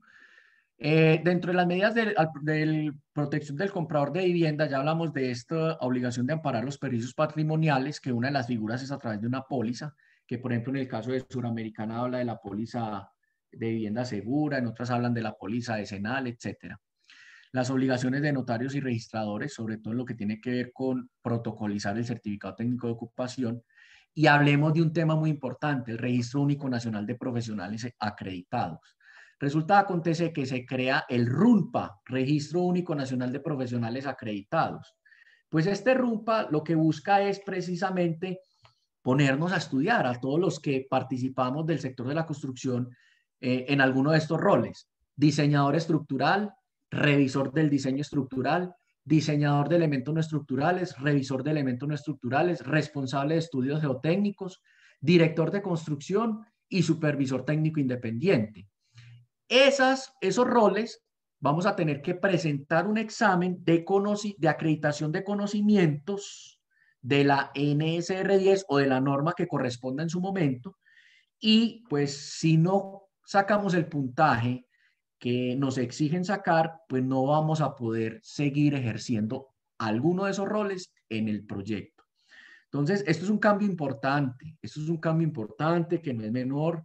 C: eh, dentro de las medidas de, de protección del comprador de vivienda, ya hablamos de esta obligación de amparar los perjuicios patrimoniales, que una de las figuras es a través de una póliza, que por ejemplo en el caso de Suramericana habla de la póliza de vivienda segura, en otras hablan de la póliza decenal, etcétera. Las obligaciones de notarios y registradores, sobre todo en lo que tiene que ver con protocolizar el certificado técnico de ocupación. Y hablemos de un tema muy importante, el Registro Único Nacional de Profesionales Acreditados. Resulta, acontece que se crea el RUNPA, Registro Único Nacional de Profesionales Acreditados. Pues este RUNPA lo que busca es precisamente ponernos a estudiar a todos los que participamos del sector de la construcción eh, en alguno de estos roles. Diseñador estructural, revisor del diseño estructural, diseñador de elementos no estructurales, revisor de elementos no estructurales, responsable de estudios geotécnicos, director de construcción y supervisor técnico independiente. Esas, esos roles vamos a tener que presentar un examen de, de acreditación de conocimientos de la N S R diez o de la norma que corresponda en su momento, y pues si no sacamos el puntaje que nos exigen sacar, pues no vamos a poder seguir ejerciendo alguno de esos roles en el proyecto. Entonces, esto es un cambio importante, esto es un cambio importante que no es menor.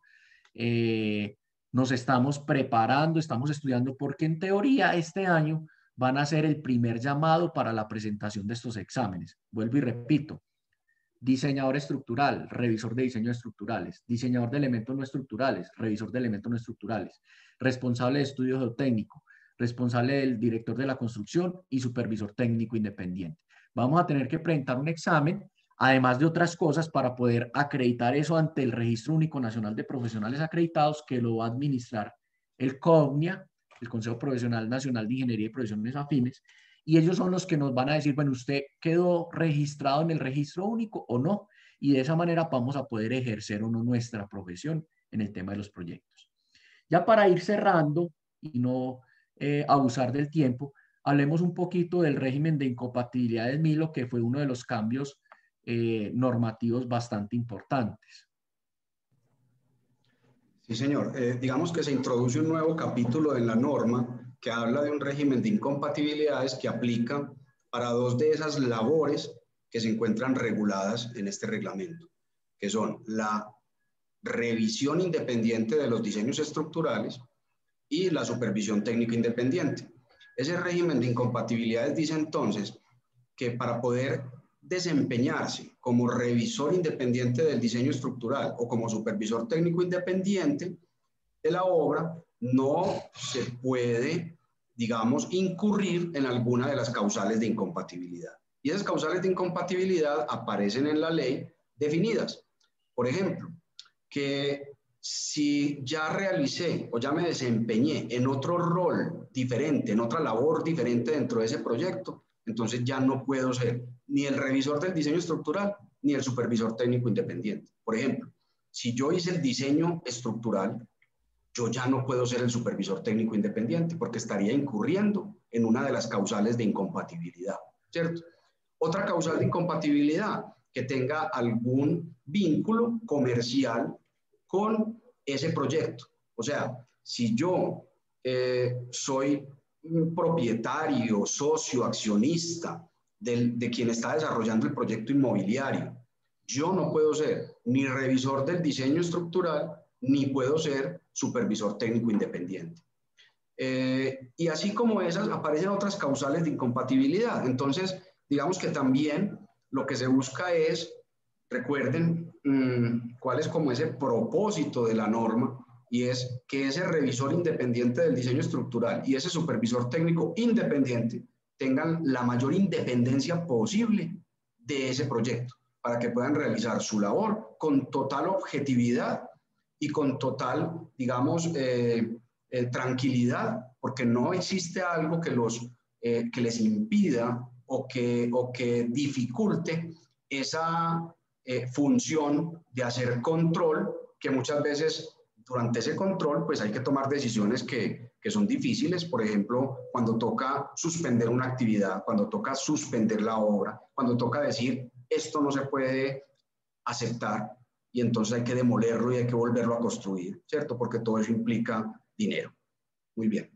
C: Eh, nos estamos preparando, estamos estudiando, porque en teoría este año van a ser el primer llamado para la presentación de estos exámenes. Vuelvo y repito: diseñador estructural, revisor de diseños estructurales, diseñador de elementos no estructurales, revisor de elementos no estructurales, responsable de estudio geotécnico, responsable del director de la construcción y supervisor técnico independiente. Vamos a tener que presentar un examen, además de otras cosas, para poder acreditar eso ante el Registro Único Nacional de Profesionales Acreditados, que lo va a administrar el COVNIA, el Consejo Profesional Nacional de Ingeniería y Profesiones Afines, y ellos son los que nos van a decir, bueno, ¿usted quedó registrado en el registro único o no? Y de esa manera vamos a poder ejercer o no nuestra profesión en el tema de los proyectos. Ya para ir cerrando y no eh, abusar del tiempo, hablemos un poquito del régimen de incompatibilidades Milo, que fue uno de los cambios eh, normativos bastante importantes.
B: Sí, señor. Eh, digamos que se introduce un nuevo capítulo en la norma que habla de un régimen de incompatibilidades que aplica para dos de esas labores que se encuentran reguladas en este reglamento, que son la revisión independiente de los diseños estructurales y la supervisión técnica independiente. Ese régimen de incompatibilidades dice entonces que para poder desempeñarse como revisor independiente del diseño estructural o como supervisor técnico independiente de la obra, no se puede, digamos, incurrir en alguna de las causales de incompatibilidad. Y esas causales de incompatibilidad aparecen en la ley definidas. Por ejemplo, que si ya realicé o ya me desempeñé en otro rol diferente, en otra labor diferente dentro de ese proyecto, entonces ya no puedo ser ni el revisor del diseño estructural ni el supervisor técnico independiente. Por ejemplo, si yo hice el diseño estructural, yo ya no puedo ser el supervisor técnico independiente porque estaría incurriendo en una de las causales de incompatibilidad, ¿cierto? Otra causal de incompatibilidad, que tenga algún vínculo comercial con ese proyecto. O sea, si yo eh, soy un propietario, socio, accionista del, de quien está desarrollando el proyecto inmobiliario, yo no puedo ser ni revisor del diseño estructural, ni puedo ser supervisor técnico independiente. Eh, y así como esas, aparecen otras causales de incompatibilidad. Entonces, digamos que también lo que se busca es, recuerden mmm, cuál es como ese propósito de la norma, y es que ese revisor independiente del diseño estructural y ese supervisor técnico independiente tengan la mayor independencia posible de ese proyecto, para que puedan realizar su labor con total objetividad y con total, digamos, eh, eh, tranquilidad, porque no existe algo que, los, eh, que les impida o que, o que dificulte esa eh, función de hacer control, que muchas veces durante ese control pues hay que tomar decisiones que, que son difíciles, por ejemplo, cuando toca suspender una actividad, cuando toca suspender la obra, cuando toca decir esto no se puede aceptar y entonces hay que demolerlo y hay que volverlo a construir, ¿cierto? Porque todo eso implica dinero. Muy bien.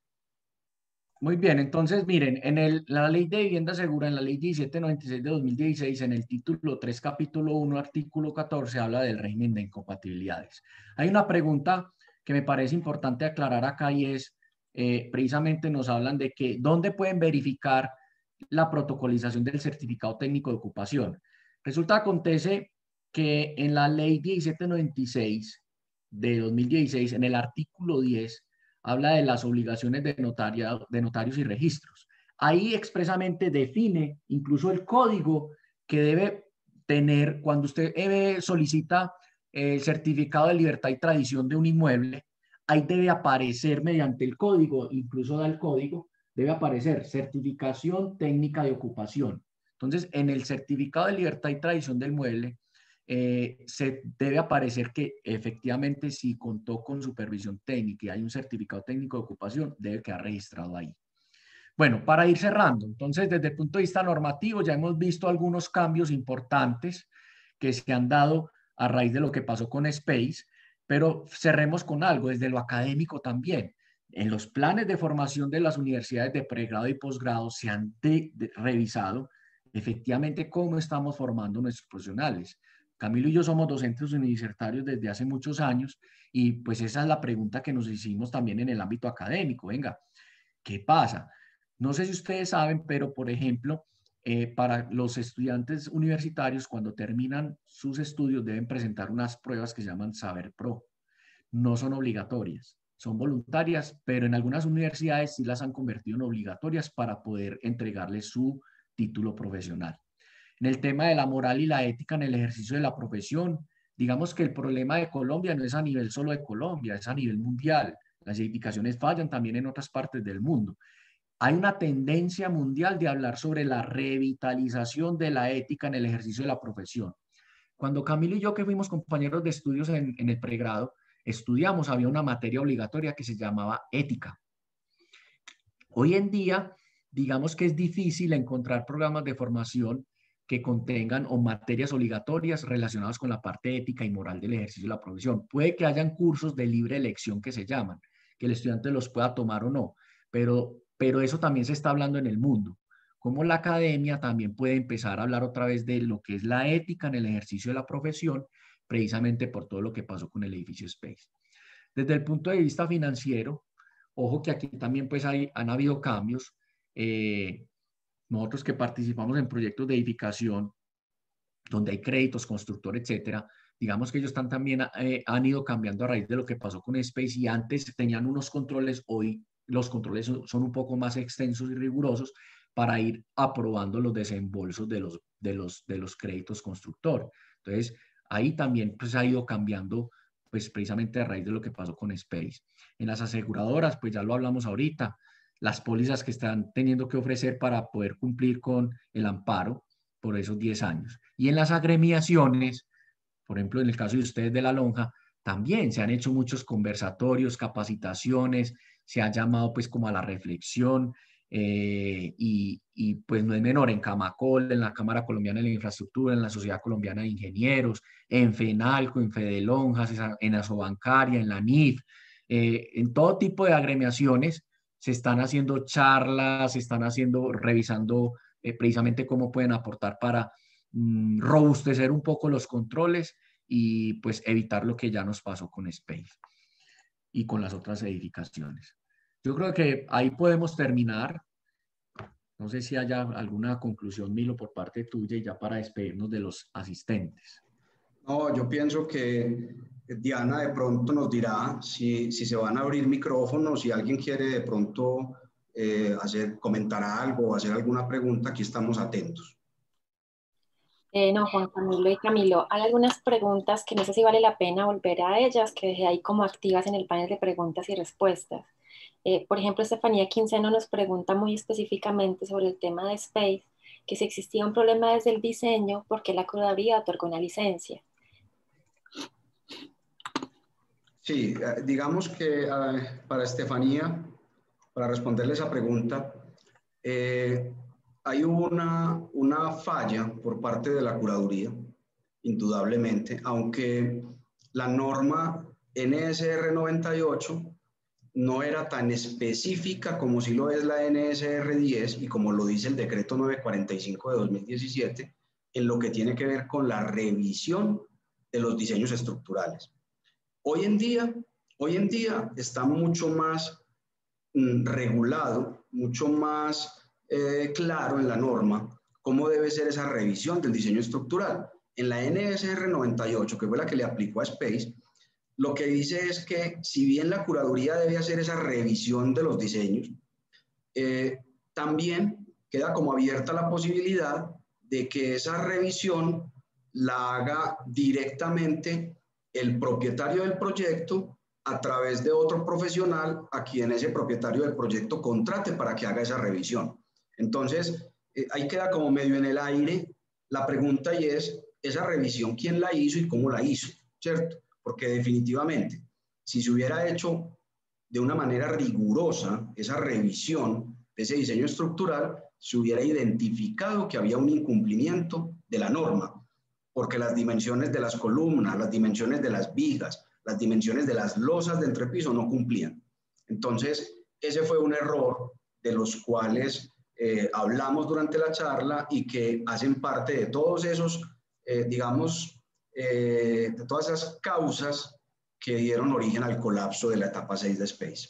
C: Muy bien, entonces miren, en el, la Ley de Vivienda Segura, en la Ley diecisiete noventa y seis de dos mil dieciséis, en el título tres, capítulo uno, artículo catorce, habla del régimen de incompatibilidades. Hay una pregunta que me parece importante aclarar acá y es, eh, precisamente nos hablan de que, ¿dónde pueden verificar la protocolización del certificado técnico de ocupación? Resulta, acontece que en la Ley diecisiete noventa y seis de dos mil dieciséis, en el artículo diez, habla de las obligaciones de, notaria, de notarios y registros. Ahí expresamente define incluso el código que debe tener cuando usted eh, solicita el certificado de libertad y tradición de un inmueble. Ahí debe aparecer mediante el código, incluso da el código, debe aparecer certificación técnica de ocupación. Entonces, en el certificado de libertad y tradición del inmueble, Eh, se debe aparecer que efectivamente si contó con supervisión técnica y hay un certificado técnico de ocupación, debe quedar registrado ahí. Bueno, para ir cerrando, entonces desde el punto de vista normativo ya hemos visto algunos cambios importantes que se han dado a raíz de lo que pasó con Space, pero cerremos con algo desde lo académico también. En los planes de formación de las universidades de pregrado y posgrado se han de, de, revisado efectivamente cómo estamos formando nuestros profesionales. Camilo y yo somos docentes universitarios desde hace muchos años y pues esa es la pregunta que nos hicimos también en el ámbito académico. Venga, ¿qué pasa? No sé si ustedes saben, pero por ejemplo, eh, para los estudiantes universitarios cuando terminan sus estudios deben presentar unas pruebas que se llaman Saber Pro. No son obligatorias, son voluntarias, pero en algunas universidades sí las han convertido en obligatorias para poder entregarles su título profesional. En el tema de la moral y la ética en el ejercicio de la profesión, digamos que el problema de Colombia no es a nivel solo de Colombia, es a nivel mundial. Las edificaciones fallan también en otras partes del mundo. Hay una tendencia mundial de hablar sobre la revitalización de la ética en el ejercicio de la profesión. Cuando Camilo y yo, que fuimos compañeros de estudios en, en el pregrado, estudiamos, había una materia obligatoria que se llamaba ética. Hoy en día, digamos que es difícil encontrar programas de formación que contengan o materias obligatorias relacionadas con la parte ética y moral del ejercicio de la profesión. Puede que hayan cursos de libre elección que se llaman, que el estudiante los pueda tomar o no, pero, pero eso también se está hablando en el mundo. Como la academia también puede empezar a hablar otra vez de lo que es la ética en el ejercicio de la profesión, precisamente por todo lo que pasó con el edificio Space. Desde el punto de vista financiero, ojo que aquí también pues hay, han habido cambios. Eh, Nosotros que participamos en proyectos de edificación, donde hay créditos, constructor, etcétera, digamos que ellos están también, eh, han ido cambiando a raíz de lo que pasó con Space y antes tenían unos controles, hoy los controles son, son un poco más extensos y rigurosos para ir aprobando los desembolsos de los, de los, de los créditos constructor. Entonces, ahí también pues, ha ido cambiando pues, precisamente a raíz de lo que pasó con Space. En las aseguradoras, pues ya lo hablamos ahorita, las pólizas que están teniendo que ofrecer para poder cumplir con el amparo por esos diez años. Y en las agremiaciones, por ejemplo, en el caso de ustedes de La Lonja, también se han hecho muchos conversatorios, capacitaciones, se ha llamado pues como a la reflexión eh, y, y pues no es menor en Camacol, en la Cámara Colombiana de la Infraestructura, en la Sociedad Colombiana de Ingenieros, en FENALCO, en Fedelonjas, en Asobancaria, en la N I F, eh, en todo tipo de agremiaciones se están haciendo charlas, se están haciendo, revisando eh, precisamente cómo pueden aportar para mmm, robustecer un poco los controles y pues evitar lo que ya nos pasó con Space y con las otras edificaciones. Yo creo que ahí podemos terminar. No sé si haya alguna conclusión, Milo, por parte tuya y ya para despedirnos de los asistentes.
B: No, yo pienso que Diana de pronto nos dirá si, si se van a abrir micrófonos, si alguien quiere de pronto eh, hacer, comentar algo o hacer alguna pregunta, aquí estamos atentos.
A: Eh, no, Juan Camilo y Camilo, hay algunas preguntas que no sé si vale la pena volver a ellas, que dejé ahí como activas en el panel de preguntas y respuestas. Eh, por ejemplo, Estefanía Quinceno nos pregunta muy específicamente sobre el tema de Space, que si existía un problema desde el diseño, ¿por qué la curaduría otorgó una licencia?
B: Sí, eh, digamos que eh, para Estefanía, para responderle esa pregunta, eh, hay una, una falla por parte de la curaduría, indudablemente, aunque la norma N S R noventa y ocho no era tan específica como si lo es la N S R diez y como lo dice el decreto novecientos cuarenta y cinco de dos mil diecisiete, en lo que tiene que ver con la revisión de los diseños estructurales. Hoy en día, hoy en día está mucho más mm, regulado, mucho más eh, claro en la norma cómo debe ser esa revisión del diseño estructural. En la N S R noventa y ocho, que fue la que le aplicó a Space, lo que dice es que si bien la curaduría debe hacer esa revisión de los diseños, eh, también queda como abierta la posibilidad de que esa revisión la haga directamente el propietario del proyecto a través de otro profesional a quien ese propietario del proyecto contrate para que haga esa revisión. Entonces, eh, ahí queda como medio en el aire la pregunta y es, ¿esa revisión quién la hizo y cómo la hizo? ¿Cierto? Porque definitivamente, si se hubiera hecho de una manera rigurosa esa revisión de ese diseño estructural, se hubiera identificado que había un incumplimiento de la norma, porque las dimensiones de las columnas, las dimensiones de las vigas, las dimensiones de las losas de entrepiso no cumplían. Entonces, ese fue un error de los cuales eh, hablamos durante la charla y que hacen parte de todos esos, eh, digamos, eh, de todas esas causas que dieron origen al colapso de la etapa seis de Space.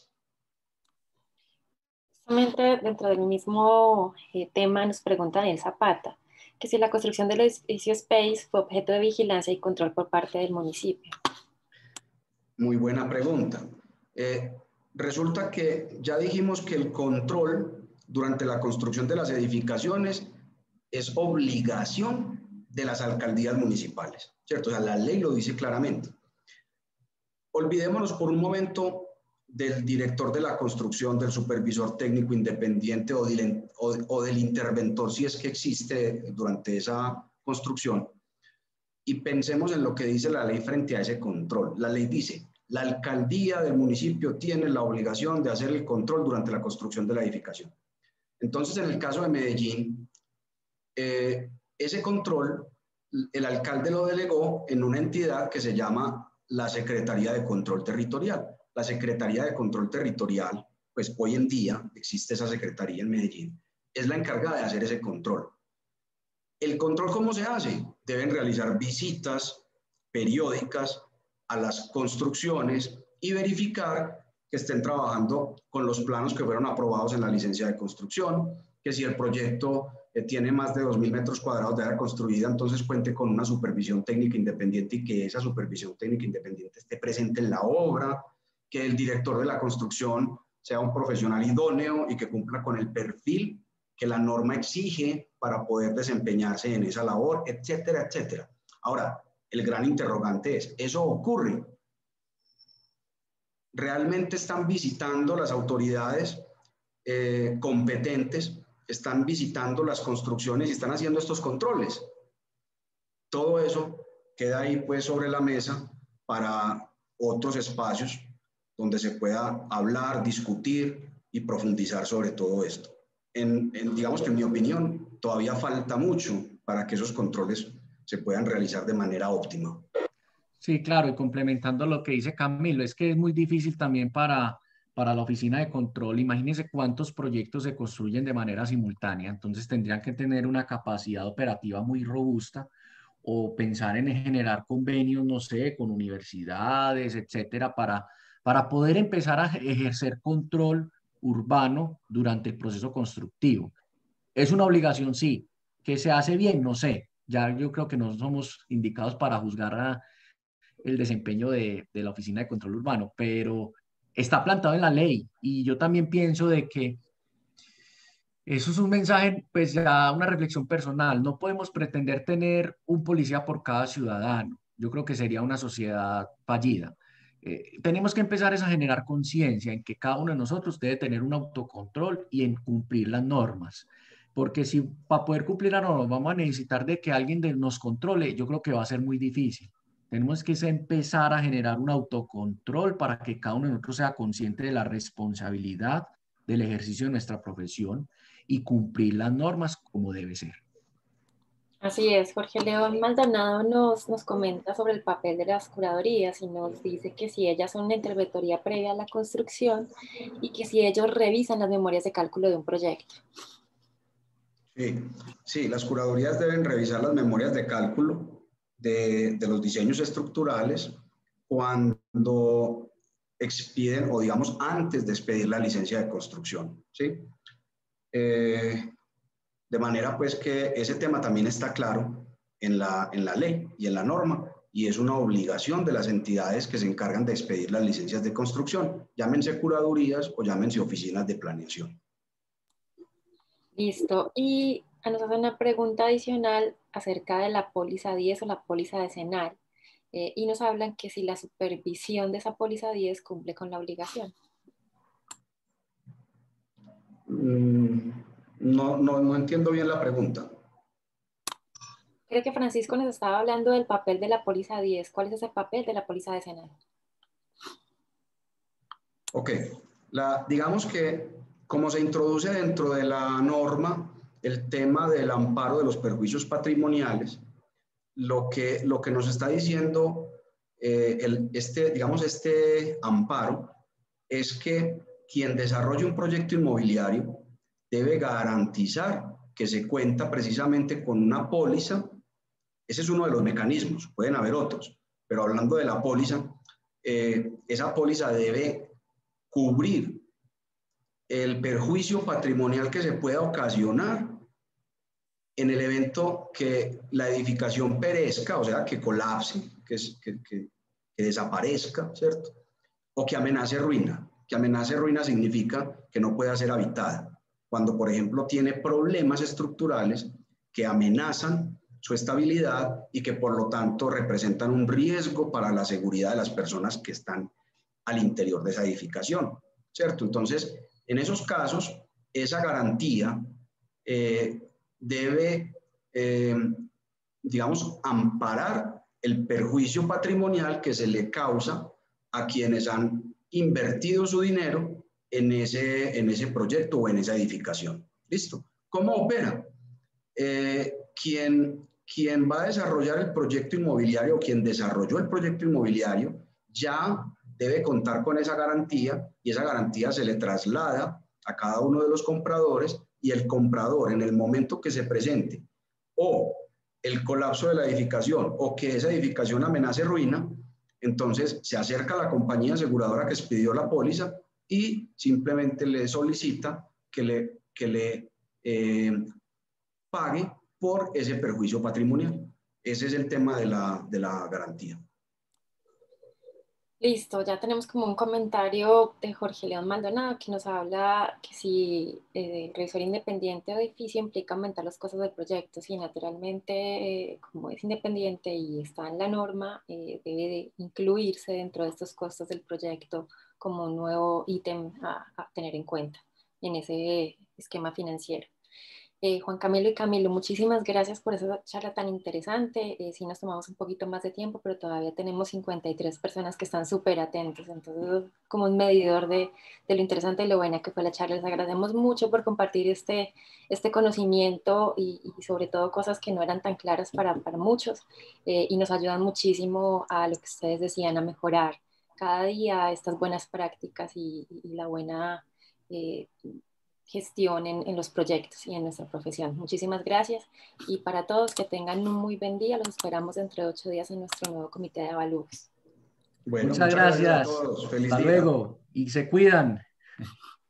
A: Justamente dentro del mismo eh, tema nos pregunta Daniel Zapata, que si la construcción del edificio Space fue objeto de vigilancia y control por parte del municipio.
B: Muy buena pregunta. Eh, resulta que ya dijimos que el control durante la construcción de las edificaciones es obligación de las alcaldías municipales, ¿cierto? O sea, la ley lo dice claramente. Olvidémonos por un momento del director de la construcción, del supervisor técnico independiente o del, o, o del interventor, si es que existe durante esa construcción, y pensemos en lo que dice la ley frente a ese control. La ley dice, la alcaldía del municipio tiene la obligación de hacer el control durante la construcción de la edificación. Entonces, en el caso de Medellín, eh, ese control, el alcalde lo delegó en una entidad que se llama la Secretaría de Control Territorial. La Secretaría de Control Territorial, pues hoy en día existe esa secretaría en Medellín, es la encargada de hacer ese control. ¿El control cómo se hace? Deben realizar visitas periódicas a las construcciones y verificar que estén trabajando con los planos que fueron aprobados en la licencia de construcción, que si el proyecto eh, tiene más de dos mil metros cuadrados de área construida, entonces cuente con una supervisión técnica independiente y que esa supervisión técnica independiente esté presente en la obra, que el director de la construcción sea un profesional idóneo y que cumpla con el perfil que la norma exige para poder desempeñarse en esa labor, etcétera, etcétera. Ahora, el gran interrogante es, ¿eso ocurre? ¿Realmente están visitando las autoridades eh, competentes, están visitando las construcciones y están haciendo estos controles? Todo eso queda ahí pues sobre la mesa para otros espacios donde se pueda hablar, discutir y profundizar sobre todo esto. En, en, digamos que en mi opinión todavía falta mucho para que esos controles se puedan realizar de manera óptima.
C: Sí, claro, y complementando lo que dice Camilo, es que es muy difícil también para, para la oficina de control. Imagínense cuántos proyectos se construyen de manera simultánea, entonces tendrían que tener una capacidad operativa muy robusta o pensar en generar convenios, no sé, con universidades, etcétera, para, para poder empezar a ejercer control urbano durante el proceso constructivo. Es una obligación, sí. ¿Que se hace bien? No sé. Ya yo creo que no somos indicados para juzgar a el desempeño de, de la Oficina de Control Urbano, pero está plantado en la ley y yo también pienso de que Eso es un mensaje, pues ya una reflexión personal. No podemos pretender tener un policía por cada ciudadano. Yo creo que sería una sociedad fallida. Eh, tenemos que empezar es a generar conciencia en que cada uno de nosotros debe tener un autocontrol y en cumplir las normas. Porque si para poder cumplir las normas vamos a necesitar de que alguien de- nos controle, yo creo que va a ser muy difícil. Tenemos que es empezar a generar un autocontrol para que cada uno de nosotros sea consciente de la responsabilidad del ejercicio de nuestra profesión y cumplir las normas como debe ser.
A: Así es, Jorge León Maldonado nos, nos comenta sobre el papel de las curadorías y nos dice que si ellas son una interventoría previa a la construcción y que si ellos revisan las memorias de cálculo de un proyecto.
B: Sí, sí, las curadurías deben revisar las memorias de cálculo de, de los diseños estructurales cuando expiden o digamos antes de expedir la licencia de construcción, ¿sí? Eh, de manera pues que ese tema también está claro en la, en la ley y en la norma y es una obligación de las entidades que se encargan de expedir las licencias de construcción, llámense curadurías o llámense oficinas de planeación.
A: Listo. Y nos hace una pregunta adicional acerca de la póliza diez o la póliza decenal. Eh, y nos hablan que si la supervisión de esa póliza diez cumple con la obligación.
B: Mm, no, no, no entiendo bien la pregunta.
A: Creo que Francisco nos estaba hablando del papel de la póliza diez. ¿Cuál es ese papel de la póliza decenal?
B: Ok, la, digamos que como se introduce dentro de la norma el tema del amparo de los perjuicios patrimoniales, lo que, lo que nos está diciendo eh, el, este, digamos, este amparo es que quien desarrolle un proyecto inmobiliario debe garantizar que se cuenta precisamente con una póliza. Ese es uno de los mecanismos, pueden haber otros, pero hablando de la póliza, eh, esa póliza debe cubrir el perjuicio patrimonial que se pueda ocasionar en el evento que la edificación perezca, o sea, que colapse, que, que, que, que desaparezca, ¿cierto? O que amenace ruina. Que amenace ruina significa que no pueda ser habitada. Cuando, por ejemplo, tiene problemas estructurales que amenazan su estabilidad y que, por lo tanto, representan un riesgo para la seguridad de las personas que están al interior de esa edificación, ¿cierto? Entonces, en esos casos, esa garantía eh, debe, eh, digamos, amparar el perjuicio patrimonial que se le causa a quienes han invertido su dinero en ese, en ese proyecto o en esa edificación. ¿Listo? ¿Cómo opera? Eh, quien, quien va a desarrollar el proyecto inmobiliario o quien desarrolló el proyecto inmobiliario ya debe contar con esa garantía y esa garantía se le traslada a cada uno de los compradores y el comprador en el momento que se presente o el colapso de la edificación o que esa edificación amenace ruina, entonces se acerca a la compañía aseguradora que expidió la póliza y simplemente le solicita que le, que le eh, pague por ese perjuicio patrimonial. Ese es el tema de la, de la garantía.
A: Listo, ya tenemos como un comentario de Jorge León Maldonado que nos habla que si eh, revisor independiente o edificio implica aumentar los costos del proyecto. Sí, naturalmente, eh, como es independiente y está en la norma, eh, debe de incluirse dentro de estos costos del proyecto como un nuevo ítem a, a tener en cuenta en ese esquema financiero. Eh, Juan Camilo y Camilo, muchísimas gracias por esa charla tan interesante. Eh, sí nos tomamos un poquito más de tiempo, pero todavía tenemos cincuenta y tres personas que están súper atentos. Entonces, como un medidor de, de lo interesante y lo buena que fue la charla, les agradecemos mucho por compartir este, este conocimiento y, y sobre todo cosas que no eran tan claras para, para muchos eh, y nos ayudan muchísimo a lo que ustedes decían, a mejorar cada día estas buenas prácticas y, y la buena... Eh, gestión en, en los proyectos y en nuestra profesión. Muchísimas gracias y para todos que tengan un muy buen día. Los esperamos dentro de ocho días en nuestro nuevo comité de avalúos.
B: Bueno,
C: Muchas
B: muchas gracias a
C: gracias.
B: todos. Feliz
C: Hasta
B: día.
C: luego y se cuidan.